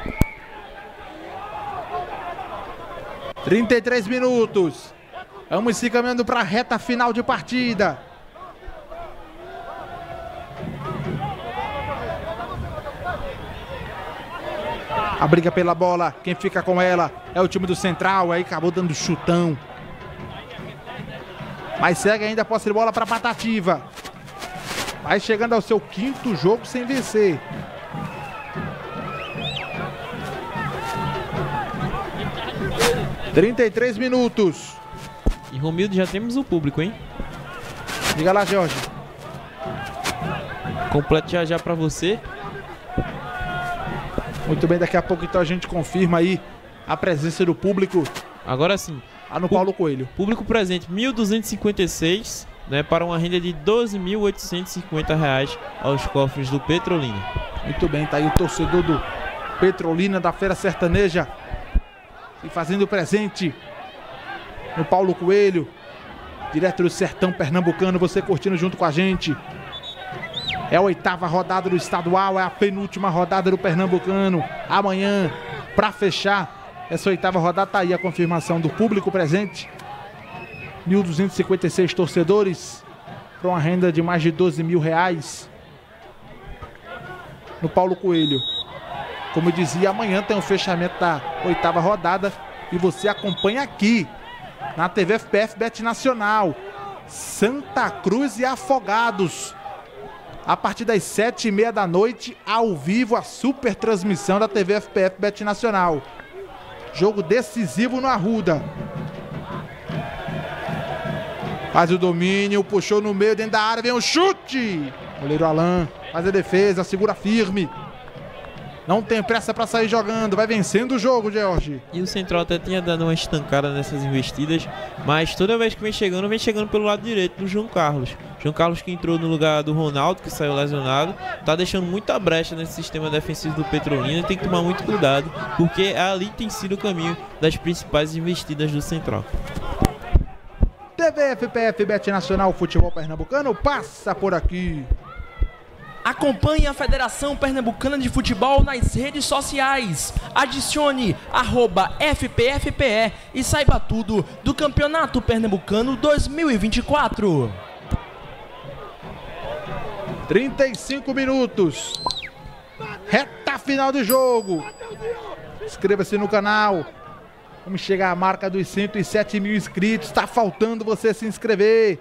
33 minutos. Vamos se caminhando para a reta final de partida. A briga pela bola, quem fica com ela é o time do Central, aí acabou dando chutão. Mas segue ainda a posse de bola para Patativa. Vai chegando ao seu 5º jogo sem vencer. (33 minutos).
E Romildo, já temos o público, hein?
Diga lá, Jorge.
Completo já pra você.
Muito bem, daqui a pouco então a gente confirma aí a presença do público.
Agora sim.
No Paulo Coelho.
Público presente, 1.256, né, para uma renda de R$ 12.850 aos cofres do Petrolina.
Muito bem, tá aí o torcedor do Petrolina da Feira Sertaneja e fazendo presente no Paulo Coelho, direto do Sertão Pernambucano, você curtindo junto com a gente. É a 8ª rodada do estadual, é a penúltima rodada do Pernambucano. Amanhã, para fechar essa 8ª rodada, tá aí a confirmação do público presente. 1.256 torcedores para uma renda de mais de R$ 12.000 no Paulo Coelho. Como eu dizia, amanhã tem o fechamento da 8ª rodada e você acompanha aqui na TV FPF Bet Nacional. Santa Cruz e Afogados. A partir das 7h30 da noite, ao vivo, a super transmissão da TV FPF Bet Nacional. Jogo decisivo no Arruda. Faz o domínio, puxou no meio, dentro da área, vem o chute. Goleiro Alain faz a defesa, segura firme. Não tem pressa para sair jogando, vai vencendo o jogo, George.
E o Central até tinha dado uma estancada nessas investidas, mas toda vez que vem chegando pelo lado direito do João Carlos. João Carlos, que entrou no lugar do Ronaldo, que saiu lesionado, tá deixando muita brecha nesse sistema defensivo do Petrolina. Tem que tomar muito cuidado, porque ali tem sido o caminho das principais investidas do Central.
TV FPF Bet Nacional, futebol pernambucano passa por aqui.
Acompanhe a Federação Pernambucana de Futebol nas redes sociais. Adicione @FPFPE e saiba tudo do Campeonato Pernambucano 2024.
35 minutos. Reta final do jogo. Inscreva-se no canal. Vamos chegar à marca dos 107.000 inscritos. Está faltando você se inscrever.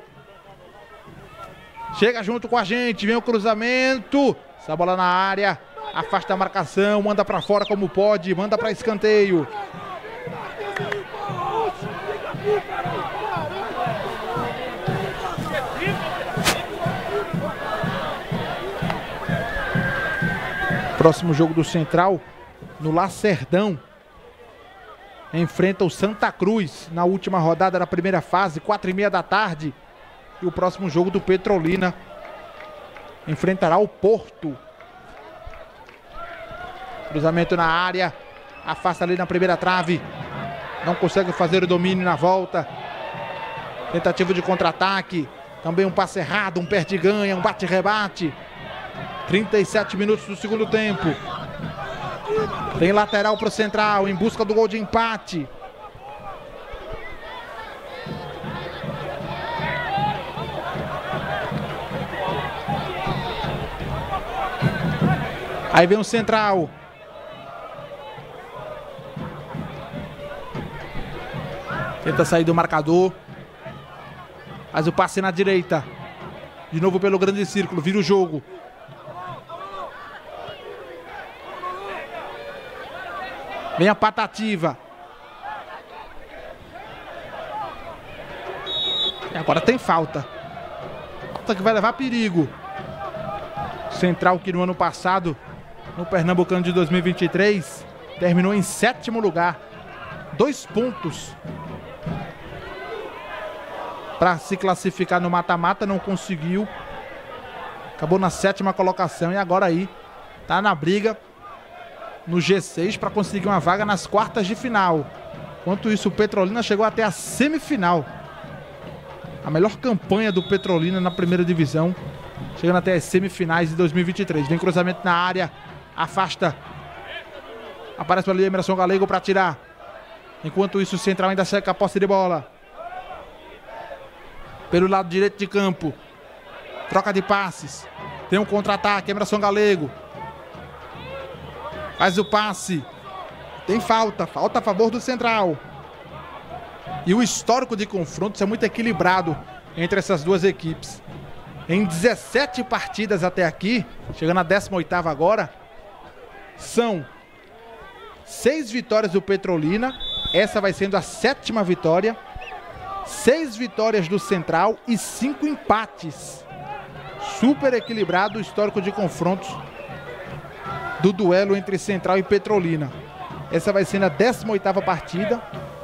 Chega junto com a gente, vem o cruzamento, essa bola na área, afasta a marcação, manda pra fora como pode, manda pra escanteio. Próximo jogo do Central, no Lacerdão, enfrenta o Santa Cruz na última rodada da primeira fase, 4h30 da tarde. E o próximo jogo do Petrolina enfrentará o Porto. Cruzamento na área. Afasta ali na primeira trave. Não consegue fazer o domínio na volta. Tentativa de contra-ataque. Também um passe errado, um perde-ganha, um bate-rebate. 37 minutos do segundo tempo. Tem lateral para o Central em busca do gol de empate. Aí vem o Central. Tenta sair do marcador. Faz o passe na direita. De novo pelo grande círculo. Vira o jogo. Vem a Patativa. E agora tem falta. Falta que vai levar perigo. Central que no ano passado, no Pernambucano de 2023, terminou em 7º lugar. 2 pontos para se classificar no mata-mata, não conseguiu. Acabou na 7ª colocação e agora aí tá na briga no G6 para conseguir uma vaga nas quartas de final. Enquanto isso, o Petrolina chegou até a semifinal. A melhor campanha do Petrolina na primeira divisão, chegando até as semifinais de 2023. Vem cruzamento na área, afasta. Aparece ali Emerson Galego para tirar. Enquanto isso, o Central ainda seca a posse de bola. Pelo lado direito de campo. Troca de passes. Tem um contra-ataque, Emerson Galego. Faz o passe. Tem falta a favor do Central. E o histórico de confrontos é muito equilibrado entre essas duas equipes. Em 17 partidas até aqui, chegando à 18ª agora, são 6 vitórias do Petrolina, essa vai sendo a 7ª vitória, 6 vitórias do Central e 5 empates. Super equilibrado o histórico de confrontos do duelo entre Central e Petrolina. Essa vai sendo a 18ª partida.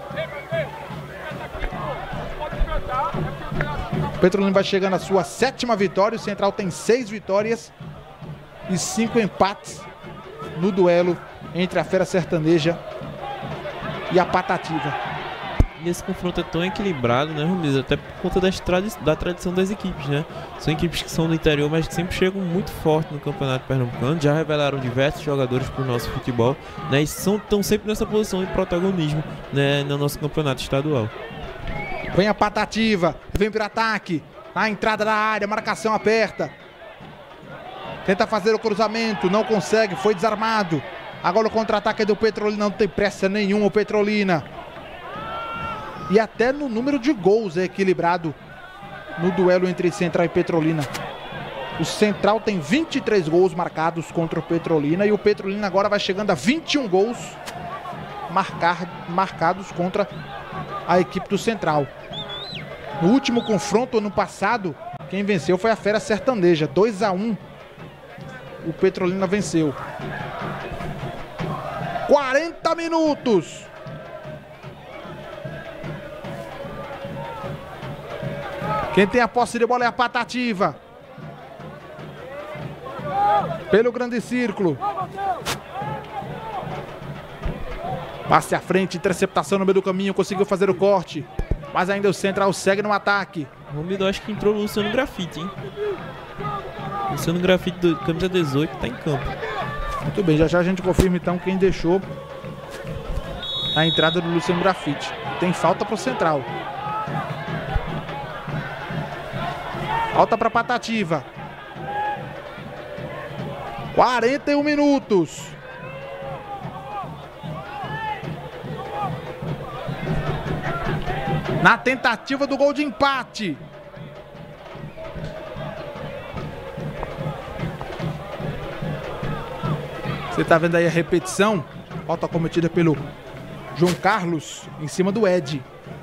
O Petrolina vai chegando à sua 7ª vitória. O Central tem 6 vitórias e 5 empates no duelo entre a Fera Sertaneja e a Patativa.
E esse confronto é tão equilibrado, né, Romildo? Até por conta da tradição das equipes, né? São equipes que são do interior, mas que sempre chegam muito forte no Campeonato Pernambucano. Já revelaram diversos jogadores para o nosso futebol, né? E estão sempre nessa posição de protagonismo, né, no nosso campeonato estadual.
Vem a Patativa, vem para ataque, na entrada da área, marcação aperta. Tenta fazer o cruzamento, não consegue, foi desarmado. Agora o contra-ataque é do Petrolina, não tem pressa nenhuma o Petrolina. E até no número de gols é equilibrado no duelo entre Central e Petrolina. O Central tem 23 gols marcados contra o Petrolina e o Petrolina agora vai chegando a 21 gols marcados contra a equipe do Central. No último confronto, ano passado, quem venceu foi a Fera Sertaneja, 2-1. O Petrolina venceu. 40 minutos. Quem tem a posse de bola é a Patativa. Pelo grande círculo. Passe à frente, interceptação no meio do caminho, conseguiu fazer o corte. Mas ainda o Central segue no ataque.
Romildo, acho que entrou o Luciano Grafite, hein? Luciano Grafite, camisa 18, tá em campo.
Muito bem, já já a gente confirma então quem deixou a entrada do Luciano Grafite. Tem falta pro Central. Falta para Patativa. 41 minutos. Na tentativa do gol de empate. Você está vendo aí a repetição. Falta cometida pelo João Carlos em cima do Ed.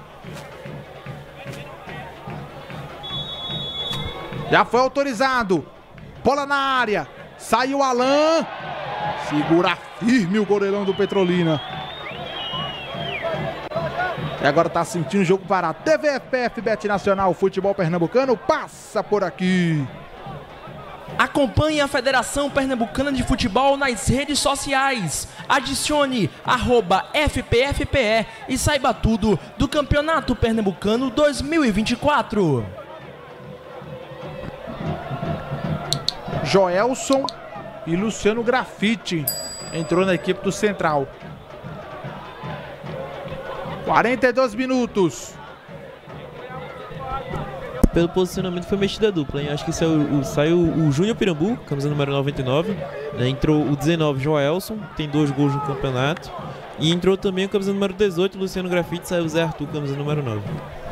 Já foi autorizado. Bola na área. Saiu o Alan. Segura firme o goleirão do Petrolina. E agora tá sentindo o jogo parado. TVFPF Bet Nacional, futebol pernambucano, passa por aqui.
Acompanhe a Federação Pernambucana de Futebol nas redes sociais. Adicione @FPFPE e saiba tudo do Campeonato Pernambucano 2024.
Joelson e Luciano Grafite entrou na equipe do Central. 42 minutos.
Pelo posicionamento foi mexida a dupla, hein? Acho que saiu o Júnior Pirambu, camisa número 99, né? Entrou o 19, Joelson, tem 2 gols no campeonato. E entrou também o camisa número 18, Luciano Grafite, saiu o Zé Arthur, camisa número 9.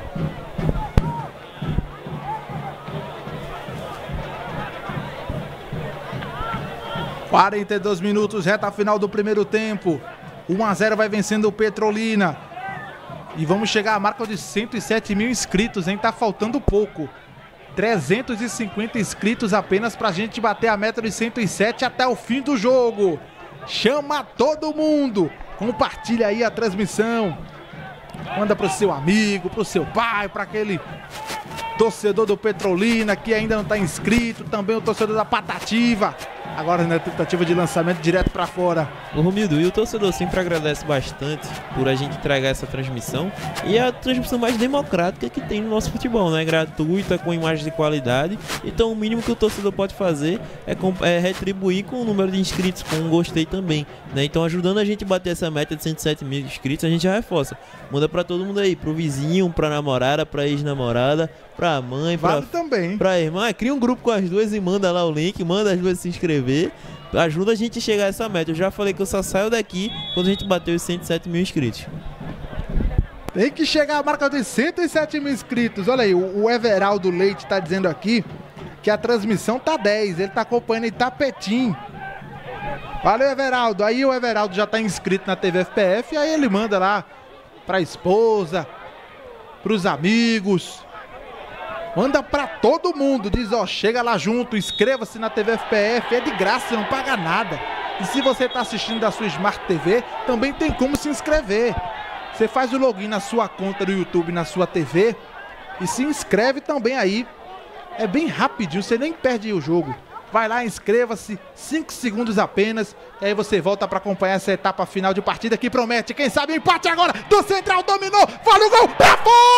– 42 minutos, reta final do primeiro tempo. 1-0 vai vencendo o Petrolina. E vamos chegar à marca de 107 mil inscritos, hein? Tá faltando pouco. 350 inscritos apenas pra gente bater a meta de 107 até o fim do jogo. Chama todo mundo. Compartilha aí a transmissão. Manda pro seu amigo, pro seu pai, pra aquele torcedor do Petrolina que ainda não tá inscrito. Também o torcedor da Patativa. Agora na tentativa de lançamento direto para fora.
O Romildo, e o torcedor sempre agradece bastante por a gente entregar essa transmissão. E é a transmissão mais democrática que tem no nosso futebol, né? Gratuita, com imagens de qualidade. Então o mínimo que o torcedor pode fazer é retribuir com o número de inscritos, com um gostei também, né? Então ajudando a gente a bater essa meta de 107 mil inscritos, a gente já reforça. Manda para todo mundo aí, pro vizinho, pra namorada, pra ex-namorada, pra mãe,
vale também,
pra irmã. Cria um grupo com as duas e manda lá o link, manda as duas se inscrever, ajuda a gente a chegar a essa meta. Eu já falei que eu só saio daqui quando a gente bater os 107 mil inscritos.
Tem que chegar a marca dos 107 mil inscritos. Olha aí, o Everaldo Leite tá dizendo aqui que a transmissão tá 10. Ele tá acompanhando em Tapetim. Valeu, Everaldo. Aí o Everaldo já tá inscrito na TV FPF. E aí ele manda lá pra esposa, pros amigos. Manda pra todo mundo. Diz, ó, chega lá junto, inscreva-se na TV FPF. É de graça, não paga nada. E se você tá assistindo da sua Smart TV, também tem como se inscrever. Você faz o login na sua conta do YouTube, na sua TV, e se inscreve também aí. É bem rapidinho, você nem perde o jogo. Vai lá, inscreva-se, 5 segundos apenas, e aí você volta para acompanhar essa etapa final de partida que promete. Quem sabe empate agora do Central, dominou, vale o gol, pra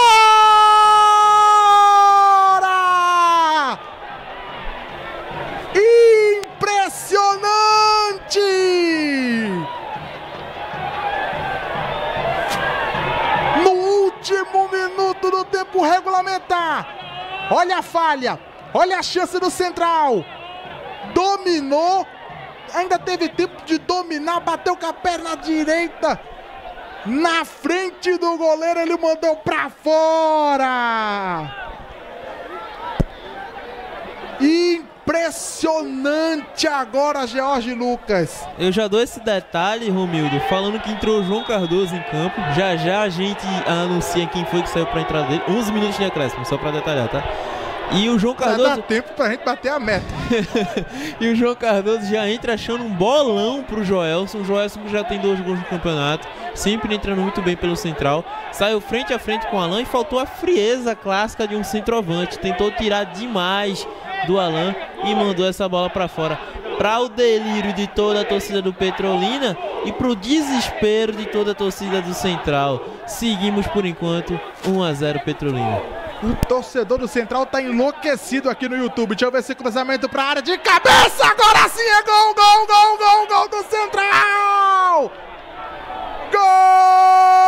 fora! Impressionante! Último minuto do tempo regulamentar. Olha a falha, olha a chance do Central. Dominou, ainda teve tempo de dominar, bateu com a perna direita na frente do goleiro, ele mandou pra fora. Impressionante agora, George Lucas.
Eu já dou esse detalhe, Romildo, falando que entrou o João Cardoso em campo. Já já a gente anuncia quem foi que saiu pra entrada dele. 11 minutos de acréscimo, só pra detalhar, tá? E o João Cardoso...
Vai dar tempo pra gente bater a meta.
E o João Cardoso já entra achando um bolão pro Joelson. O Joelson já tem 2 gols no campeonato, sempre entrando muito bem pelo Central. Saiu frente a frente com o Alan e faltou a frieza clássica de um centroavante. Tentou tirar demais do Alan e mandou essa bola para fora, para o delírio de toda a torcida do Petrolina e para o desespero de toda a torcida do Central. Seguimos por enquanto 1-0 Petrolina.
O torcedor do Central tá enlouquecido aqui no YouTube. Deixa eu ver esse cruzamento para a área de cabeça. Agora sim é gol, gol, gol, gol, gol do Central! Gol!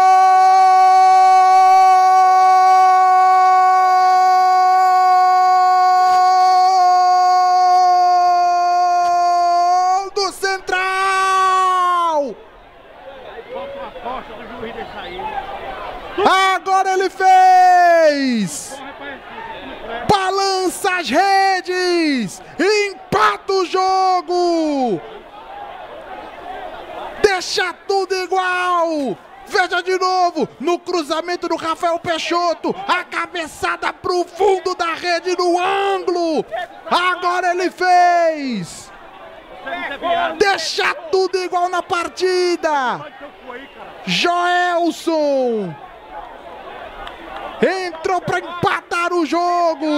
Agora ele fez! Balança as redes! Empata o jogo! Deixa tudo igual! Veja de novo, no cruzamento do Rafael Peixoto, a cabeçada pro fundo da rede no ângulo! Agora ele fez! Deixa tudo igual na partida! Joelson! Entrou para empatar o jogo.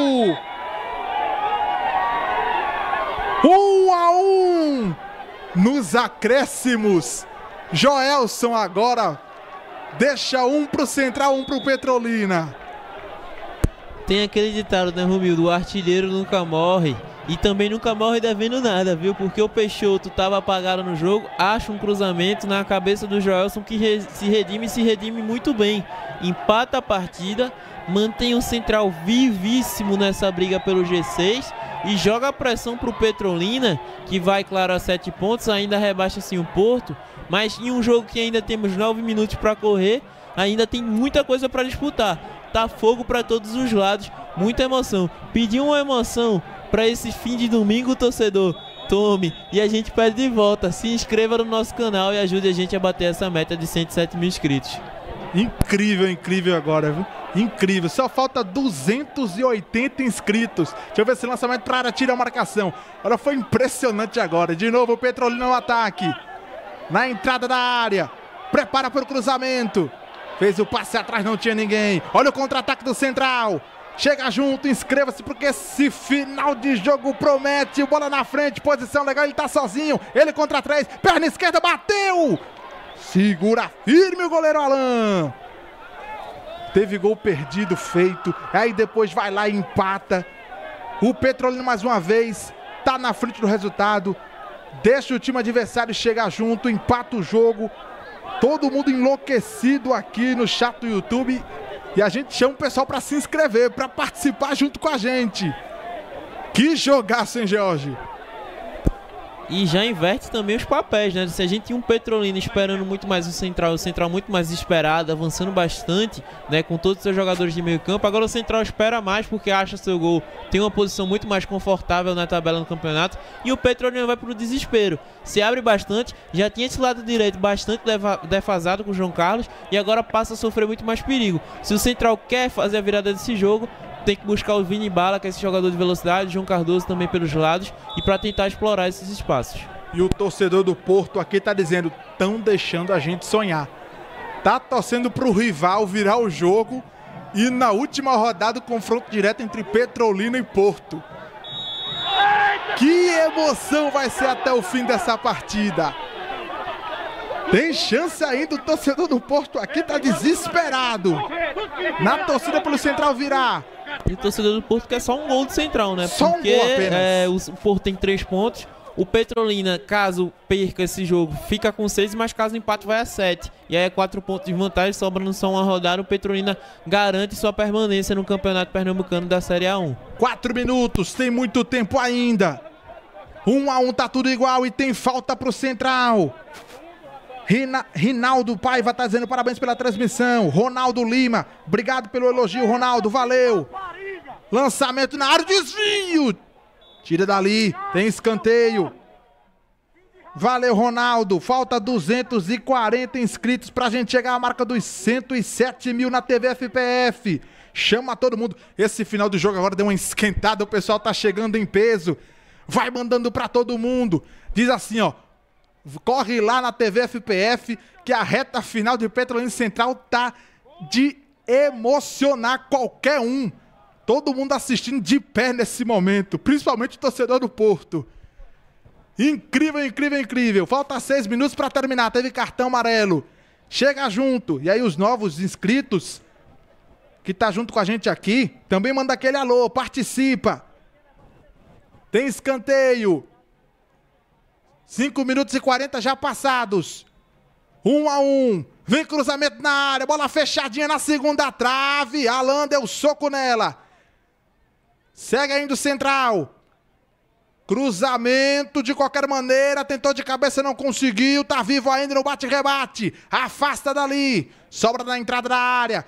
1-1 nos acréscimos. Joelson agora deixa 1 pro Central, 1 pro Petrolina.
Tem aquele ditado, né, Romildo? O artilheiro nunca morre. E também nunca morre devendo nada, viu? Porque o Peixoto estava apagado no jogo, acha um cruzamento na cabeça do Joelson que se redime muito bem. Empata a partida, mantém o Central vivíssimo nessa briga pelo G6 e joga a pressão para o Petrolina, que vai, claro, a 7 pontos, ainda rebaixa assim o Porto, mas em um jogo que ainda temos 9 minutos para correr, ainda tem muita coisa para disputar. Tá fogo para todos os lados, muita emoção. Pediu uma emoção para esse fim de domingo, torcedor, tome, e a gente pede de volta. Se inscreva no nosso canal e ajude a gente a bater essa meta de 107 mil inscritos.
Incrível, incrível agora, viu? Incrível, só falta 280 inscritos. Deixa eu ver esse lançamento para a área, tira a marcação. Olha, foi impressionante agora. De novo o Petrolina no ataque. Na entrada da área, prepara para o cruzamento. Fez o passe atrás, não tinha ninguém. Olha o contra-ataque do Central. Chega junto, inscreva-se porque esse final de jogo promete. Bola na frente, posição legal, ele tá sozinho. Ele contra 3, perna esquerda, bateu! Segura firme o goleiro Alan. Teve gol perdido feito, aí depois vai lá e empata. O Petrolina mais uma vez tá na frente do resultado. Deixa o time adversário chegar junto, empata o jogo. Todo mundo enlouquecido aqui no chat do YouTube. E a gente chama o pessoal para se inscrever, para participar junto com a gente. Que jogaço, hein, George?
E já inverte também os papéis, né? Se a gente tinha um Petrolina esperando muito mais o Central muito mais esperado, avançando bastante, né? Com todos os seus jogadores de meio campo. Agora o Central espera mais porque acha seu gol, tem uma posição muito mais confortável na tabela no campeonato. E o Petrolina vai pro desespero. Se abre bastante, já tinha esse lado direito bastante defasado com o João Carlos e agora passa a sofrer muito mais perigo. Se o Central quer fazer a virada desse jogo, tem que buscar o Vini Bala, que é esse jogador de velocidade, João Cardoso também pelos lados, e para tentar explorar esses espaços.
E o torcedor do Porto aqui tá dizendo, estão deixando a gente sonhar. Tá torcendo pro rival virar o jogo e na última rodada o confronto direto entre Petrolina e Porto. Que emoção vai ser até o fim dessa partida. Tem chance ainda, o torcedor do Porto aqui tá desesperado. Na torcida pelo Central virar.
E o torcedor do Porto quer só um gol do Central, né?
Só
porque
um gol apenas.
O Porto tem 3 pontos. O Petrolina, caso perca esse jogo, fica com 6, mas caso o empate vai a 7. E aí é 4 pontos de vantagem, sobrando só uma rodada. O Petrolina garante sua permanência no Campeonato Pernambucano da Série A1.
4 minutos, tem muito tempo ainda. 1-1, tá tudo igual e tem falta pro Central. Rinaldo Paiva tá dizendo parabéns pela transmissão. Ronaldo Lima, obrigado pelo elogio, Ronaldo, valeu. Lançamento na área, desvio. Tira dali, tem escanteio. Valeu, Ronaldo. Falta 240 inscritos pra gente chegar à marca dos 107 mil na TV FPF. Chama todo mundo. Esse final do jogo agora deu uma esquentada, o pessoal tá chegando em peso. Vai mandando pra todo mundo. Diz assim, ó. Corre lá na TV FPF que a reta final de Petrolina Central tá de emocionar qualquer um. Todo mundo assistindo de pé nesse momento, principalmente o torcedor do Porto. Incrível, incrível, incrível. Falta 6 minutos para terminar. Teve cartão amarelo. Chega junto. E aí os novos inscritos que tá junto com a gente aqui, também manda aquele alô, participa. Tem escanteio. 5 minutos e 40 já passados. 1-1. Vem cruzamento na área. Bola fechadinha na segunda trave. Alan deu soco nela. Segue ainda o Central. Cruzamento de qualquer maneira. Tentou de cabeça, não conseguiu. Tá vivo ainda no bate-rebate. Afasta dali. Sobra na entrada da área.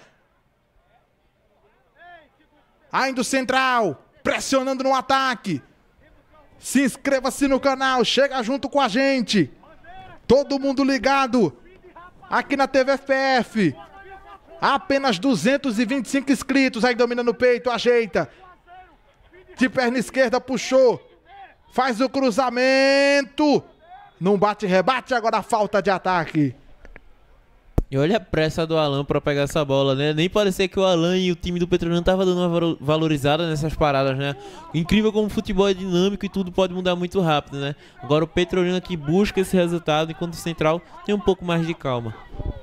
Ainda o Central. Pressionando no ataque. Se inscreva-se no canal, chega junto com a gente. Todo mundo ligado aqui na TV FPF. Apenas 225 inscritos. Aí domina no peito, ajeita. De perna esquerda, puxou. Faz o cruzamento. Não bate-rebate, agora a falta de ataque.
E olha a pressa do Alan pra pegar essa bola, né? Nem parecia que o Alan e o time do Petrolina estavam dando uma valorizada nessas paradas, né? Incrível como o futebol é dinâmico e tudo pode mudar muito rápido, né? Agora o Petrolina que busca esse resultado, enquanto o Central tem um pouco mais de calma.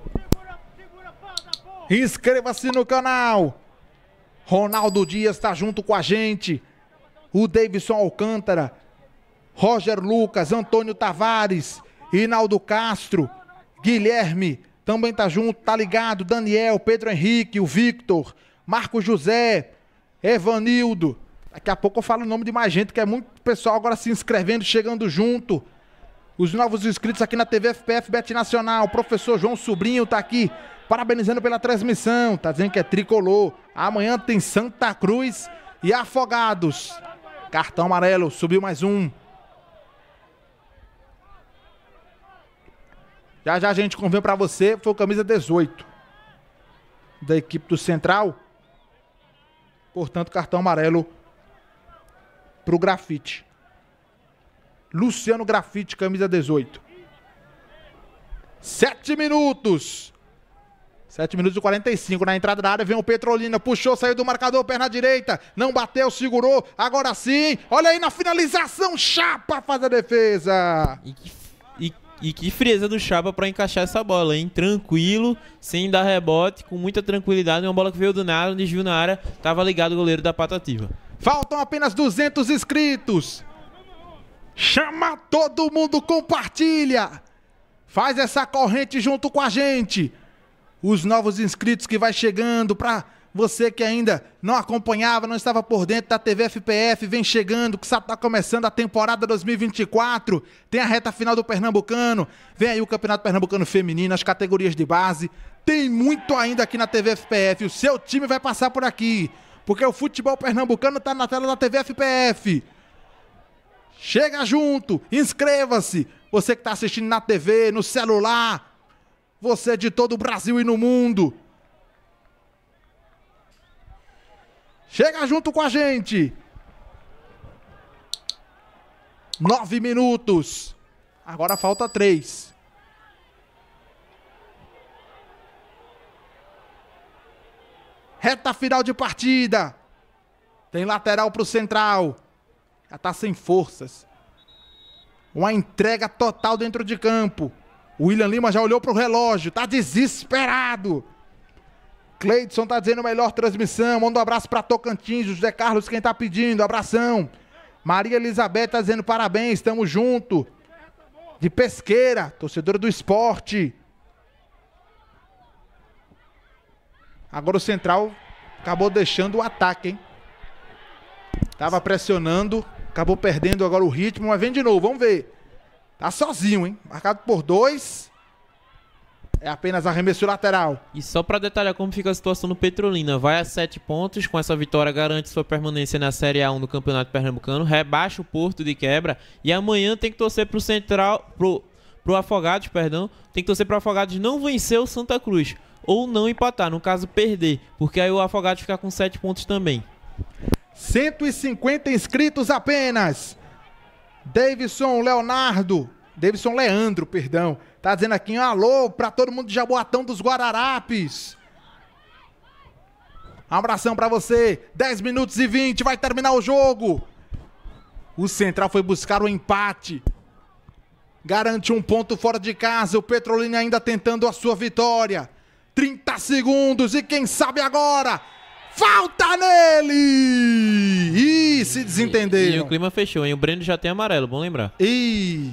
Inscreva-se no canal. Ronaldo Dias está junto com a gente. O Davidson Alcântara. Roger Lucas, Antônio Tavares, Hinaldo Castro, Guilherme. Também tá junto, tá ligado, Daniel, Pedro Henrique, o Victor, Marco José, Evanildo. Daqui a pouco eu falo o nome de mais gente, que é muito pessoal agora se inscrevendo, chegando junto. Os novos inscritos aqui na TV FPF Bet Nacional. O professor João Sobrinho tá aqui, parabenizando pela transmissão. Tá dizendo que é tricolor. Amanhã tem Santa Cruz e Afogados. Cartão amarelo, subiu mais um. Já já a gente convém pra você, foi o camisa 18 da equipe do Central. Portanto, cartão amarelo pro Grafite. Luciano Grafite, camisa 18. 7 minutos. 7 minutos e 45. Na entrada da área vem o Petrolina. Puxou, saiu do marcador, perna direita. Não bateu, segurou. Agora sim. Olha aí na finalização. Chapa faz a defesa.
E que frieza do Chapa para encaixar essa bola, hein? Tranquilo, sem dar rebote, com muita tranquilidade. Uma bola que veio do nada, um desvio na área. Tava ligado o goleiro da Patativa.
Faltam apenas 200 inscritos. Chama todo mundo, compartilha. Faz essa corrente junto com a gente. Os novos inscritos que vai chegando para Você que ainda não acompanhava, não estava por dentro da TV FPF, vem chegando, que está começando a temporada 2024, tem a reta final do Pernambucano, vem aí o Campeonato Pernambucano Feminino, as categorias de base, tem muito ainda aqui na TV FPF, o seu time vai passar por aqui, porque o futebol pernambucano está na tela da TV FPF. Chega junto, inscreva-se, você que está assistindo na TV, no celular, você de todo o Brasil e no mundo. Chega junto com a gente. 9 minutos. Agora falta 3. Reta final de partida. Tem lateral para o Central. Já está sem forças. Uma entrega total dentro de campo. O William Lima já olhou para o relógio. Está desesperado. Cleidson tá dizendo melhor transmissão. Manda um abraço para Tocantins. José Carlos quem tá pedindo. Abração. Maria Elizabeth tá dizendo parabéns. Tamo junto. De Pesqueira. Torcedora do esporte. Agora o Central acabou deixando o ataque, hein? Tava pressionando. Acabou perdendo agora o ritmo. Mas vem de novo. Vamos ver. Tá sozinho, hein? Marcado por 2. É apenas arremesso lateral.
E só para detalhar como fica a situação no Petrolina, vai a 7 pontos, com essa vitória garante sua permanência na Série A1 do Campeonato Pernambucano, rebaixa o Porto de quebra e amanhã tem que torcer pro Central, pro Afogados, perdão, tem que torcer pro Afogados não vencer o Santa Cruz, ou não empatar, no caso perder, porque aí o Afogados fica com 7 pontos também.
150 inscritos apenas. Davidson Leandro, perdão. Tá dizendo aqui um alô pra todo mundo de Jaboatão dos Guararapes. Um abração pra você. 10 minutos e 20, vai terminar o jogo. O Central foi buscar o empate. Garante um ponto fora de casa. O Petrolina ainda tentando a sua vitória. 30 segundos e quem sabe agora... Falta nele! Ih, se desentenderam.
E o clima fechou, hein? O Breno já tem amarelo, bom lembrar.
Ih...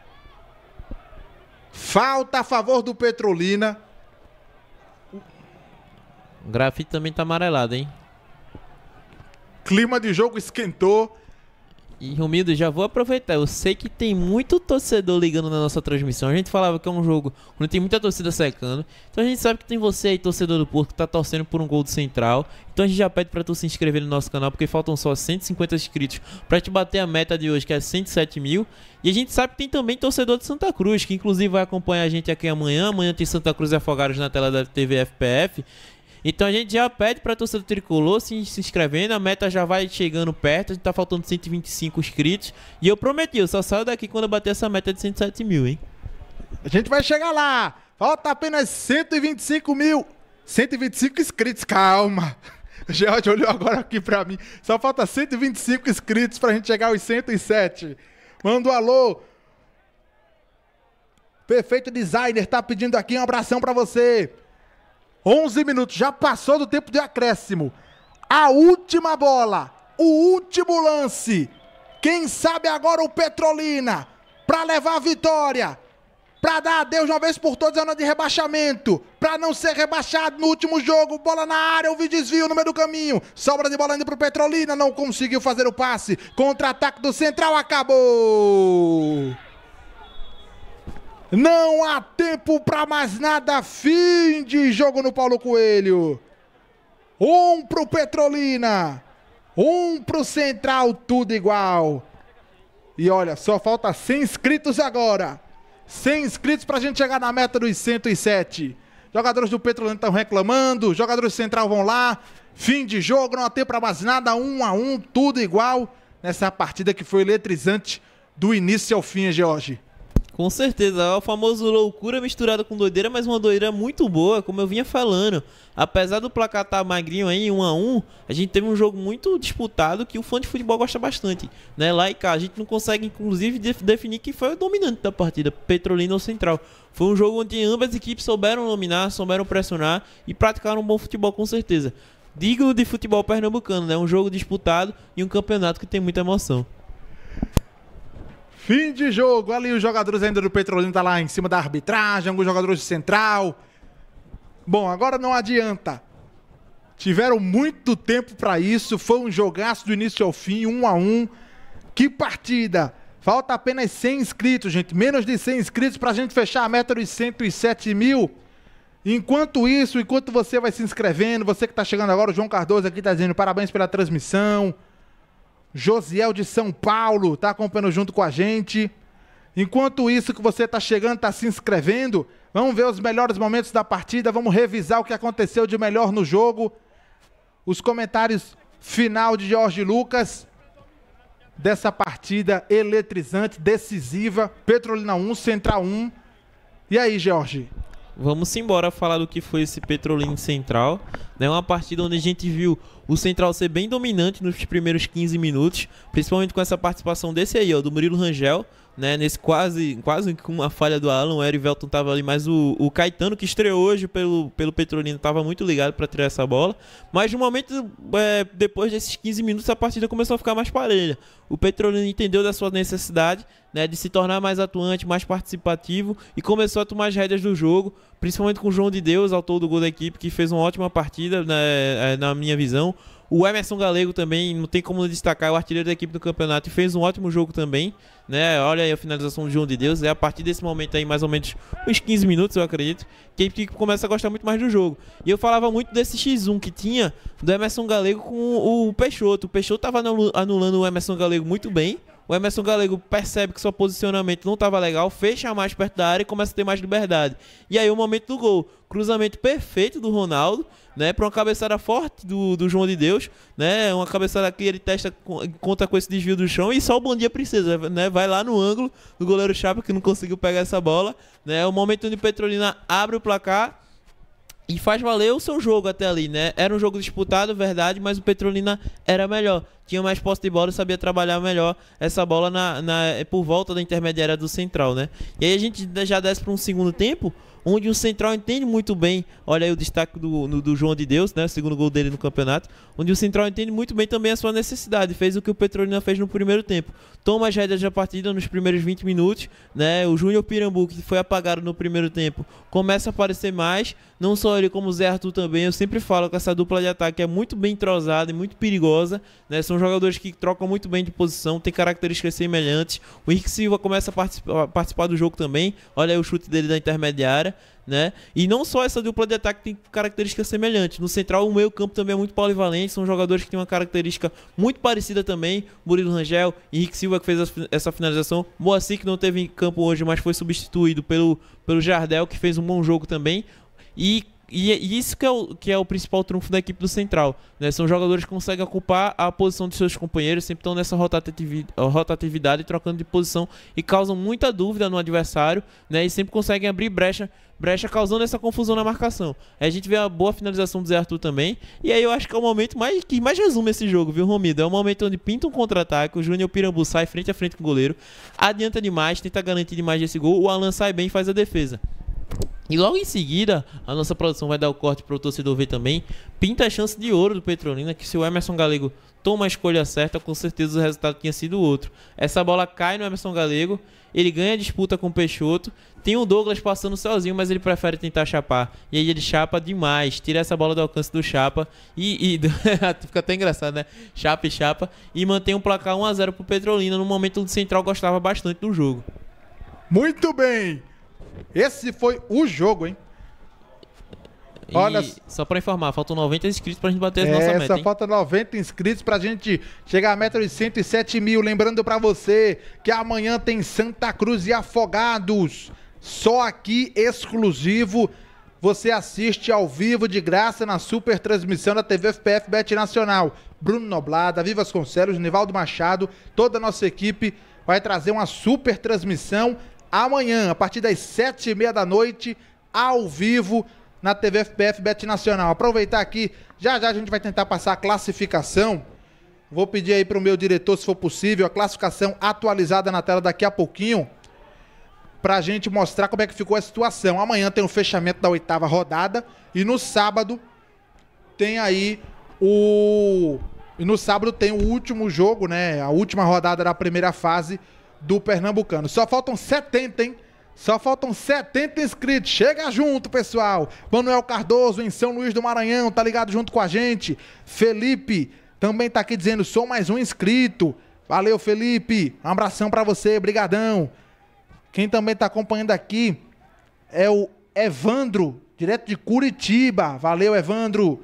Falta a favor do Petrolina.
O grafite também tá amarelado, hein?
Clima de jogo esquentou.
E, Romildo, já vou aproveitar. Eu sei que tem muito torcedor ligando na nossa transmissão. A gente falava que é um jogo onde tem muita torcida secando. Então a gente sabe que tem você aí, torcedor do Porto, que tá torcendo por um gol do Central. Então a gente já pede pra tu se inscrever no nosso canal, porque faltam só 150 inscritos pra te bater a meta de hoje, que é 107 mil. E a gente sabe que tem também torcedor de Santa Cruz, que inclusive vai acompanhar a gente aqui amanhã. Amanhã tem Santa Cruz e Afogados na tela da TV FPF. Então a gente já pede para a torcida tricolor se inscrevendo, a meta já vai chegando perto, a gente tá faltando 125 inscritos. E eu prometi, eu só saio daqui quando eu bater essa meta de 107 mil, hein?
A gente vai chegar lá, falta apenas 125 mil, 125 inscritos, calma. O George olhou agora aqui pra mim, só falta 125 inscritos pra gente chegar aos 107. Manda um alô. Perfeito Designer tá pedindo aqui um abração pra você. 11 minutos, já passou do tempo de acréscimo. A última bola, o último lance. Quem sabe agora o Petrolina, para levar a vitória, para dar adeus de uma vez por todas à zona de rebaixamento, para não ser rebaixado no último jogo. Bola na área, houve desvio no meio do caminho. Sobra de bola indo pro Petrolina, não conseguiu fazer o passe. Contra-ataque do Central, acabou. Não há tempo para mais nada. Fim de jogo no Paulo Coelho. 1 pro Petrolina. 1 pro Central, tudo igual. E olha, só falta 100 inscritos agora. 100 inscritos pra gente chegar na meta dos 107. Jogadores do Petrolina estão reclamando. Jogadores do Central vão lá. Fim de jogo, não há tempo para mais nada. 1-1, tudo igual. Nessa partida que foi eletrizante do início ao fim, George.
Com certeza, é o famoso loucura misturada com doideira, mas uma doideira muito boa, como eu vinha falando. Apesar do placar estar magrinho aí, 1-1, a gente teve um jogo muito disputado que o fã de futebol gosta bastante, né? Lá e cá, a gente não consegue, inclusive, definir quem foi o dominante da partida, Petrolina ou Central. Foi um jogo onde ambas as equipes souberam dominar, souberam pressionar e praticaram um bom futebol, com certeza. Digno de futebol pernambucano, né? Um jogo disputado e um campeonato que tem muita emoção.
Fim de jogo, ali os jogadores ainda do Petrolina tá lá em cima da arbitragem, alguns jogadores de Central. Bom, agora não adianta. Tiveram muito tempo para isso. Foi um jogaço do início ao fim, 1-1. Que partida! Falta apenas 100 inscritos, gente. Menos de 100 inscritos para a gente fechar a meta dos 107 mil. Enquanto isso, enquanto você vai se inscrevendo, você que está chegando agora, o João Cardoso aqui está dizendo parabéns pela transmissão. Josiel de São Paulo está acompanhando junto com a gente. Enquanto isso que você está chegando, está se inscrevendo, vamos ver os melhores momentos da partida, vamos revisar o que aconteceu de melhor no jogo. Os comentários final de Jorge Lucas dessa partida eletrizante, decisiva. Petrolina 1, Central 1. E aí, Jorge?
Vamos embora falar do que foi esse Petrolina Central, né? Uma partida onde a gente viu o Central ser bem dominante nos primeiros 15 minutos, principalmente com essa participação desse aí, ó, do Murilo Rangel, né? Nesse quase com uma falha do Alan, o Erivelton tava ali, mas o Caetano, que estreou hoje pelo Petrolina, tava muito ligado para tirar essa bola, mas no momento, depois desses 15 minutos, a partida começou a ficar mais parelha. O Petrolina entendeu da sua necessidade, né, de se tornar mais atuante, mais participativo, e começou a tomar as rédeas do jogo, principalmente com o João de Deus, autor do gol da equipe, que fez uma ótima partida, né, na minha visão. O Emerson Galego também, não tem como destacar, o artilheiro da equipe do campeonato, e fez um ótimo jogo também, né? Olha aí a finalização do João de Deus. É a partir desse momento aí, mais ou menos uns 15 minutos, eu acredito, que a equipe começa a gostar muito mais do jogo. E eu falava muito desse X1 que tinha do Emerson Galego com o Peixoto. O Peixoto estava anulando o Emerson Galego muito bem. O Emerson Galego percebe que seu posicionamento não estava legal, fecha mais perto da área e começa a ter mais liberdade. E aí o momento do gol, cruzamento perfeito do Ronaldo, né, para uma cabeçada forte do João de Deus, né, uma cabeçada que ele testa, conta com esse desvio do chão, e só o Bom Dia Princesa, né, vai lá no ângulo do goleiro Chapa, que não conseguiu pegar essa bola, né, o momento onde o Petrolina abre o placar e faz valer o seu jogo até ali, né? Era um jogo disputado, verdade, mas o Petrolina era melhor. Tinha mais posse de bola e sabia trabalhar melhor essa bola por volta da intermediária do Central, né? E aí a gente já desce para um segundo tempo, onde o Central entende muito bem, olha aí o destaque do João de Deus, né, o segundo gol dele no campeonato, onde o Central entende muito bem também a sua necessidade, fez o que o Petrolina fez no primeiro tempo, toma as rédeas da partida nos primeiros 20 minutos, né, o Júnior Pirambu, que foi apagado no primeiro tempo, começa a aparecer mais, não só ele como o Zé Arthur também. Eu sempre falo que essa dupla de ataque é muito bem entrosada e muito perigosa, né, são jogadores que trocam muito bem de posição, têm características semelhantes. O Henrique Silva começa a participar do jogo também, olha aí o chute dele da intermediária, né? E não só essa dupla de ataque tem características semelhantes. No Central, o meio campo também é muito polivalente, são jogadores que têm uma característica muito parecida também. Murilo Rangel, Henrique Silva, que fez essa finalização, Moacir, que não teve em campo hoje, mas foi substituído pelo Jardel, que fez um bom jogo também. E isso que é o principal trunfo da equipe do Central, né? São jogadores que conseguem ocupar a posição de seus companheiros, sempre estão nessa rotatividade, trocando de posição, e causam muita dúvida no adversário, né? E sempre conseguem abrir brecha, causando essa confusão na marcação. Aí a gente vê a boa finalização do Zé Arthur também, e aí eu acho que é o momento que mais resume esse jogo, viu, Romildo? É o momento onde pinta um contra-ataque, o Júnior Pirambu sai frente a frente com o goleiro, adianta demais, tenta garantir demais esse gol, o Alan sai bem e faz a defesa. E logo em seguida, a nossa produção vai dar o corte para o torcedor ver também, pinta a chance de ouro do Petrolina, que se o Emerson Galego toma a escolha certa, com certeza o resultado tinha sido outro. Essa bola cai no Emerson Galego, ele ganha a disputa com o Peixoto, tem o Douglas passando sozinho, mas ele prefere tentar chapar. E aí ele chapa demais, tira essa bola do alcance do Chapa e fica até engraçado, né? Chapa e mantém um placar 1-0 pro Petrolina, no momento onde o Central gostava bastante do jogo.
Muito bem! Esse foi o jogo, hein?
Olha, só pra informar, faltam 90 inscritos pra gente bater a nossa meta, hein?
Falta 90 inscritos pra gente chegar à meta de 107 mil. Lembrando pra você que amanhã tem Santa Cruz e Afogados. Só aqui, exclusivo, você assiste ao vivo de graça na super transmissão da TV FPF Bet Nacional. Bruno Noblada, Viva Vasconcelos, Nivaldo Machado, toda a nossa equipe vai trazer uma super transmissão amanhã, a partir das 7h30 da noite, ao vivo, na TV FPF Bet Nacional. Aproveitar aqui, já a gente vai tentar passar a classificação. Vou pedir aí para o meu diretor, se for possível, a classificação atualizada na tela daqui a pouquinho, para a gente mostrar como é que ficou a situação. Amanhã tem o fechamento da 8ª rodada, e no sábado tem aí o último jogo, né? A última rodada da primeira fase do Pernambucano. Só faltam 70, hein? Só faltam 70 inscritos. Chega junto, pessoal. Manuel Cardoso, em São Luís do Maranhão, tá ligado junto com a gente. Felipe também tá aqui dizendo, sou mais um inscrito. Valeu, Felipe. Um abração pra você, brigadão. Quem também tá acompanhando aqui é o Evandro, direto de Curitiba. Valeu, Evandro.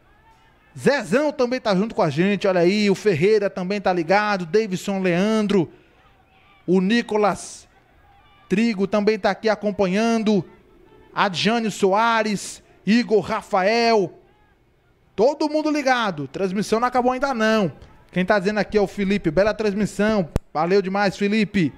Zezão também tá junto com a gente, olha aí. O Ferreira também tá ligado. Davidson Leandro. O Nicolas Trigo também tá aqui acompanhando. Adjânio Soares. Igor Rafael. Todo mundo ligado. Transmissão não acabou ainda não. Quem tá dizendo aqui é o Felipe. Bela transmissão. Valeu demais, Felipe.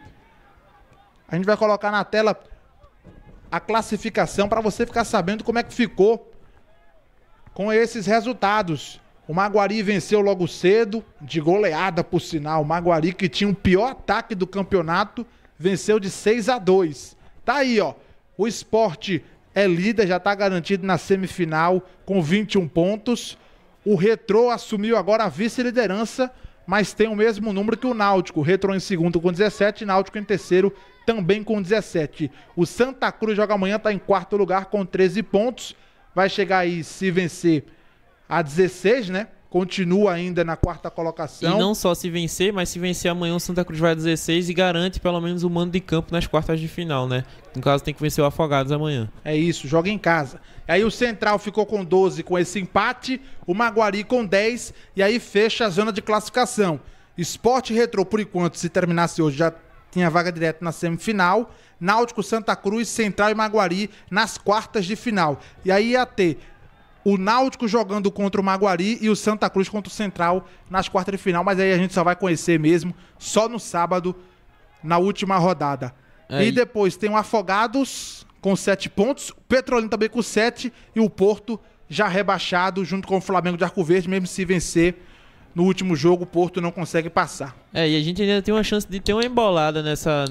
A gente vai colocar na tela a classificação para você ficar sabendo como é que ficou com esses resultados. O Maguari venceu logo cedo, de goleada por sinal. O Maguari, que tinha o pior ataque do campeonato, venceu de 6-2. Tá aí, ó. O Sport é líder, já tá garantido na semifinal com 21 pontos. O Retrô assumiu agora a vice-liderança, mas tem o mesmo número que o Náutico. O Retrô em segundo com 17, Náutico em terceiro também com 17. O Santa Cruz joga amanhã, tá em quarto lugar com 13 pontos. Vai chegar aí, se vencer, a 16, né? Continua ainda na quarta colocação.
E não só se vencer, mas se vencer amanhã o Santa Cruz vai a 16 e garante pelo menos o mando de campo nas quartas de final, né? No caso tem que vencer o Afogados amanhã.
É isso, joga em casa. Aí o Central ficou com 12 com esse empate, o Maguari com 10 e aí fecha a zona de classificação. Sport e Retrô, por enquanto, se terminasse hoje, já tinha vaga direta na semifinal. Náutico, Santa Cruz, Central e Maguari nas quartas de final. E aí ia ter o Náutico jogando contra o Maguari e o Santa Cruz contra o Central nas quartas de final, mas aí a gente só vai conhecer mesmo só no sábado, na última rodada. E depois tem o Afogados com 7 pontos, o Petrolina também com 7 e o Porto já rebaixado junto com o Flamengo de Arco Verde, mesmo se vencer no último jogo, o Porto não consegue passar.
E a gente ainda tem uma chance de ter uma embolada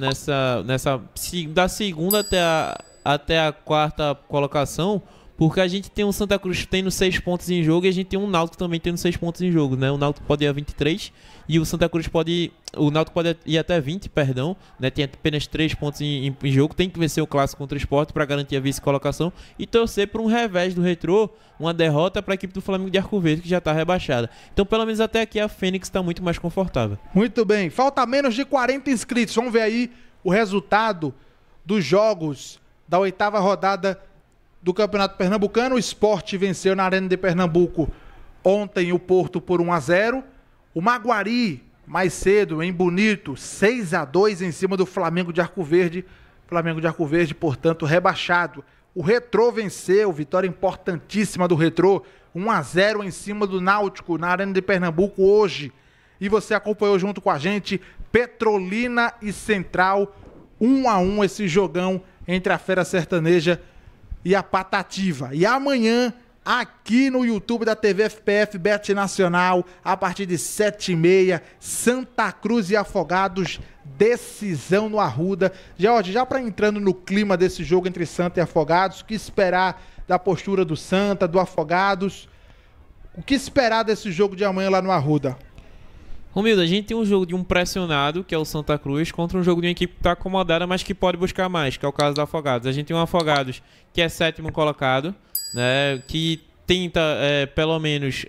da segunda até a quarta colocação, porque a gente tem um Santa Cruz tendo 6 pontos em jogo e a gente tem um Náutico também tendo 6 pontos em jogo, né? O Náutico pode ir a 23 e o Santa Cruz o Náutico pode ir até 20, perdão, né? Tem apenas 3 pontos em jogo, tem que vencer o clássico contra o Sport para garantir a vice-colocação e torcer por um revés do Retrô, uma derrota para a equipe do Flamengo de Arco Verde, que já está rebaixada. Então, pelo menos até aqui, a Fênix está muito mais confortável.
Muito bem, falta menos de 40 inscritos. Vamos ver aí o resultado dos jogos da 8ª rodada do Campeonato Pernambucano. O Sport venceu na Arena de Pernambuco ontem o Porto por 1-0. O Maguari, mais cedo, em Bonito, 6-2 em cima do Flamengo de Arco Verde. Flamengo de Arco Verde, portanto, rebaixado. O Retrô venceu, vitória importantíssima do Retrô, 1-0 em cima do Náutico na Arena de Pernambuco hoje. E você acompanhou junto com a gente Petrolina e Central, 1-1 esse jogão entre a Fera Sertaneja e a Patativa. E amanhã, aqui no YouTube da TV FPF Bet Nacional, a partir de 7h30, Santa Cruz e Afogados, decisão no Arruda. Jorge, já para entrando no clima desse jogo entre Santa e Afogados, o que esperar da postura do Santa, do Afogados? O que esperar desse jogo de amanhã lá no Arruda?
Romildo, a gente tem um jogo de um pressionado, que é o Santa Cruz, contra um jogo de uma equipe que está acomodada, mas que pode buscar mais, que é o caso do Afogados. A gente tem um Afogados que é 7º colocado, né, que tenta, pelo menos,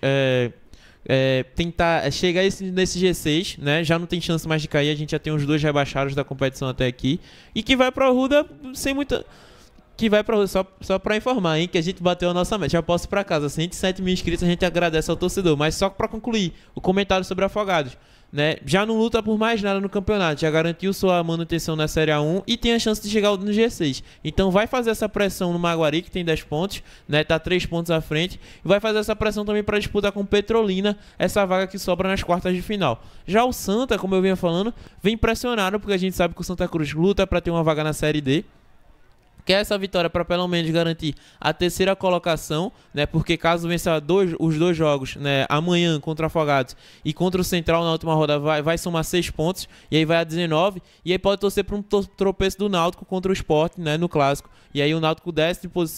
tentar chegar nesse G6, né, já não tem chance mais de cair, a gente já tem os 2 rebaixados da competição até aqui, e que vai para a Arruda sem muita... Que vai para só para informar, hein, que a gente bateu a nossa meta. Já posso ir para casa, 107 mil inscritos, a gente agradece ao torcedor. Mas só para concluir o comentário sobre Afogados, né? Já não luta por mais nada no campeonato, já garantiu sua manutenção na Série A1 e tem a chance de chegar no G6. Então vai fazer essa pressão no Maguari, que tem 10 pontos, né? Tá 3 pontos à frente. E vai fazer essa pressão também para disputar com Petrolina essa vaga que sobra nas quartas de final. Já o Santa, como eu vinha falando, vem pressionado, porque a gente sabe que o Santa Cruz luta para ter uma vaga na Série D. Quer essa vitória para pelo menos garantir a 3ª colocação, né? Porque caso vença os 2 jogos, né, amanhã contra o Afogados e contra o Central na última rodada, vai somar 6 pontos e aí vai a 19 e aí pode torcer para um tropeço do Náutico contra o Sport, né, no clássico. E aí o Náutico desce de posição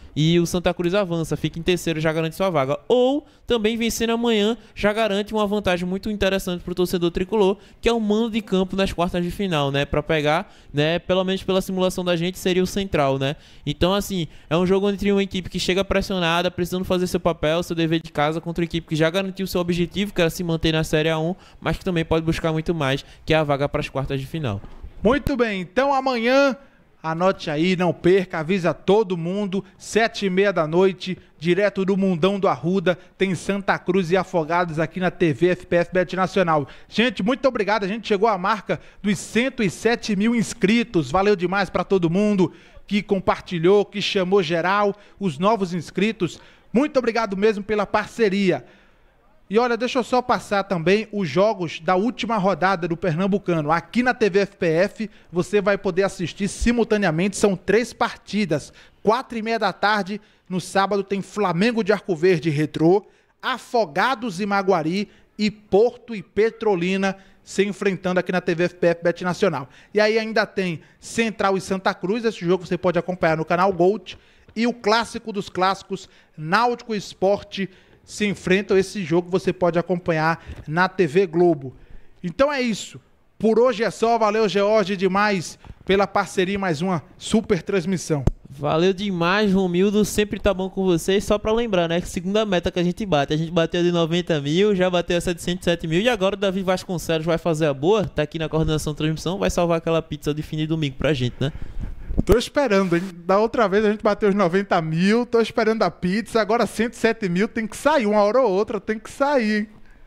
e o Santa Cruz avança, fica em terceiro, já garante sua vaga. Ou também vencendo amanhã, já garante uma vantagem muito interessante para o torcedor tricolor, que é o mando de campo nas quartas de final, né? Para pegar, né? Pelo menos pela simulação da gente, seria o Central, né? Então, assim, é um jogo entre uma equipe que chega pressionada, precisando fazer seu papel, seu dever de casa, contra uma equipe que já garantiu seu objetivo, que era se manter na Série A1, mas que também pode buscar muito mais, que é a vaga para as quartas de final.
Muito bem, então amanhã, anote aí, não perca, avisa todo mundo, 7h30 da noite, direto do Mundão do Arruda, tem Santa Cruz e Afogados aqui na TV FPF Bet Nacional. Gente, muito obrigado, a gente chegou à marca dos 107 mil inscritos, valeu demais para todo mundo que compartilhou, que chamou geral, os novos inscritos, muito obrigado mesmo pela parceria. E olha, deixa eu só passar também os jogos da última rodada do Pernambucano. Aqui na TV FPF você vai poder assistir simultaneamente, são 3 partidas. 4h30 da tarde, no sábado tem Flamengo de Arco Verde e Retrô, Afogados e Maguari e Porto e Petrolina se enfrentando aqui na TV FPF Bet Nacional. E aí ainda tem Central e Santa Cruz, esse jogo você pode acompanhar no canal Gold. E o clássico dos clássicos, Náutico Esporte, se enfrentam. Esse jogo você pode acompanhar na TV Globo. Então é isso. Por hoje é só. Valeu, George, demais pela parceria, mais uma super transmissão.
Valeu demais, Romildo. Sempre tá bom com vocês. Só pra lembrar, né? Que segunda meta que a gente bate. A gente bateu de 90 mil, já bateu essa de 107 mil. E agora o Davi Vasconcelos vai fazer a boa. Tá aqui na coordenação de transmissão. Vai salvar aquela pizza de fim de domingo pra gente, né?
Tô esperando, hein? Da outra vez a gente bateu os 90 mil, tô esperando a pizza, agora 107 mil tem que sair, uma hora ou outra tem que sair, hein?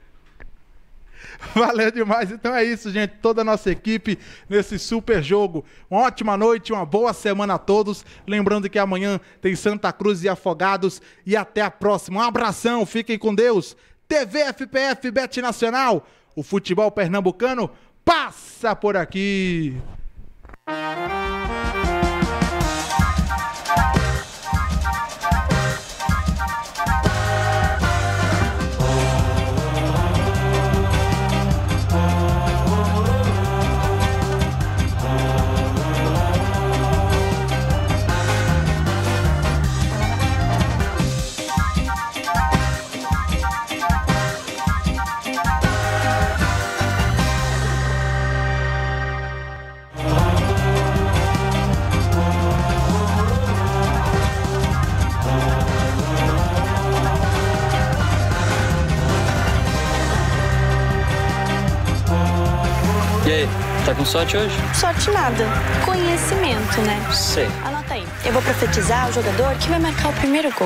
Valeu demais, então é isso, gente, toda a nossa equipe nesse super jogo. Uma ótima noite, uma boa semana a todos, lembrando que amanhã tem Santa Cruz e Afogados, e até a próxima. Um abração, fiquem com Deus. TV FPF Bet Nacional, o futebol pernambucano passa por aqui.
E aí, tá com sorte hoje?
Sorte nada. Conhecimento, né?
Sei.
Anota aí. Eu vou profetizar o jogador que vai marcar o primeiro gol.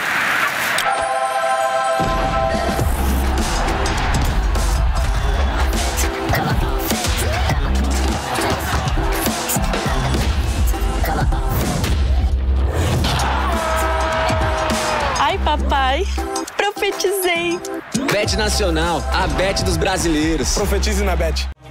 Ai, papai. Profetizei.
Bet Nacional, a bet dos brasileiros.
Profetize na Bet.